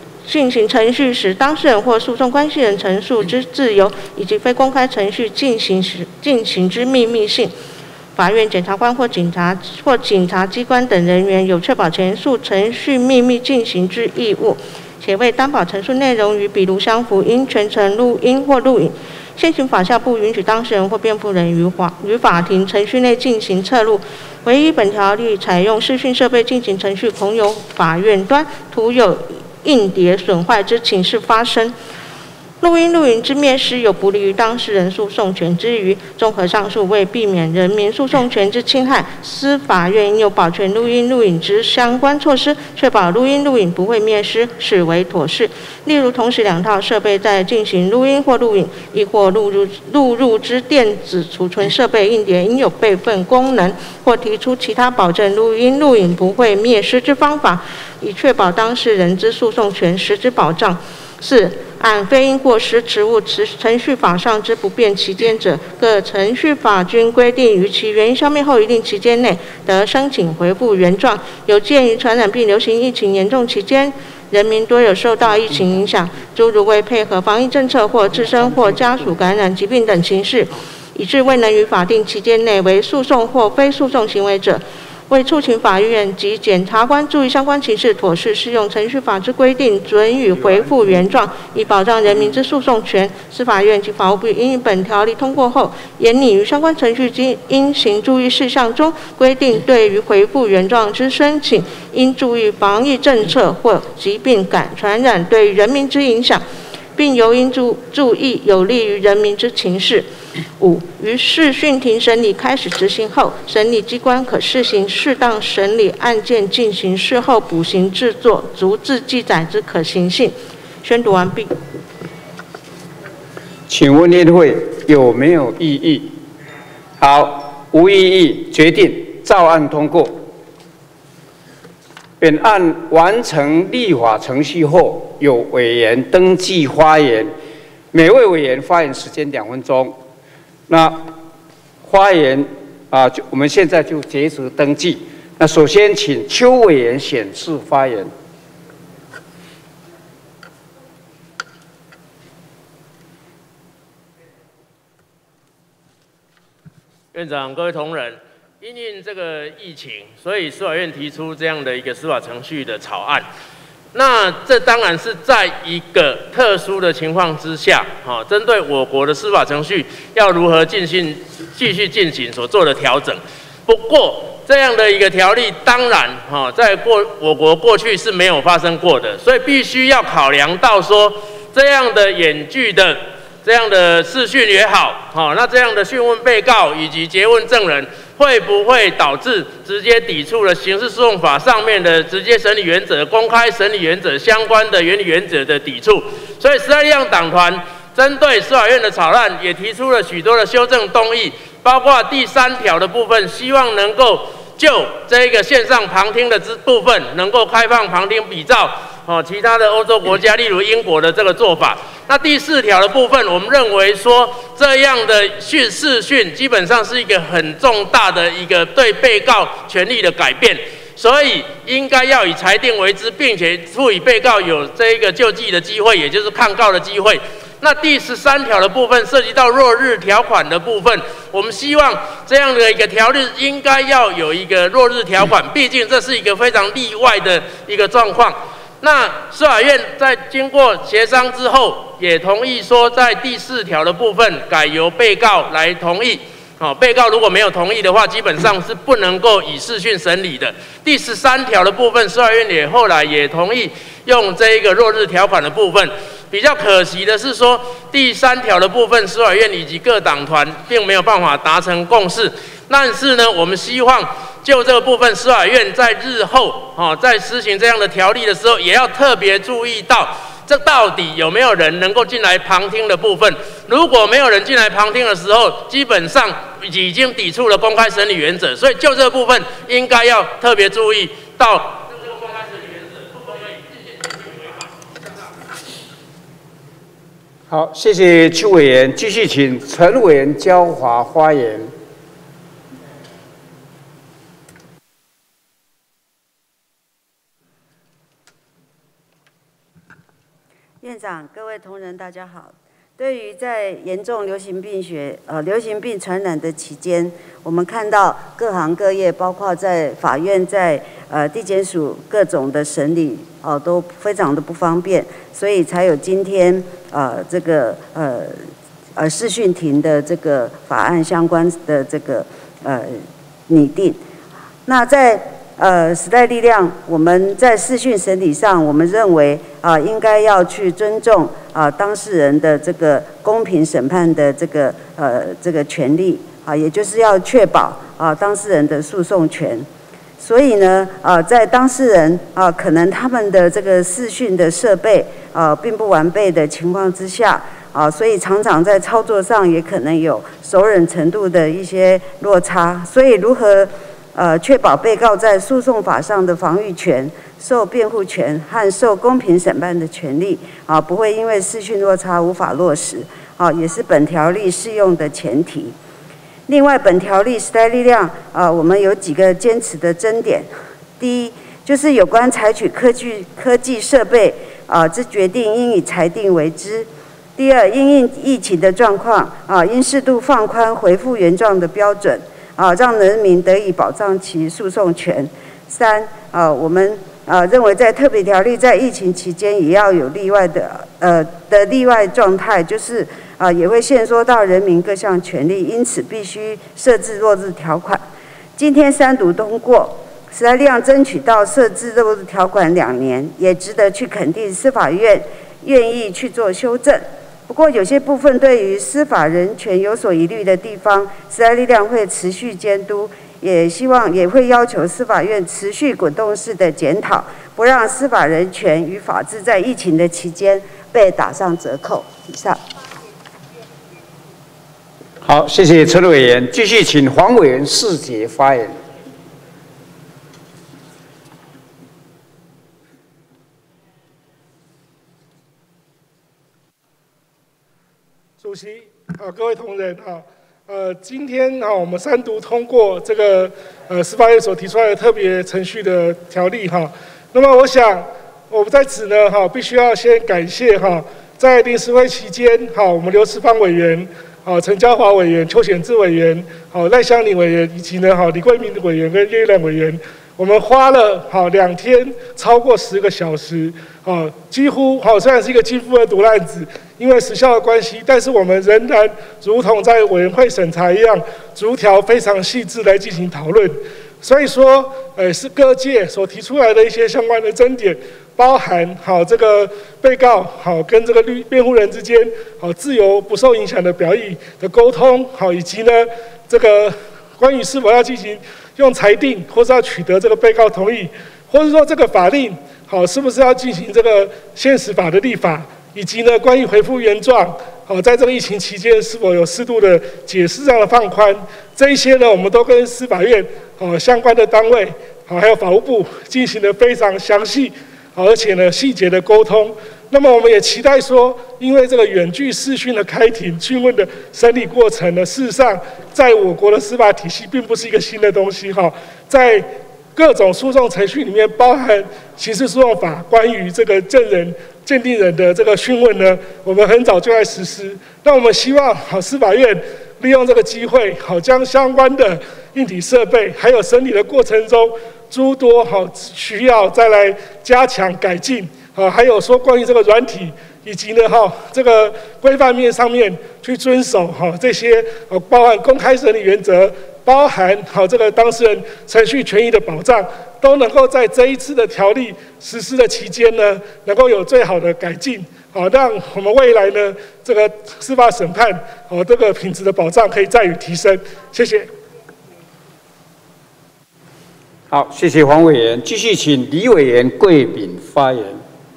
事人或诉讼关系人陈述之自由，以及非公开程序进行之秘密性，法院、检察官或警察机关等人员有确保前述程序秘密进行之义务，且为担保陈述内容与笔录相符，应全程录音或录影。现行法下不允许当事人或辩护人于法庭程序内进行侧录，唯一本条例采用视讯设备进行程序，恐有法院端徒有硬碟损坏之情事发生。录音录影之灭失有不利于当事人诉讼权之余，综合上述，为避免人民诉讼权之侵害，司法院应有保全录音录影之相关措施，确保录音录影不会灭失，视为妥适。例如，同时2套设备在进行录音或录影，亦或录入之电子储存设备硬碟应有备份功能，或提出其他保证录音录影不会灭失之方法，以确保当事人之诉讼权实质保障。4. 按非因过失迟误程序法上之不便期间者，各程序法均规定于其原因消灭后一定期间内，得申请回复原状。有鉴于传染病流行疫情严重期间，人民多有受到疫情影响，诸如为配合防疫政策或自身或家属感染疾病等情事，以致未能于法定期间内为诉讼或非诉讼行为者，为促请法院及检察官注意相关情事，妥适适用程序法之规定，准予回复原状，以保障人民之诉讼权。司法院及法务部应于本条例通过后，严拟于相关程序及应行注意事项中规定，对于回复原状之申请，应注意防疫政策或疾病传染对人民之影响，并尤应注意有利于人民之情事。5. 于视讯庭审理开始执行后，审理机关可试行适当审理案件进行事后补行制作、逐字记载之可行性。宣读完毕。 请问院会有没有异议？好，无异议，决定照案通过。本案完成立法程序后，有委员登记发言，每位委员发言时间2分钟。那发言我们现在就截止登记。那首先请邱委员显示发言。 院长、各位同仁，因应这个疫情，所以司法院提出这样的一个司法程序的草案。那这当然是在一个特殊的情况之下，针对我国的司法程序要如何继续进行所做的调整。不过，这样的一个条例，当然在我国过去是没有发生过的，所以必须要考量到说这样的远距的这样的视讯也好，那这样的讯问被告以及诘问证人，会不会导致直接抵触了刑事诉讼法上面的直接审理原则、公开审理原则相关的原理原则的抵触？所以时代力量党团针对司法院的草案，也提出了许多的修正动议，包括第3条的部分，希望能够就这个线上旁听的部分，能够开放旁听比照其他的欧洲国家，例如英国的这个做法。那第4条的部分，我们认为说这样的视讯基本上是一个很重大的一个对被告权利的改变，所以应该要以裁定为之，并且赋予被告有这一个救济的机会，也就是抗告的机会。那第13条的部分涉及到落日条款的部分，我们希望这样的一个条例应该要有一个落日条款，毕竟这是一个非常例外的一个状况。那司法院在经过协商之后，也同意说，在第4条的部分改由被告来同意。被告如果没有同意的话，基本上是不能够以视讯审理的。第13条的部分，司法院后来也同意用这一个落日条款的部分。比较可惜的是说，第3条的部分，司法院以及各党团并没有办法达成共识。但是呢，我们希望就这个部分，司法院在日后在施行这样的条例的时候，也要特别注意到，这到底有没有人能够进来旁听的部分。如果没有人进来旁听的时候，基本上已经抵触了公开审理原则，所以就这个部分应该要特别注意到。 好，谢谢邱委员，继续请陈委员焦华发言。 院长、各位同仁，大家好。对于在严重流行病传染的期间，我们看到各行各业，包括在法院、在地检署各种的审理，都非常的不方便，所以才有今天视讯庭的这个法案相关的这个拟定。那在时代力量，我们在视讯审理上，我们认为应该要去尊重当事人的这个公平审判的这个权利也就是要确保当事人的诉讼权。所以呢，在当事人可能他们的这个视讯的设备并不完备的情况之下所以常常在操作上也可能有熟稔程度的一些落差。所以如何确保被告在诉讼法上的防御权、受辩护权和受公平审判的权利不会因为视讯落差无法落实也是本条例适用的前提。另外，本条例时代力量我们有几个坚持的争点。第一，就是有关采取科技设备之决定，应以裁定为之。第二，因应疫情的状况应适度放宽回复原状的标准让人民得以保障其诉讼权。三，我们认为在特别条例在疫情期间也要有例外的例外状态，就是也会限缩到人民各项权利，因此必须设置落日条款。今天三读通过，时代力量争取到设置落日条款2年，也值得去肯定司法院愿意去做修正。不过，有些部分对于司法人权有所疑虑的地方，时代力量会持续监督，也会要求司法院持续滚动式的检讨，不让司法人权与法治在疫情的期间被打上折扣。以上。 好，谢谢陈委员，继续请黄委员释节发言。 主席各位同仁今天我们三读通过这个司法院所提出来的特别程序的条例那么我想我们在此呢必须要先感谢在临时会期间我们刘世芳委员陈嘉华委员、邱显智委员、赖香伶委员以及呢李桂明委员跟叶玉兰委员，我们花了2天，超过10个小时几乎虽然是一个金夫的毒案子，因为时效的关系，但是我们仍然如同在委员会审查一样，逐条非常细致来进行讨论。所以说，是各界所提出来的一些相关的争点，包含这个被告跟这个辩护人之间自由不受影响的表意的沟通以及呢这个关于是否要进行用裁定，或是要取得这个被告同意，或是说这个法令是不是要进行这个现实法的立法，以及呢关于回复原状在这个疫情期间是否有适度的解释上的放宽，这一些呢我们都跟司法院相关的单位还有法务部进行了非常详细而且呢细节的沟通。那么我们也期待说，因为这个远距视讯的开庭讯问的审理过程呢，事实上在我国的司法体系并不是一个新的东西在各种诉讼程序里面，包含刑事诉讼法关于这个证人、鉴定人的这个讯问呢，我们很早就在实施。那我们希望司法院利用这个机会将相关的硬体设备还有审理的过程中诸多需要再来加强改进还有说关于这个软体以及呢这个规范面上面去遵守这些包含公开审理原则，包含这个当事人程序权益的保障，都能够在这一次的条例实施的期间呢，能够有最好的改进让我们未来呢这个司法审判这个品质的保障可以再予提升。谢谢。 好，谢谢黄委员。继续请李委员贵宾发言。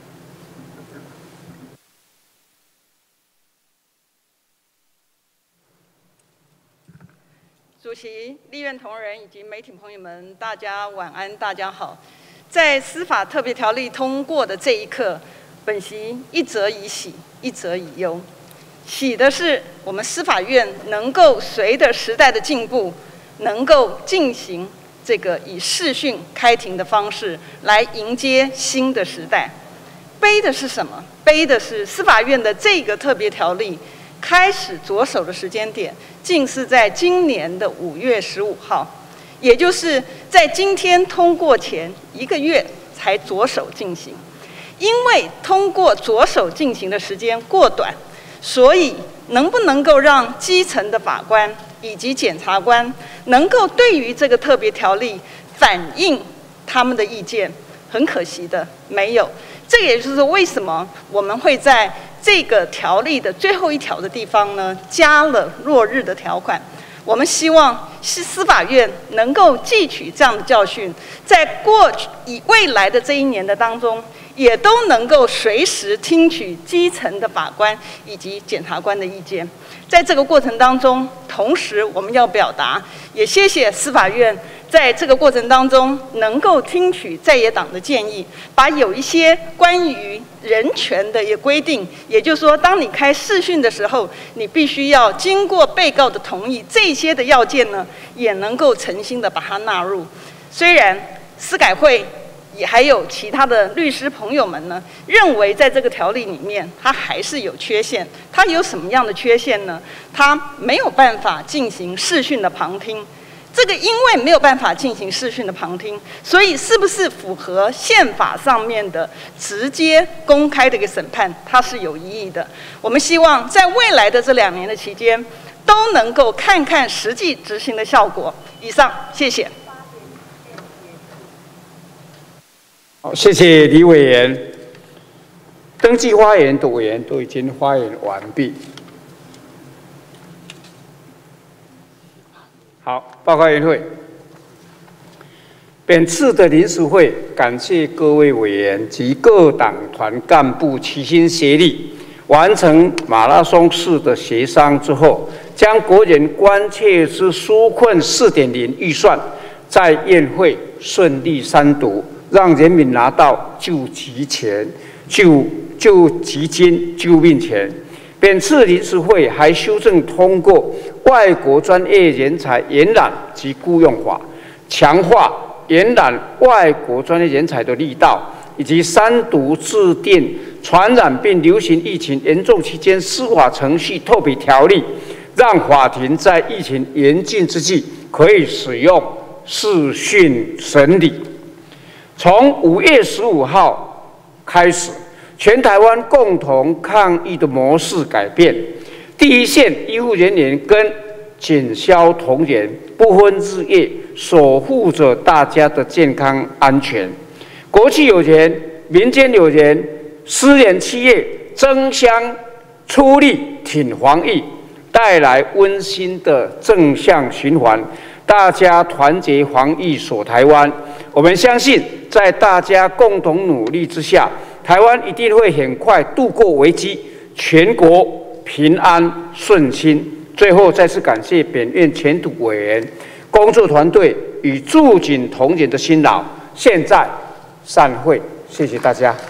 主席、立院同仁以及媒体朋友们，大家晚安，大家好。在司法特别条例通过的这一刻，本席一则以喜，一则以忧。喜的是我们司法院能够随着时代的进步，能够进行这个以视讯开庭的方式来迎接新的时代。悲的是什么？悲的是司法院的这个特别条例开始着手的时间点，竟是在今年的5月15号，也就是在今天通过前1个月才着手进行。因为通过着手进行的时间过短，所以能不能够让基层的法官以及检察官能够对于这个特别条例反映他们的意见，很可惜的没有。这也就是为什么我们会在这个条例的最后一条的地方呢，加了落日的条款。我们希望司法院能够汲取这样的教训，在未来的这1年的当中，也都能够随时听取基层的法官以及检察官的意见。在这个过程当中，同时我们要表达，也谢谢司法院在这个过程当中能够听取在野党的建议，把有一些关于人权的也规定，也就是说，当你开视讯的时候，你必须要经过被告的同意，这些的要件呢，也能够诚心的把它纳入。虽然司改会也还有其他的律师朋友们呢，认为在这个条例里面，它还是有缺陷。它有什么样的缺陷呢？它没有办法进行视讯的旁听。这个因为没有办法进行视讯的旁听，所以是不是符合宪法上面的直接公开的一个审判，它是有疑义的。我们希望在未来的这2年的期间，都能够看看实际执行的效果。以上，谢谢。 好，谢谢李委员。登记发言的委员都已经发言完毕。好，报告委员会。本次的临时会，感谢各位委员及各党团干部齐心协力，完成马拉松式的协商之后，将国人关切之纾困4.0预算在院会顺利3读，让人民拿到救急钱、救急金、救命钱。本次临时会还修正通过外国专业人才延揽及雇用法，强化延揽外国专业人才的力道，以及3读制定传染病流行疫情严重期间司法程序特别条例，让法庭在疫情严峻之际可以使用视讯审理。从5月15号开始，全台湾共同抗疫的模式改变，第一线医护人员跟警消同仁不分日夜，守护着大家的健康安全。国际有人，民间有人，私人企业争相出力挺防疫，带来温馨的正向循环。大家团结防疫守台湾，我们相信，在大家共同努力之下，台湾一定会很快度过危机，全国平安顺心。最后，再次感谢本院全体委员、工作团队与驻警同仁的辛劳。现在散会，谢谢大家。